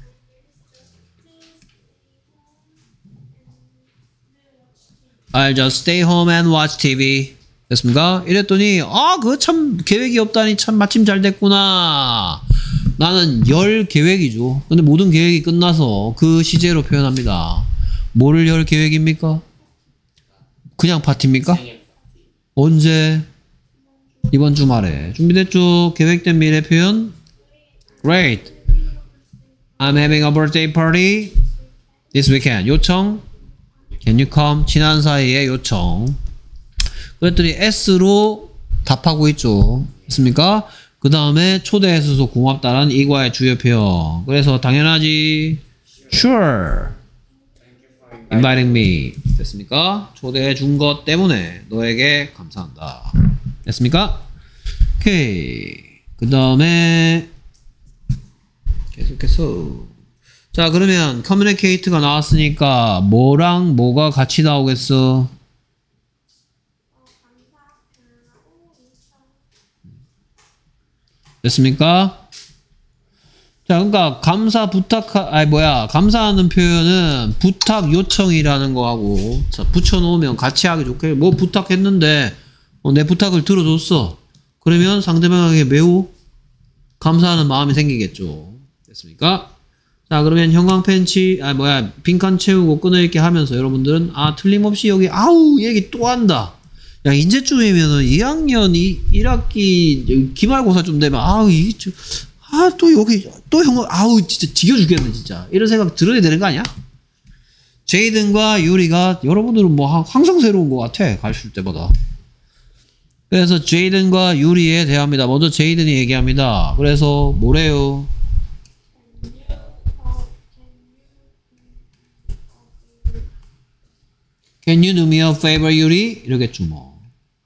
I'll just stay home and watch 티비. 됐습니까? 이랬더니 아 그거 참 계획이 없다니 참 마침 잘 됐구나. 나는 열 계획이죠. 근데 모든 계획이 끝나서 그 시제로 표현합니다. 뭐를 열 계획입니까? 그냥 파티입니까? 언제? 이번 주말에. 준비됐죠? 계획된 미래 표현. Great. I'm having a birthday party this weekend. 요청. Can you come? 친한 사이에 요청. 그랬더니 S로 답하고 있죠. 됐습니까? 그 다음에 초대해줘서 고맙다라는 이과의 주요 표현. 그래서 당연하지. Sure. Inviting me. 됐습니까? 초대해 준 것 때문에 너에게 감사한다. 됐습니까? 오케이. 그 다음에 계속해서 자 그러면 communicate가 나왔으니까 뭐랑 뭐가 같이 나오겠어? 됐습니까? 자, 그러니까 감사 부탁 아니 뭐야 감사하는 표현은 부탁 요청이라는 거하고 자 붙여놓으면 같이 하기 좋게 뭐 부탁했는데 어, 내 부탁을 들어줬어. 그러면 상대방에게 매우 감사하는 마음이 생기겠죠. 됐습니까? 자 그러면 형광펜 치, 아 뭐야 빈칸 채우고 끊어읽기 하면서 여러분들은 아 틀림없이 여기 아우 얘기 또 한다. 야 이제쯤이면은 이 학년 이 일 학기 기말고사 좀 되면 아우 이 아 또 여기 또 형 아우 진짜 지겨 죽겠네 진짜 이런 생각 들어야 되는 거 아니야? 제이든과 유리가 여러분들은 뭐 항상 새로운 것 같아 가르칠 때마다. 그래서 제이든과 유리에 대합니다. 먼저 제이든이 얘기합니다. 그래서 뭐래요? Can you do me a favor, 유리? 이러겠죠 뭐.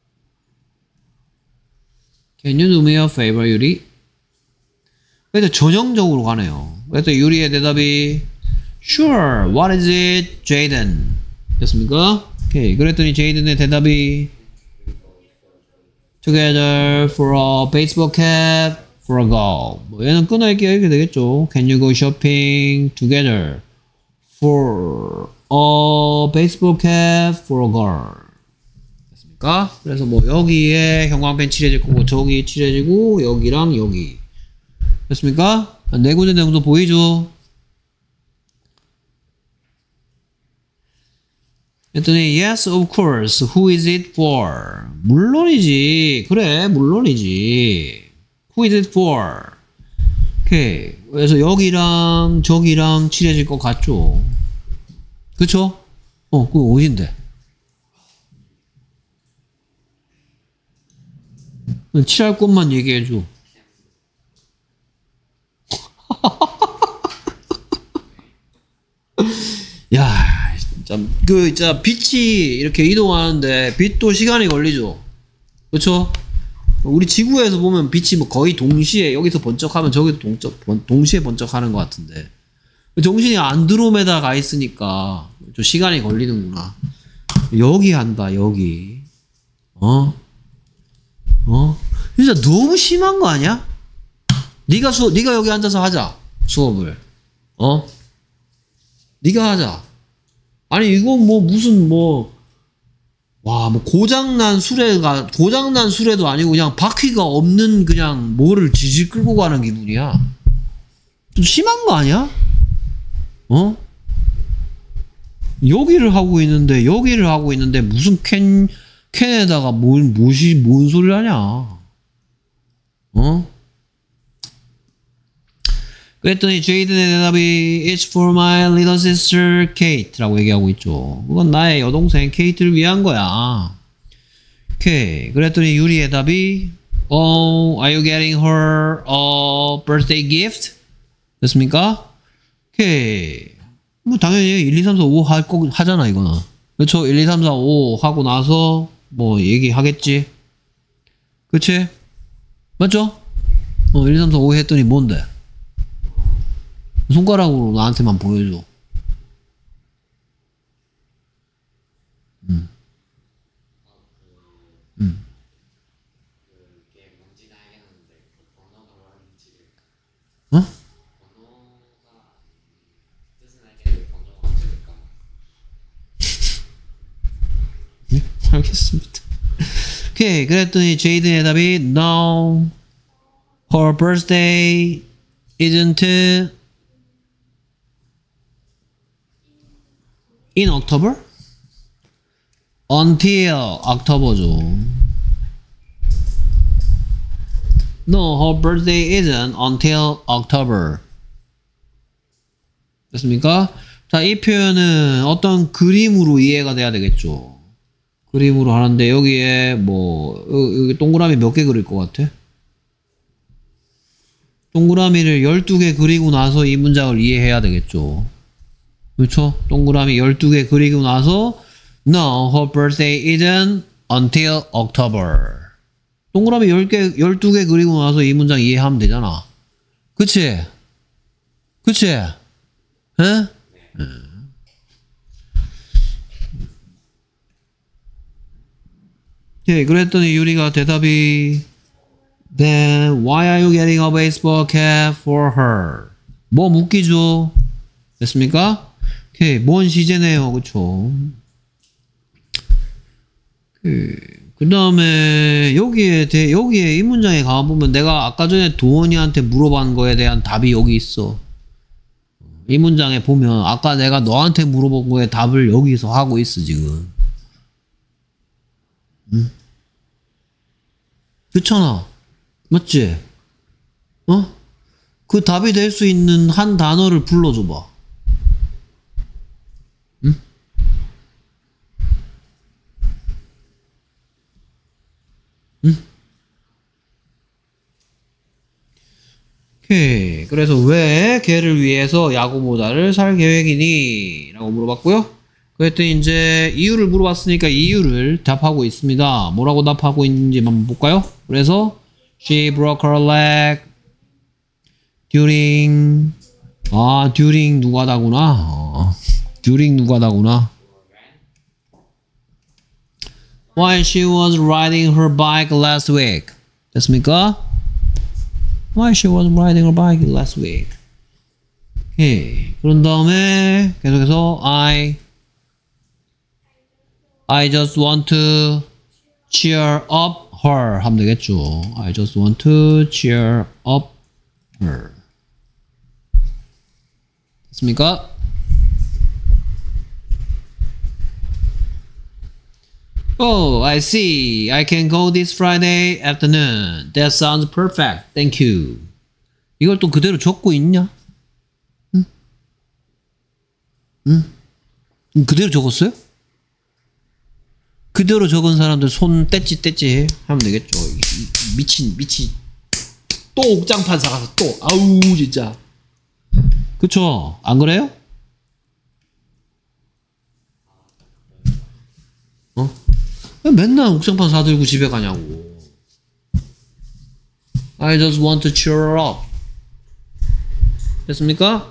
Can you do me a favor, 유리? 그래서 전형적으로 가네요. 그래서 유리의 대답이 Sure, what is it, Jaden? 됐습니까? 오케이. 그랬더니 제이든의 대답이 Together for a baseball cap, for a goal. 뭐 얘는 끊어있기가 이렇게 되겠죠. Can you go shopping together for a baseball cap, for a goal? 됐습니까? 그래서 뭐 여기에 형광펜 칠해질 거고 저기 칠해지고 여기랑 여기. 됐습니까? 네 군데 정도 보이죠? 했더니 yes of course who is it for? 물론이지. 그래 물론이지. who is it for? 오케이. 그래서 여기랑 저기랑 칠해질 것 같죠? 그쵸? 어 그거 어딘데? 칠할 곳만 얘기해줘. 야, 진짜 그 진짜 빛이 이렇게 이동하는데 빛도 시간이 걸리죠. 그렇죠? 우리 지구에서 보면 빛이 뭐 거의 동시에 여기서 번쩍하면 저기도 동적 동시에 번쩍하는 것 같은데 정신이 안드로메다 가 있으니까 좀 시간이 걸리는구나. 여기 한다 여기. 어? 어? 진짜 너무 심한 거 아니야? 네가 수 네가 여기 앉아서 하자 수업을. 어? 네가 하자. 아니 이건 뭐 무슨 뭐 와 뭐 고장난 수레가 고장난 수레도 아니고 그냥 바퀴가 없는 그냥 뭐를 지질 끌고 가는 기분이야. 좀 심한 거 아니야? 어? 여기를 하고 있는데 여기를 하고 있는데 무슨 캔 캔에다가 뭔 무엇이 뭔 소리를 하냐? 어? 그랬더니 제이든의 대답이 It's for my little sister Kate라고 얘기하고 있죠. 그건 나의 여동생 케이트를 위한 거야. 오케이. 그랬더니 유리의 답이 Oh, are you getting her a birthday gift? 됐습니까? 오케이. 뭐 당연히 일, 이, 삼, 사, 오 할 거 하잖아 이거는. 그렇죠? 일, 이, 삼, 사, 오 하고 나서 뭐 얘기하겠지. 그치? 맞죠? 어, 일, 이, 삼, 사, 오 했더니 뭔데? 손가락으로 나한테만 보여줘. 음. 음. 어? 네? 알겠습니다. 오케이. 그랬더니 제이든의 답이 No, her birthday isn't in October? Until October죠. No, her birthday isn't until October. 됐습니까? 자, 이 표현은 어떤 그림으로 이해가 돼야 되겠죠. 그림으로 하는데 여기에 뭐 여기 동그라미 몇 개 그릴 것 같아? 동그라미를 열두 개 그리고 나서 이 문장을 이해해야 되겠죠. 그렇죠? 동그라미 열두 개 그리고 나서 No, her birthday isn't until October. 동그라미 열 개, 열두 개 그리고 나서 이 문장 이해하면 되잖아. 그치? 그치? 에? 네. 예, 그랬더니 유리가 대답이 Then why are you getting a baseball cap for her? 뭐 묻기죠? 됐습니까? 오케이, 뭔 시제네요, 그쵸? 그 다음에 여기에 대, 여기에 이 문장에 가보면 내가 아까 전에 도원이한테 물어본 거에 대한 답이 여기 있어. 이 문장에 보면 아까 내가 너한테 물어본 거에 답을 여기서 하고 있어 지금. 응? 그렇잖아. 맞지? 어? 그 답이 될 수 있는 한 단어를 불러줘봐. 응? 응? 오케이. 그래서 왜 걔를 위해서 야구 모자를 살 계획이니? 라고 물어봤고요. 그랬더니 이제 이유를 물어봤으니까 이유를 답하고 있습니다. 뭐라고 답하고 있는지 한번 볼까요? 그래서 She broke her leg during 아 during 누가다구나. 어, during 누가다구나. While she was riding her bike last week. 됐습니까? While she was riding her bike last week. 오케이. 그런 다음에 계속해서 I I just want to cheer up her 하면 되겠죠. I just want to cheer up her. 됐습니까? Oh, I see. I can go this Friday afternoon. That sounds perfect. Thank you. 이걸 또 그대로 적고 있냐? 응? 응? 그대로 적었어요? 그대로 적은 사람들 손 떼찌 떼찌 하면 되겠죠. 미친 미친 또 옥장판 사가서 또 아우 진짜 그쵸? 안 그래요? 어? 왜 맨날 옥장판 사들고 집에 가냐고. I just want to cheer her up. 됐습니까?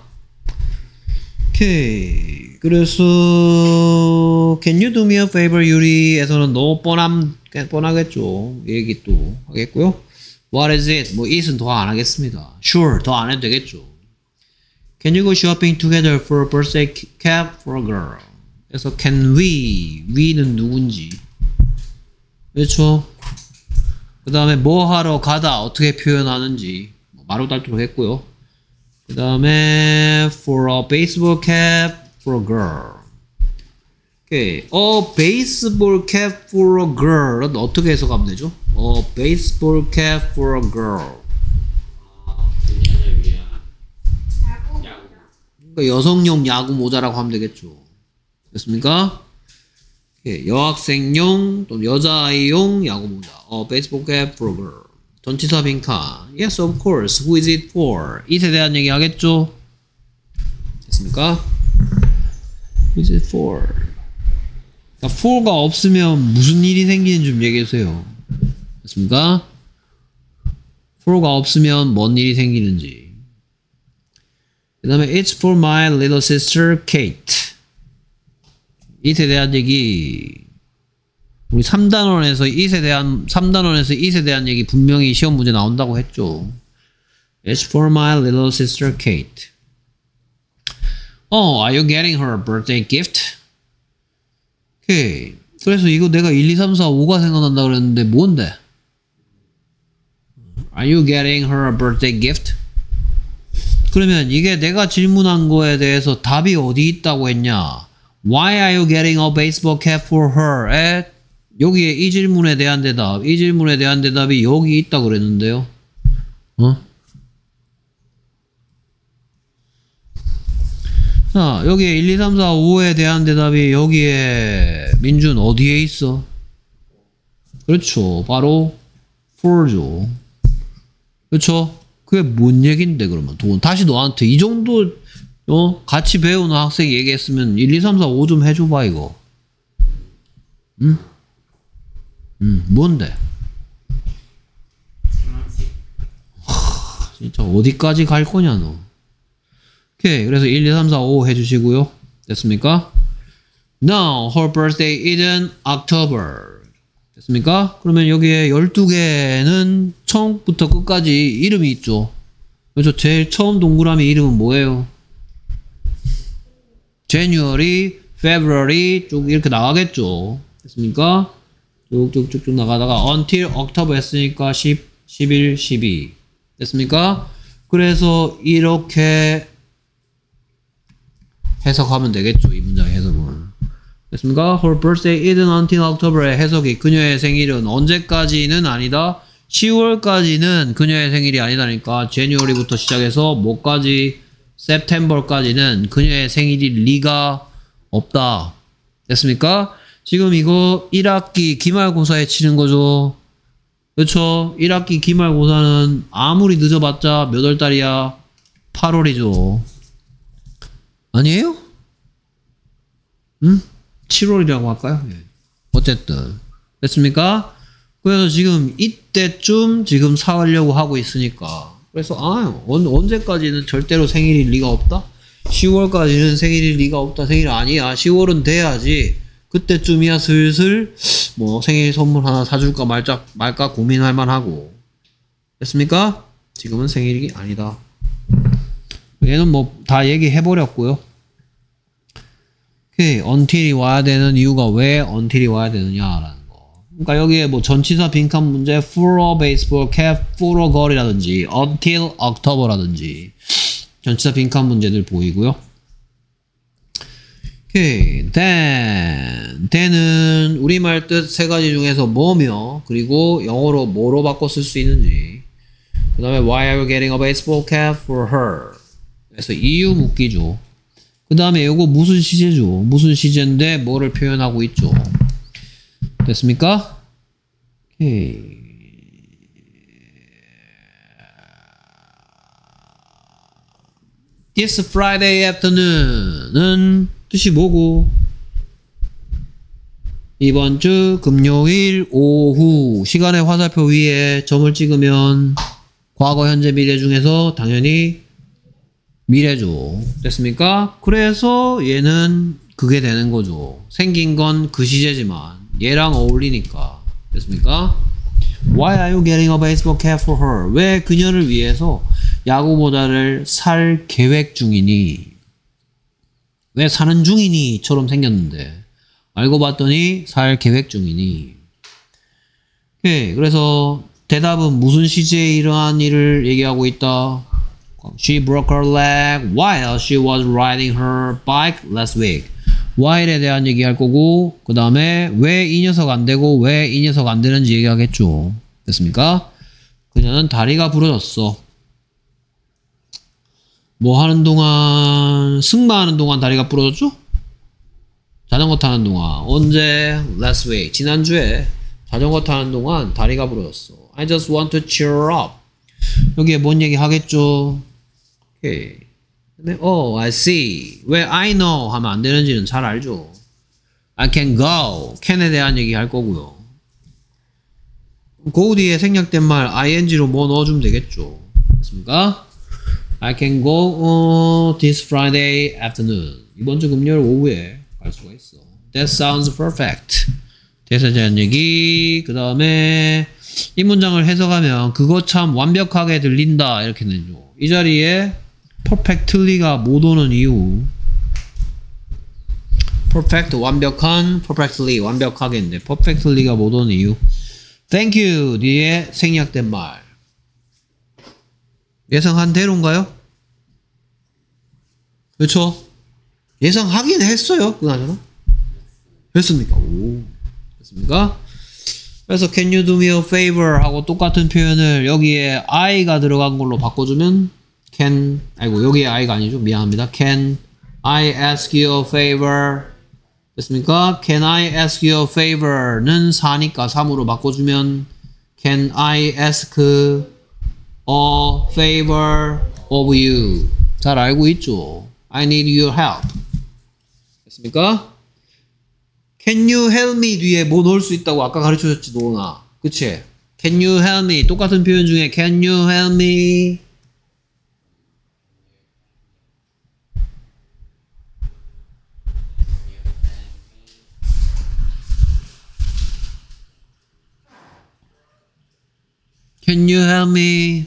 오케이. 그래서 Can you do me a favor, 유리에서는 너무 뻔함, 뻔하겠죠. 얘기 또 하겠고요. What is it? 뭐 it은 더 안 하겠습니다. Sure, 더 안 해도 되겠죠. Can you go shopping together for a birthday cap for a girl? 그래서 can we, we는 누군지. 그렇죠. 그 다음에 뭐 하러 가다 어떻게 표현하는지 마루달도록 했고요. 그 다음에 for a baseball cap for a girl. 오케이. a baseball cap for a girl은 어떻게 해석하면 되죠? a baseball cap for a girl. 그러니까 여성용 야구 모자라고 하면 되겠죠. 됐습니까? 오케이. 여학생용 또는 여자아이용 야구 모자. a baseball cap for a girl. 전치사 빈칸. Yes, of course. Who is it for? it에 대한 얘기 하겠죠? 됐습니까? Who is it for? 그러니까 for가 없으면 무슨 일이 생기는지 좀 얘기해주세요. 됐습니까? for가 없으면 뭔 일이 생기는지. 그 다음에 It's for my little sister Kate. it에 대한 얘기. 우리 삼 단원에서 it에 대한 삼 단원에서 it에 대한 얘기 분명히 시험 문제 나온다고 했죠. It's for my little sister Kate. Oh, are you getting her a birthday gift? 오케이. 그래서 이거 내가 일, 이, 삼, 사, 오가 생각난다 그랬는데 뭔데? Are you getting her a birthday gift? 그러면 이게 내가 질문한 거에 대해서 답이 어디 있다고 했냐? Why are you getting a baseball cap for her? 에? 여기에 이 질문에 대한 대답, 이 질문에 대한 대답이 여기 있다고 그랬는데요. 어? 자, 여기에 일, 이, 삼, 사, 오에 대한 대답이 여기에 민준 어디에 있어? 그렇죠. 바로 for죠. 그렇죠. 그게 뭔 얘긴데 그러면 돈 다시 너한테 이 정도 어 같이 배우는 학생이 얘기했으면 일, 이, 삼, 사, 오 좀 해줘봐 이거. 응? 응, 뭔데? 하, 진짜 어디까지 갈 거냐 너. 오케이. 그래서 일, 이, 삼, 사, 오 해주시고요. 됐습니까? No, her birthday is in October. 됐습니까? 그러면 여기에 열두 개는 처음부터 끝까지 이름이 있죠. 그렇죠? 제일 처음 동그라미 이름은 뭐예요? January, February 쭉 이렇게 나가겠죠. 됐습니까? 쭉쭉쭉쭉 나가다가 until October 했으니까 십, 십일, 십이. 됐습니까? 그래서 이렇게 해석하면 되겠죠. 이 문장의 해석은. 됐습니까? Her birthday isn't until October의 해석이 그녀의 생일은 언제까지는 아니다. 시월까지는 그녀의 생일이 아니다니까 January부터 시작해서 뭐까지 September까지는 그녀의 생일이 리가 없다. 됐습니까? 지금 이거 일 학기 기말고사에 치는 거죠. 그렇죠? 일 학기 기말고사는 아무리 늦어봤자 몇 월 달이야? 팔월이죠. 아니에요? 응? 칠월이라고 할까요? 네. 어쨌든 됐습니까? 그래서 지금 이때쯤 지금 사려고 하고 있으니까 그래서 아 언, 언제까지는 절대로 생일일 리가 없다? 시월까지는 생일일 리가 없다. 생일 아니야. 시월은 돼야지. 그때쯤이야 슬슬 뭐 생일 선물 하나 사줄까 말까, 말까 고민할 만하고. 됐습니까? 지금은 생일이 아니다. 얘는 뭐 다 얘기해버렸고요. 오케이. until이 와야 되는 이유가 왜 until이 와야 되느냐라는 거. 그러니까 여기에 뭐 전치사 빈칸 문제 for a baseball cap, for a girl이라든지 until October라든지 전치사 빈칸 문제들 보이고요. 오케이. then then은 우리말 뜻 세 가지 중에서 뭐며 그리고 영어로 뭐로 바꿔 쓸 수 있는지 그 다음에 why are you getting a baseball cap for her? 그래서 이유 묻기죠. 그 다음에 이거 무슨 시제죠? 무슨 시제인데 뭐를 표현하고 있죠? 됐습니까? 오케이. This Friday afternoon은 뜻이 뭐고? 이번 주 금요일 오후 시간의 화살표 위에 점을 찍으면 과거, 현재, 미래 중에서 당연히 미래죠. 됐습니까? 그래서 얘는 그게 되는 거죠. 생긴 건 그 시제지만 얘랑 어울리니까. 됐습니까? Why are you getting a baseball cap for her? 왜 그녀를 위해서 야구 모자를 살 계획 중이니? 왜 사는 중이니? 처럼 생겼는데 알고 봤더니 살 계획 중이니. 오케이. 그래서 대답은 무슨 시제에 이러한 일을 얘기하고 있다? She broke her leg while she was riding her bike last week. while에 대한 얘기할 거고 그 다음에 왜 이 녀석 안 되고 왜 이 녀석 안 되는지 얘기하겠죠. 됐습니까? 그녀는 다리가 부러졌어. 뭐 하는 동안 승마하는 동안 다리가 부러졌죠? 자전거 타는 동안 언제? last week 지난주에 자전거 타는 동안 다리가 부러졌어. I just want to cheer up. 여기에 뭔 얘기 하겠죠? 오케이. Oh, I see. 왜 I know 하면 안 되는지는 잘 알죠. I can go. can에 대한 얘기 할 거고요. go 뒤에 생략된 말 ing로 뭐 넣어주면 되겠죠. 됐습니까? I can go uh, this Friday afternoon. 이번 주 금요일 오후에 갈 수가 있어. That sounds perfect. 대사에 대한 얘기. 그 다음에 이 문장을 해석하면 그거 참 완벽하게 들린다 이렇게 되죠. 이 자리에 perfectly가 못 오는 이유. perfect 완벽한, perfectly 완벽하게인데 perfectly가 못 오는 이유. thank you 뒤에 생략된 말. 예상한 대로인가요? 그렇죠? 예상하긴 했어요. 그나저나. 됐습니까? 오. 됐습니까? 그래서 can you do me a favor 하고 똑같은 표현을 여기에 I가 들어간 걸로 바꿔주면 can, 아이고 여기에 I가 아니죠. 미안합니다. Can I ask you a favor? 됐습니까? Can I ask you a favor는 사니까 삼으로 바꿔주면 Can I ask a favor of you? 잘 알고 있죠. I need your help. 됐습니까? Can you help me 뒤에 뭐 넣을 수 있다고 아까 가르쳐줬지 노나. 그치? Can you help me? 똑같은 표현 중에 Can you help me? Can you help me?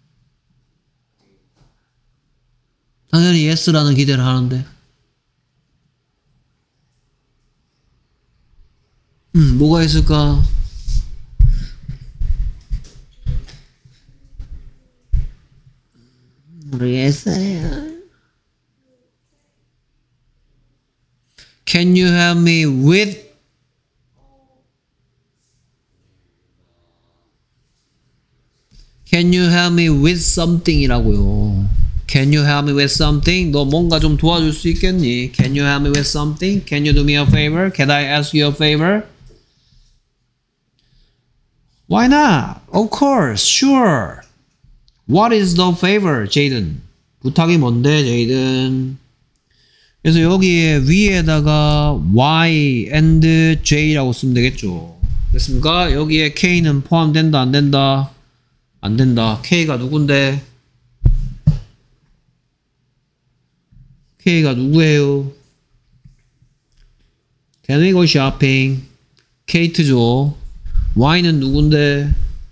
당연히 yes라는 기대를 하는데. 음, 뭐가 있을까? 모르겠어요. Can you help me with? Can you help me with something 이라고요. Can you help me with something? 너 뭔가 좀 도와줄 수 있겠니? Can you help me with something? Can you do me a favor? Can I ask you a favor? Why not? Of course, sure. What is the favor, Jaden? 부탁이 뭔데, Jaden? 그래서 여기에 위에다가 Y and J라고 쓰면 되겠죠. 됐습니까? 여기에 K는 포함된다, 안 된다? 안 된다. K가 누군데? K가 누구예요? Can we go shopping? 케이트죠. Y는 누군데?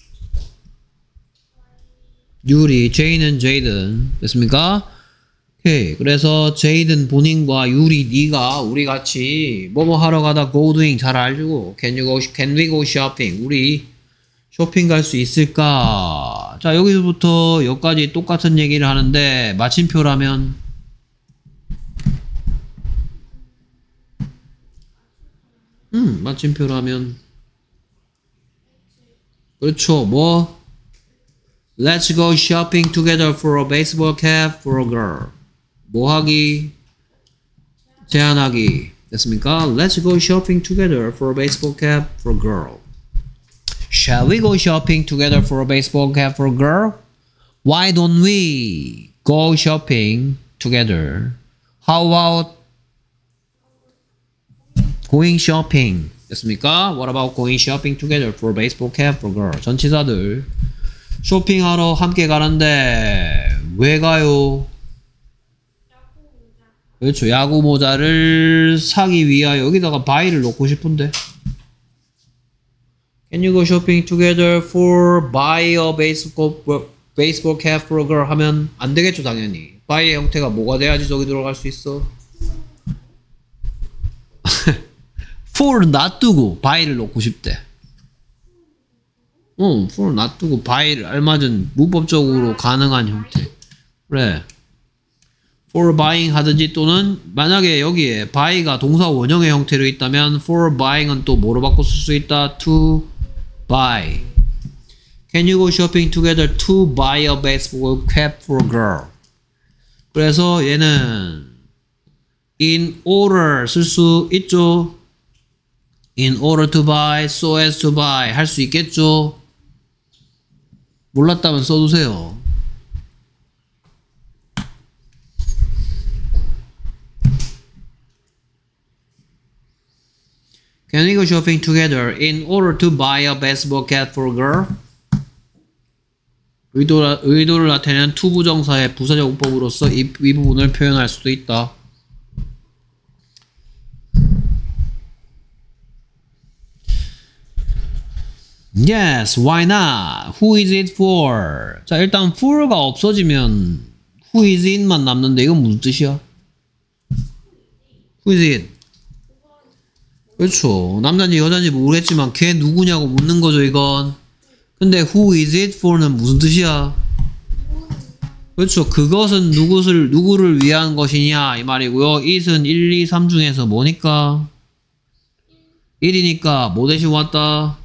유리. J는 제이든. 됐습니까? 오케이. 그래서 제이든 본인과 유리, 니가 우리 같이 뭐뭐 하러 가다 go doing 잘 알고. Can you go? Can we go shopping? 우리 쇼핑 갈 수 있을까? 자, 여기서부터 여기까지 똑같은 얘기를 하는데 마침표라면 음, 마침표라면 그렇죠. 뭐 Let's go shopping together for a baseball cap for a girl. 뭐 하기? 제안하기. 됐습니까? Let's go shopping together for a baseball cap for a girl. Shall we go shopping together for a baseball cap for a girl? Why don't we go shopping together? How about going shopping? 됐습니까? What about going shopping together for a baseball cap for a girl? 전치사들 쇼핑하러 함께 가는데 왜 가요? 그렇죠. 야구 모자를 사기 위하여 여기다가 buy를 넣고 싶은데 Can you go shopping together for buy a baseball, baseball cap for a girl 하면 안 되겠죠, 당연히. buy의 형태가 뭐가 돼야지 저기 들어갈 수 있어? for 놔두고 buy를 넣고 싶대. 응, for 놔두고 buy를 알맞은 문법적으로 가능한 형태. 그래. for buying 하든지 또는 만약에 여기에 buy가 동사 원형의 형태로 있다면 for buying은 또 뭐로 바꿔 쓸 수 있다? to buy. Can you go shopping together to buy a baseball cap for a girl? 그래서 얘는 in order 쓸 수 있죠. in order to buy, so as to buy 할 수 있겠죠. 몰랐다면 써두세요. Can we go shopping together in order to buy a baseball cap for a girl? 의도, 의도를 나타내는 to 부정사의 부사적 문법으로서 이, 이 부분을 표현할 수도 있다. Yes, why not? Who is it for? 자, 일단 for가 없어지면 who is it만 남는데 이건 무슨 뜻이야? Who is it? 그렇죠. 남자인지 여자인지 모르겠지만 걔 누구냐고 묻는 거죠, 이건. 근데 who is it for는 무슨 뜻이야? 그렇죠. 그것은 누구를, 누구를 위한 것이냐 이 말이고요. it은 일, 이, 삼 중에서 뭐니까? 일이니까 뭐 대신 왔다?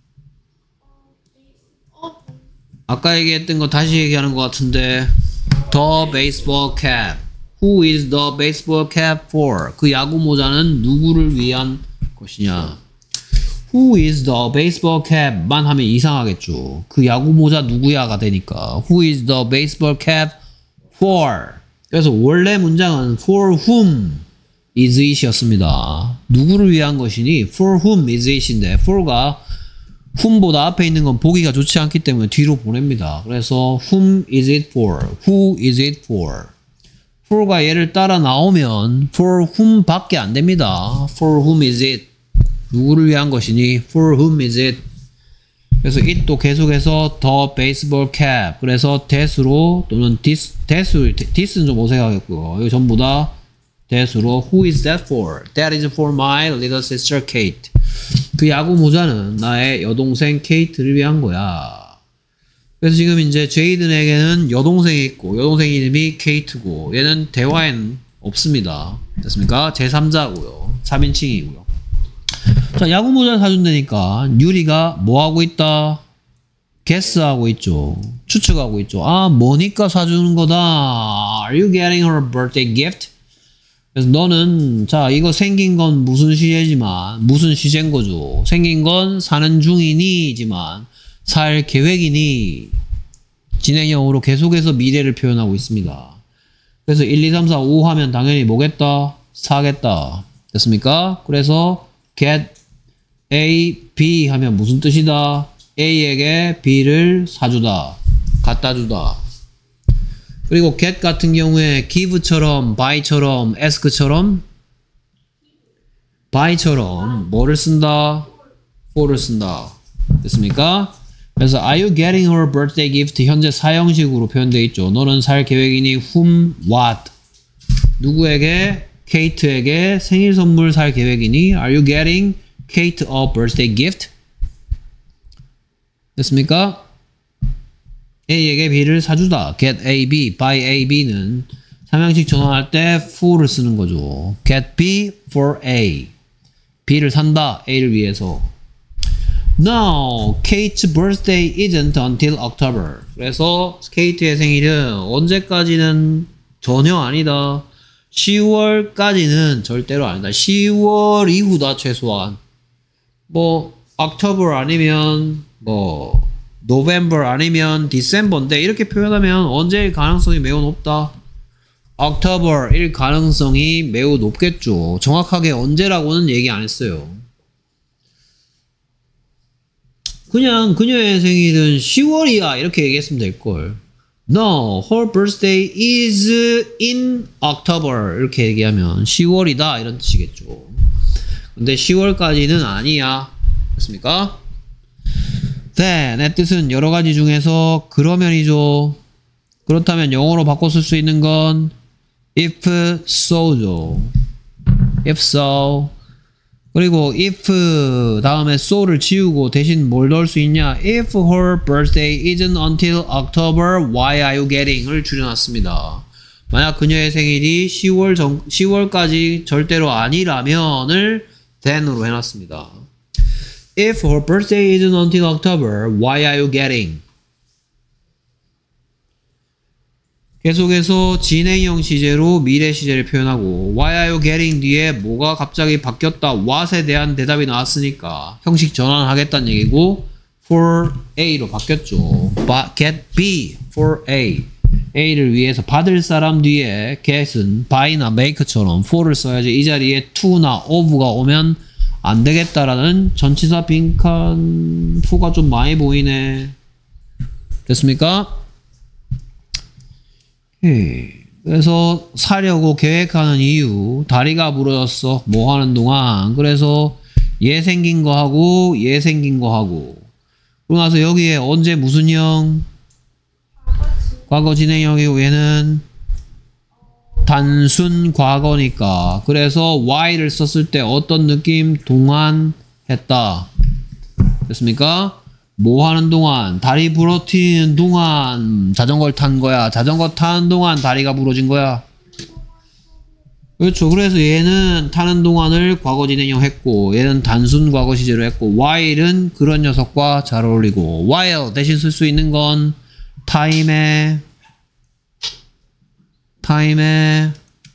아까 얘기했던 거 다시 얘기하는 것 같은데 The baseball cap. Who is the baseball cap for? 그 야구 모자는 누구를 위한 것이냐? Who is the baseball cap만 하면 이상하겠죠. 그 야구 모자 누구야가 되니까 Who is the baseball cap for? 그래서 원래 문장은 for whom is it이었습니다. 누구를 위한 것이니 for whom is it인데 for가 whom보다 앞에 있는 건 보기가 좋지 않기 때문에 뒤로 보냅니다. 그래서 whom is it for? Who is it for? for가 얘를 따라 나오면 for whom 밖에 안 됩니다. For whom is it? 누구를 위한 것이니 for whom is it? 그래서 it도 계속해서 the baseball cap. 그래서 that으로 또는 this, that, this는 좀 어색하겠고요. 이거 전부 다 that으로 who is that for? That is for my little sister Kate. 그 야구 모자는 나의 여동생 케이트를 위한 거야. 그래서 지금 이제 제이든에게는 여동생이 있고 여동생 이름이 케이트고 얘는 대화엔 없습니다. 됐습니까? 제삼자고요. 삼인칭이고요. 자, 야구 모자 사준다니까 유리가 뭐 하고 있다? guess하고 있죠. 추측하고 있죠. 아, 뭐니까 사주는 거다. Are you getting her birthday gift? 그래서 너는 자 이거 생긴 건 무슨 시제지만 무슨 시제인 거죠. 생긴 건 사는 중이니지만 살 계획이니 진행형으로 계속해서 미래를 표현하고 있습니다. 그래서 일, 이, 삼, 사, 오 하면 당연히 뭐겠다? 사겠다. 됐습니까? 그래서 get A, B 하면 무슨 뜻이다? A에게 B를 사주다. 갖다 주다. 그리고 get 같은 경우에 give처럼 buy처럼 ask처럼 buy처럼 뭐를 쓴다? for를 쓴다. 됐습니까? 그래서 are you getting her birthday gift? 현재 사형식으로 표현되어 있죠. 너는 살 계획이니 whom, what? 누구에게? 케이트에게 생일 선물 살 계획이니 are you getting Kate a birthday gift? 됐습니까? A에게 B를 사주다. get A, B, buy A, B는 삼형식 전환할 때 for를 쓰는 거죠. get B for A. B를 산다. A를 위해서. No, Kate's birthday isn't until October. 그래서 케이트의 생일은 언제까지는 전혀 아니다. 시월까지는 절대로 아니다. 시월 이후다 최소한. 뭐 October 아니면 뭐 November 아니면 December인데 이렇게 표현하면 언제일 가능성이 매우 높다. October일 가능성이 매우 높겠죠. 정확하게 언제라고는 얘기 안 했어요. 그냥 그녀의 생일은 시월이야 이렇게 얘기했으면 될걸. No, her birthday is in October 이렇게 얘기하면 시월이다 이런 뜻이겠죠. 근데 시월까지는 아니야. 됐습니까? then의 뜻은 여러 가지 중에서 그러면이죠. 그렇다면 영어로 바꿔 쓸 수 있는 건 if so죠. if so. 그리고 if 다음에 so를 지우고 대신 뭘 넣을 수 있냐? If her birthday isn't until October, why are you getting?을 줄여놨습니다. 만약 그녀의 생일이 시월 전, 시월까지 절대로 아니라면을 then으로 해놨습니다. If her birthday isn't until October, why are you getting? 계속해서 진행형 시제로 미래 시제를 표현하고 why are you getting 뒤에 뭐가 갑자기 바뀌었다 what에 대한 대답이 나왔으니까 형식 전환하겠다는 얘기고 for A로 바뀌었죠. get B for A. A를 위해서 받을 사람 뒤에 get은 buy나 make처럼 for를 써야지 이 자리에 to나 of가 오면 안 되겠다라는 전치사 빈칸 fu가 좀 많이 보이네. 됐습니까? 그래서 사려고 계획하는 이유 다리가 부러졌어 뭐 하는 동안 그래서 얘 생긴 거 하고 얘 생긴 거 하고 그러고 나서 여기에 언제 무슨 형 과거 진행형이고 얘는 단순 과거니까 그래서 Y를 썼을 때 어떤 느낌 동안 했다 됐습니까? 뭐 하는 동안 다리 부러뜨리는 동안 자전거를 탄 거야. 자전거 타는 동안 다리가 부러진 거야. 그렇죠. 그래서 얘는 타는 동안을 과거 진행형 했고 얘는 단순 과거 시제로 했고 while은 그런 녀석과 잘 어울리고 while 대신 쓸 수 있는 건 time에 time에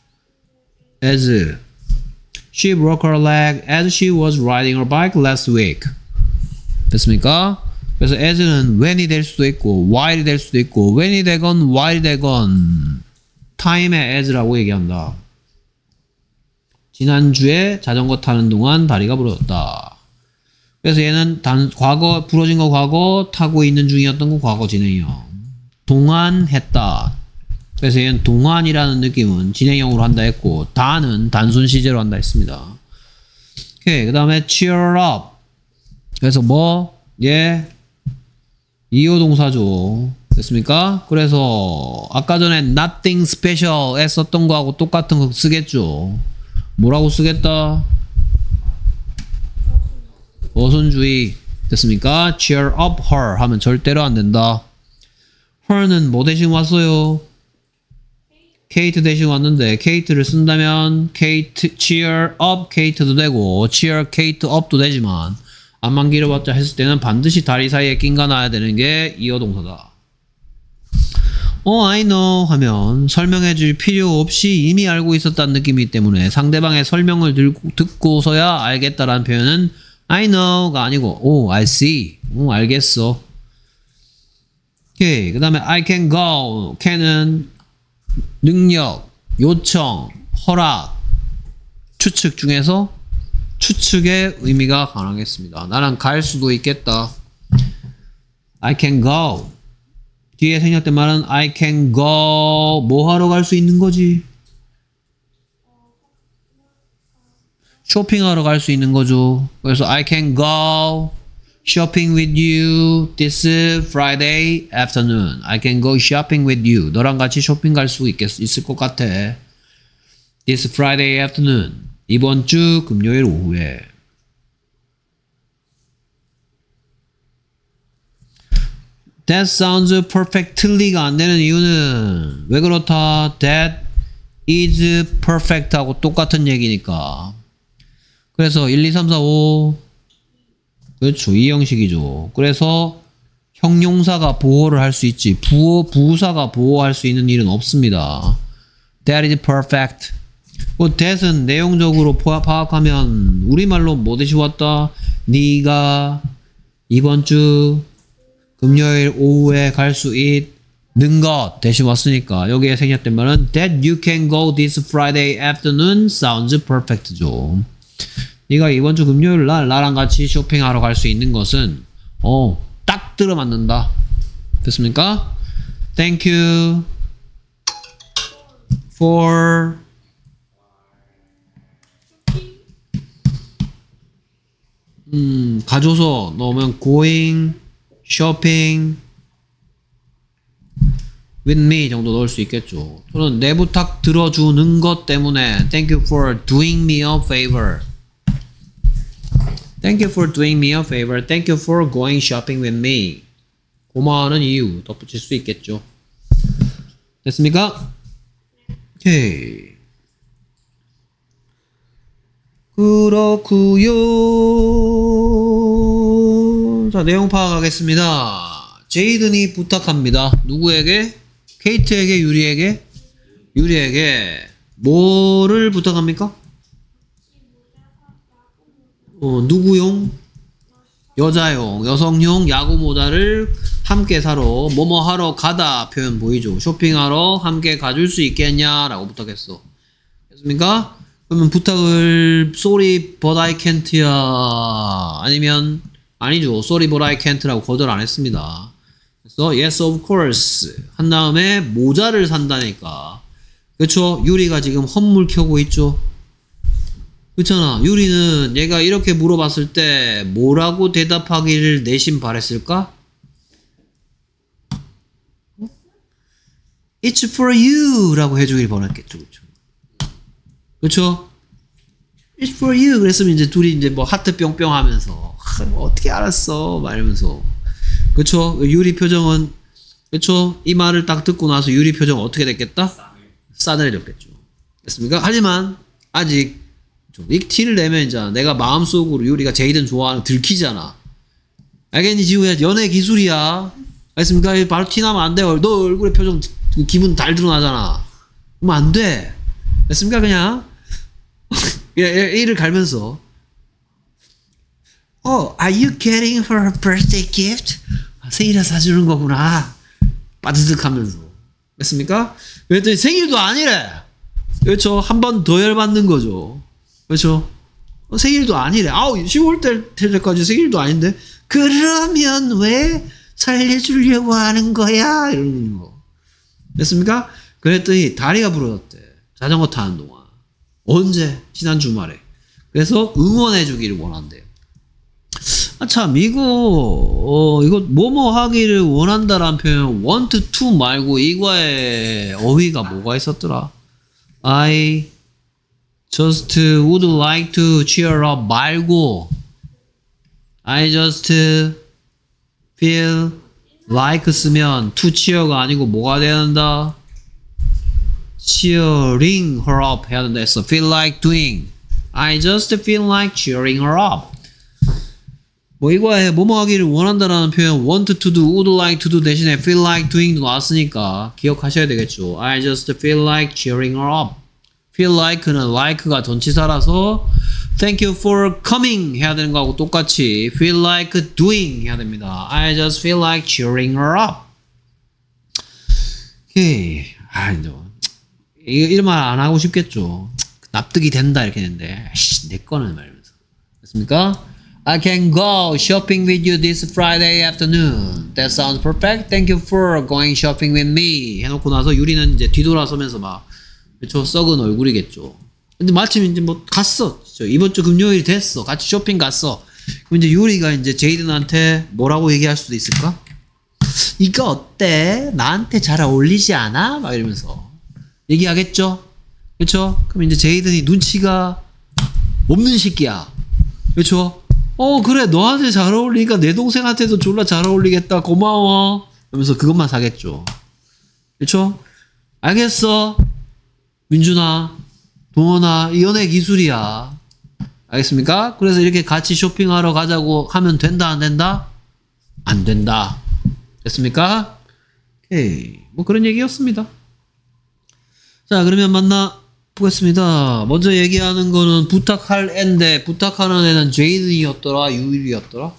as she broke her leg as she was riding her bike last week. 됐습니까? 그래서 as는 when이 될 수도 있고 while이 될 수도 있고 when이 되건 while이 되건 time에 as라고 얘기한다. 지난주에 자전거 타는 동안 다리가 부러졌다. 그래서 얘는 단, 과거 부러진 거 과거 타고 있는 중이었던 거 과거 진행형. 동안 했다. 그래서 얘는 동안이라는 느낌은 진행형으로 한다 했고 다는 단순 시제로 한다 했습니다. 오케이. 그 다음에 cheer up. 그래서 뭐? 얘 이호 동사죠. 됐습니까? 그래서 아까 전에 nothing special에 썼던 거하고 똑같은 거 쓰겠죠. 뭐라고 쓰겠다? 어순주의. 됐습니까? cheer up her 하면 절대로 안 된다. her는 뭐 대신 왔어요? Kate 대신 왔는데 Kate를 쓴다면 Kate, cheer up Kate도 되고 cheer Kate up도 되지만 안만 길어봤자 했을 때는 반드시 다리 사이에 낀가 놔야 되는 게 이어 동사다. 어, I know 하면 설명해줄 필요 없이 이미 알고 있었다는 느낌이기 때문에 상대방의 설명을 들고, 듣고서야 알겠다라는 표현은 I know가 아니고 오, I see. 오, 알겠어. 오케이. 그 다음에 I can go. can은 능력, 요청, 허락, 추측 중에서 추측의 의미가 강하겠습니다. 나는 갈 수도 있겠다. I can go. 뒤에 생략된 말은 I can go. 뭐 하러 갈 수 있는 거지? 쇼핑하러 갈 수 있는 거죠. 그래서 I can go shopping with you this Friday afternoon. I can go shopping with you. 너랑 같이 쇼핑 갈 수 있겠, 있을 것 같아. This Friday afternoon. 이번 주 금요일 오후에. That sounds perfectly가 안 되는 이유는 왜 그렇다? That is perfect 하고 똑같은 얘기니까. 그래서 일, 이, 삼, 사, 오 그렇죠. 이 형식이죠. 그래서 형용사가 보호를 할 수 있지 부호, 부사가 보호할 수 있는 일은 없습니다. That is perfect. 뭐 that은 내용적으로 파악하면 우리말로 뭐 대시 왔다? 네가 이번 주 금요일 오후에 갈 수 있는 것 대신 왔으니까 여기에 생략된 말은 That you can go this Friday afternoon sounds perfect죠. 네가 이번 주 금요일 날 나랑 같이 쇼핑하러 갈 수 있는 것은 어, 딱 들어맞는다. 됐습니까? Thank you for 음, 가줘서 넣으면 going shopping with me 정도 넣을 수 있겠죠. 또는 내 부탁 들어주는 것 때문에 Thank you for doing me a favor. Thank you for doing me a favor. Thank you for going shopping with me. 고마워하는 이유 덧붙일 수 있겠죠. 됐습니까? 오케이. 그렇구요. 자, 내용 파악하겠습니다. 제이든이 부탁합니다. 누구에게? 케이트에게, 유리에게? 유리에게 뭐를 부탁합니까? 어, 누구용? 여자용, 여성용 야구 모자를 함께 사러 뭐뭐 하러 가다 표현 보이죠? 쇼핑하러 함께 가줄 수 있겠냐라고 부탁했어. 됐습니까? 그러면 부탁을 sorry but I can't야 아니면 아니죠. sorry but I can't라고 거절 안 했습니다. 그래서 yes of course 한 다음에 모자를 산다니까. 그렇죠? 유리가 지금 헛물 켜고 있죠. 그렇잖아. 유리는 얘가 이렇게 물어봤을 때 뭐라고 대답하기를 내심 바랬을까? It's for you 라고 해주길 바랬겠죠. 그렇죠? 그렇죠? It's for you 그랬으면 이제 둘이 이제 뭐 하트 뿅뿅 하면서 뭐 어떻게 알았어 막 이러면서. 그렇죠? 유리 표정은 그렇죠? 이 말을 딱 듣고 나서 유리 표정은 어떻게 됐겠다? 싸늘해졌겠죠. 됐습니까? 하지만 아직 이 티를 내면 이제 내가 마음속으로 유리가 제이든 좋아하는 들키잖아. 알겠니 지우야? 연애 기술이야. 알겠습니까? 바로 티나면 안 돼. 너 얼굴에 표정 기분 달 드러나잖아. 그러면 안 돼. 됐습니까? 그냥 이를 갈면서 Oh, are you getting her a birthday gift? 생일에 사주는 거구나. 빠드득 하면서. 됐습니까? 그랬더니 생일도 아니래. 그렇죠? 한 번 더 열받는 거죠. 그렇죠? 어, 생일도 아니래. 아우, 시월 때까지 생일도 아닌데. 그러면 왜 살려주려고 하는 거야? 이러는 거. 됐습니까? 그랬더니 다리가 부러졌대. 자전거 타는 동안. 언제? 지난 주말에. 그래서 응원해 주기를 원한대요. 아, 참, 이거, 어, 이거, 뭐뭐 하기를 원한다라는 표현, want to 말고 이거의 어휘가 뭐가 있었더라? I just would like to cheer up 말고, I just feel like 쓰면 to cheer가 아니고 뭐가 돼야 된다? cheering her up 해야 된다 했어. feel like doing. I just feel like cheering her up. 뭐 이거에 뭐뭐 하기를 원한다라는 표현 want to do, would like to do 대신에 feel like doing도 나왔으니까 기억하셔야 되겠죠. I just feel like cheering her up. feel like는 like가 전치사라서 thank you for coming 해야 되는 거하고 똑같이 feel like doing 해야 됩니다. I just feel like cheering her up. 오케이. 아, 이제 이런 말 안 하고 싶겠죠. 납득이 된다 이렇게 했는데 내 거는 말면서 됐습니까? I can go shopping with you this Friday afternoon. That sounds perfect. Thank you for going shopping with me. 해놓고 나서 유리는 이제 뒤돌아서면서 막 그쵸 썩은 얼굴이겠죠. 근데 마침 이제 뭐 갔어. 이번 주 금요일 됐어. 같이 쇼핑 갔어. 그럼 이제 유리가 이제 제이든한테 뭐라고 얘기할 수도 있을까? 이거 어때? 나한테 잘 어울리지 않아? 막 이러면서 얘기하겠죠. 그쵸? 그럼 이제 제이든이 눈치가 없는 새끼야. 그쵸? 어 그래 너한테 잘 어울리니까 내 동생한테도 졸라 잘 어울리겠다 고마워 이러면서 그것만 사겠죠. 그쵸? 알겠어 민준아 동원아 이 연애 기술이야. 알겠습니까? 그래서 이렇게 같이 쇼핑하러 가자고 하면 된다 안 된다? 안 된다. 됐습니까? 오케이 뭐 그런 얘기였습니다. 자 그러면 만나 보겠습니다. 먼저 얘기하는 거는 부탁할 애인데 부탁하는 애는 제이든이었더라 유일이었더라?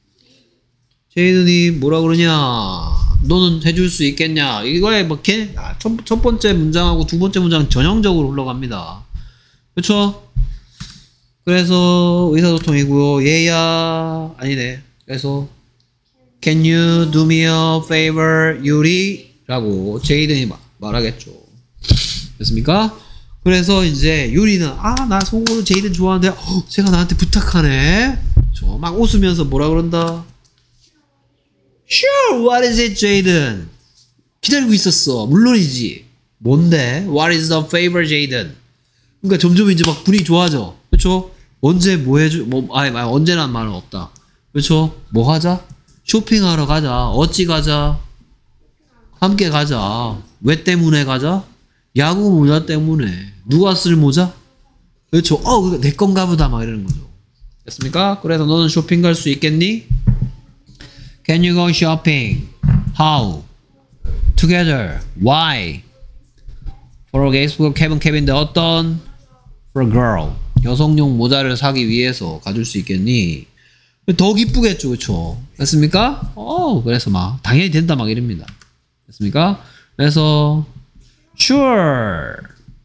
제이든이 뭐라 그러냐 너는 해줄 수 있겠냐 이거에 뭐 걔, 아, 첫, 첫 번째 문장하고 두 번째 문장 전형적으로 흘러갑니다. 그쵸? 그래서 의사소통이고요. 얘야 아니네. 그래서 Can you do me a favor 유리? 라고 제이든이 마, 말하겠죠. 됐습니까? 그래서 이제 유리는 아 나 속으로 제이든 좋아하는데 어, 제가 나한테 부탁하네. 저 막 웃으면서 뭐라 그런다. Sure, what is it, 제이든? 기다리고 있었어. 물론이지. 뭔데? What is the favor, 제이든? 그러니까 점점 이제 막 분위기 좋아져. 그렇죠? 언제 뭐 해주 뭐 아니, 아니 언제란 말은 없다. 그렇죠? 뭐 하자? 쇼핑하러 가자. 어찌 가자? 함께 가자. 왜 때문에 가자? 야구 모자 때문에. 누가 쓸 모자? 그렇죠. 어, 내 건가 보다 막 이러는 거죠. 됐습니까? 그래서 너는 쇼핑 갈 수 있겠니? Can you go shopping? How? Together. Why? For a guest for Kevin Kevin인데 어떤? For a girl. 여성용 모자를 사기 위해서 가줄 수 있겠니? 더 기쁘겠죠, 그렇죠? 됐습니까? 어, 그래서 막 당연히 된다 막 이럽니다. 됐습니까? 그래서 Sure.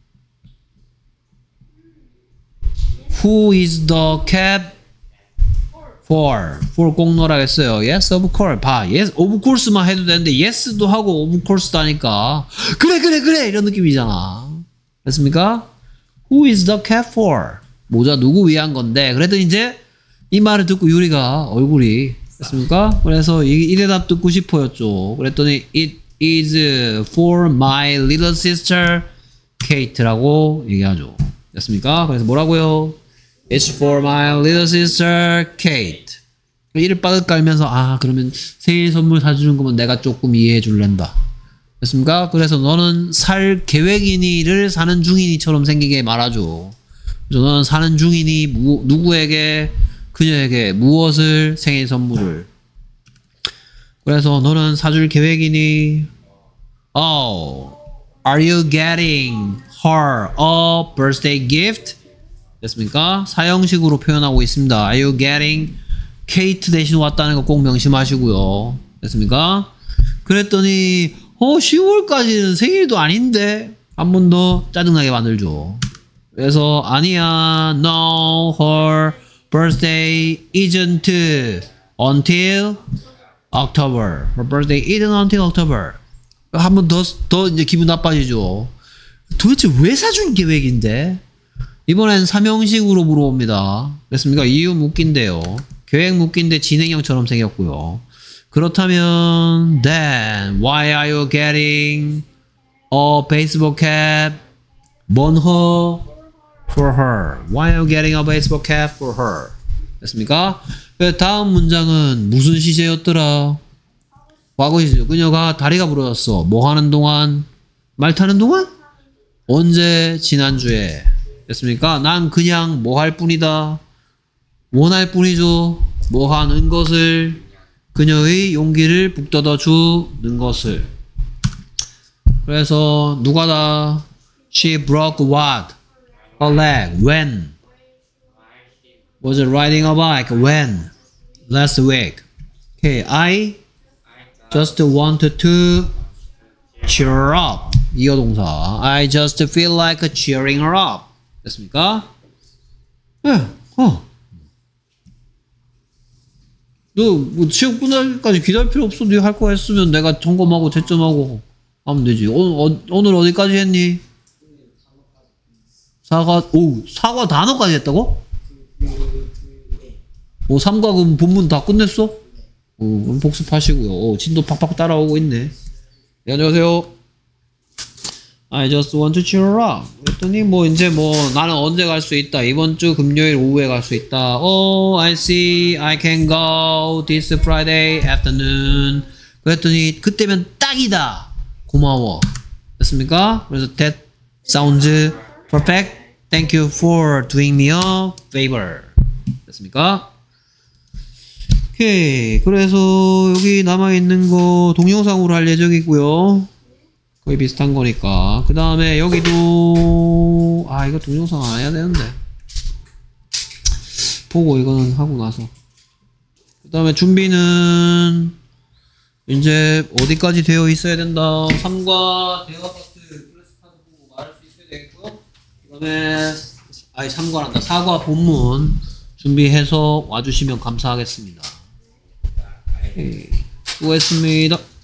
Who is the cap for? for 꼭 넣으라겠어요. Yes, of course. 봐, yes, of course만 해도 되는데 yes도 하고 of course도 하니까 그래, 그래, 그래 이런 느낌이잖아. 됐습니까? Who is the cap for? 모자 누구 위한 건데? 그랬더니 이제 이 말을 듣고 유리가 얼굴이 됐습니까? 그래서 이, 이 대답 듣고 싶어였죠. 그랬더니 it is for my little sister Kate라고 얘기하죠. 됐습니까? 그래서 뭐라고요? It's for my little sister Kate. 이를 빠듯 깔면서 아 그러면 생일 선물 사주는 거면 내가 조금 이해해 줄랜다. 됐습니까? 그래서 너는 살 계획이니를 사는 중이니처럼 생기게 말하죠. 그래서 너는 사는 중이니 무, 누구에게 그녀에게 무엇을 생일 선물을 그래서 너는 사줄 계획이니 Oh, are you getting her a birthday gift? 됐습니까? 사형식으로 표현하고 있습니다. Are you getting Kate 대신 왔다는 거 꼭 명심하시고요. 됐습니까? 그랬더니 어 시월까지는 생일도 아닌데 한 번 더 짜증나게 만들죠. 그래서 아니야 No, her birthday isn't until October. Her birthday isn't until October. 한 번 더 더 이제 기분 나빠지죠. 도대체 왜 사준 계획인데? 이번엔 삼형식으로 물어봅니다. 됐습니까? 이유 묻긴데요. 계획 묶인데 진행형처럼 생겼고요. 그렇다면 then why are you getting a baseball cap on her for her? Why are you getting a baseball cap for her? 됐습니까? 다음 문장은 무슨 시제였더라? 과거 시제. 그녀가 다리가 부러졌어. 뭐 하는 동안? 말 타는 동안? 언제? 지난주에. 됐습니까? 난 그냥 뭐 할 뿐이다. 원할 뿐이죠. 뭐 하는 것을? 그녀의 용기를 북돋아 주는 것을. 그래서 누가다? She broke what? Her leg. When? Was riding a bike. When? Last week. Okay, I just wanted to cheer up. 이어 동사. I just feel like cheering her up. 됐습니까? 예, 어. 너 뭐 시험 끝날까지 기다릴 필요 없어. 네가 할 거 했으면 내가 점검하고 채점하고 하면 되지. 오, 어, 오늘 어디까지 했니? 사과, 오, 사과 단어까지 했다고? 오, 삼과 그럼 본문 다 끝냈어? 오, 그럼 복습하시고요. 오, 진도 팍팍 따라오고 있네. 네, 안녕하세요. I just want to cheer up. 그랬더니 뭐 이제 뭐 나는 언제 갈 수 있다. 이번 주 금요일 오후에 갈 수 있다. Oh, I see. I can go this Friday afternoon. 그랬더니 그때면 딱이다. 고마워. 됐습니까? 그래서 that sounds perfect. Thank you for doing me a favor. 됐습니까? 오케이. 그래서 여기 남아있는 거 동영상으로 할 예정이고요. 거의 비슷한 거니까. 그 다음에 여기도 아 이거 동영상 안 해야 되는데 보고 이거는 하고 나서 그 다음에 준비는 이제 어디까지 되어 있어야 된다. 삼과 대화 파트 클래스 카드 보고 말할 수 있어야 되겠고요. 그 다음에 아니 삼과란다. 사과 본문 준비해서 와주시면 감사하겠습니다. 오케이. 수고했습니다.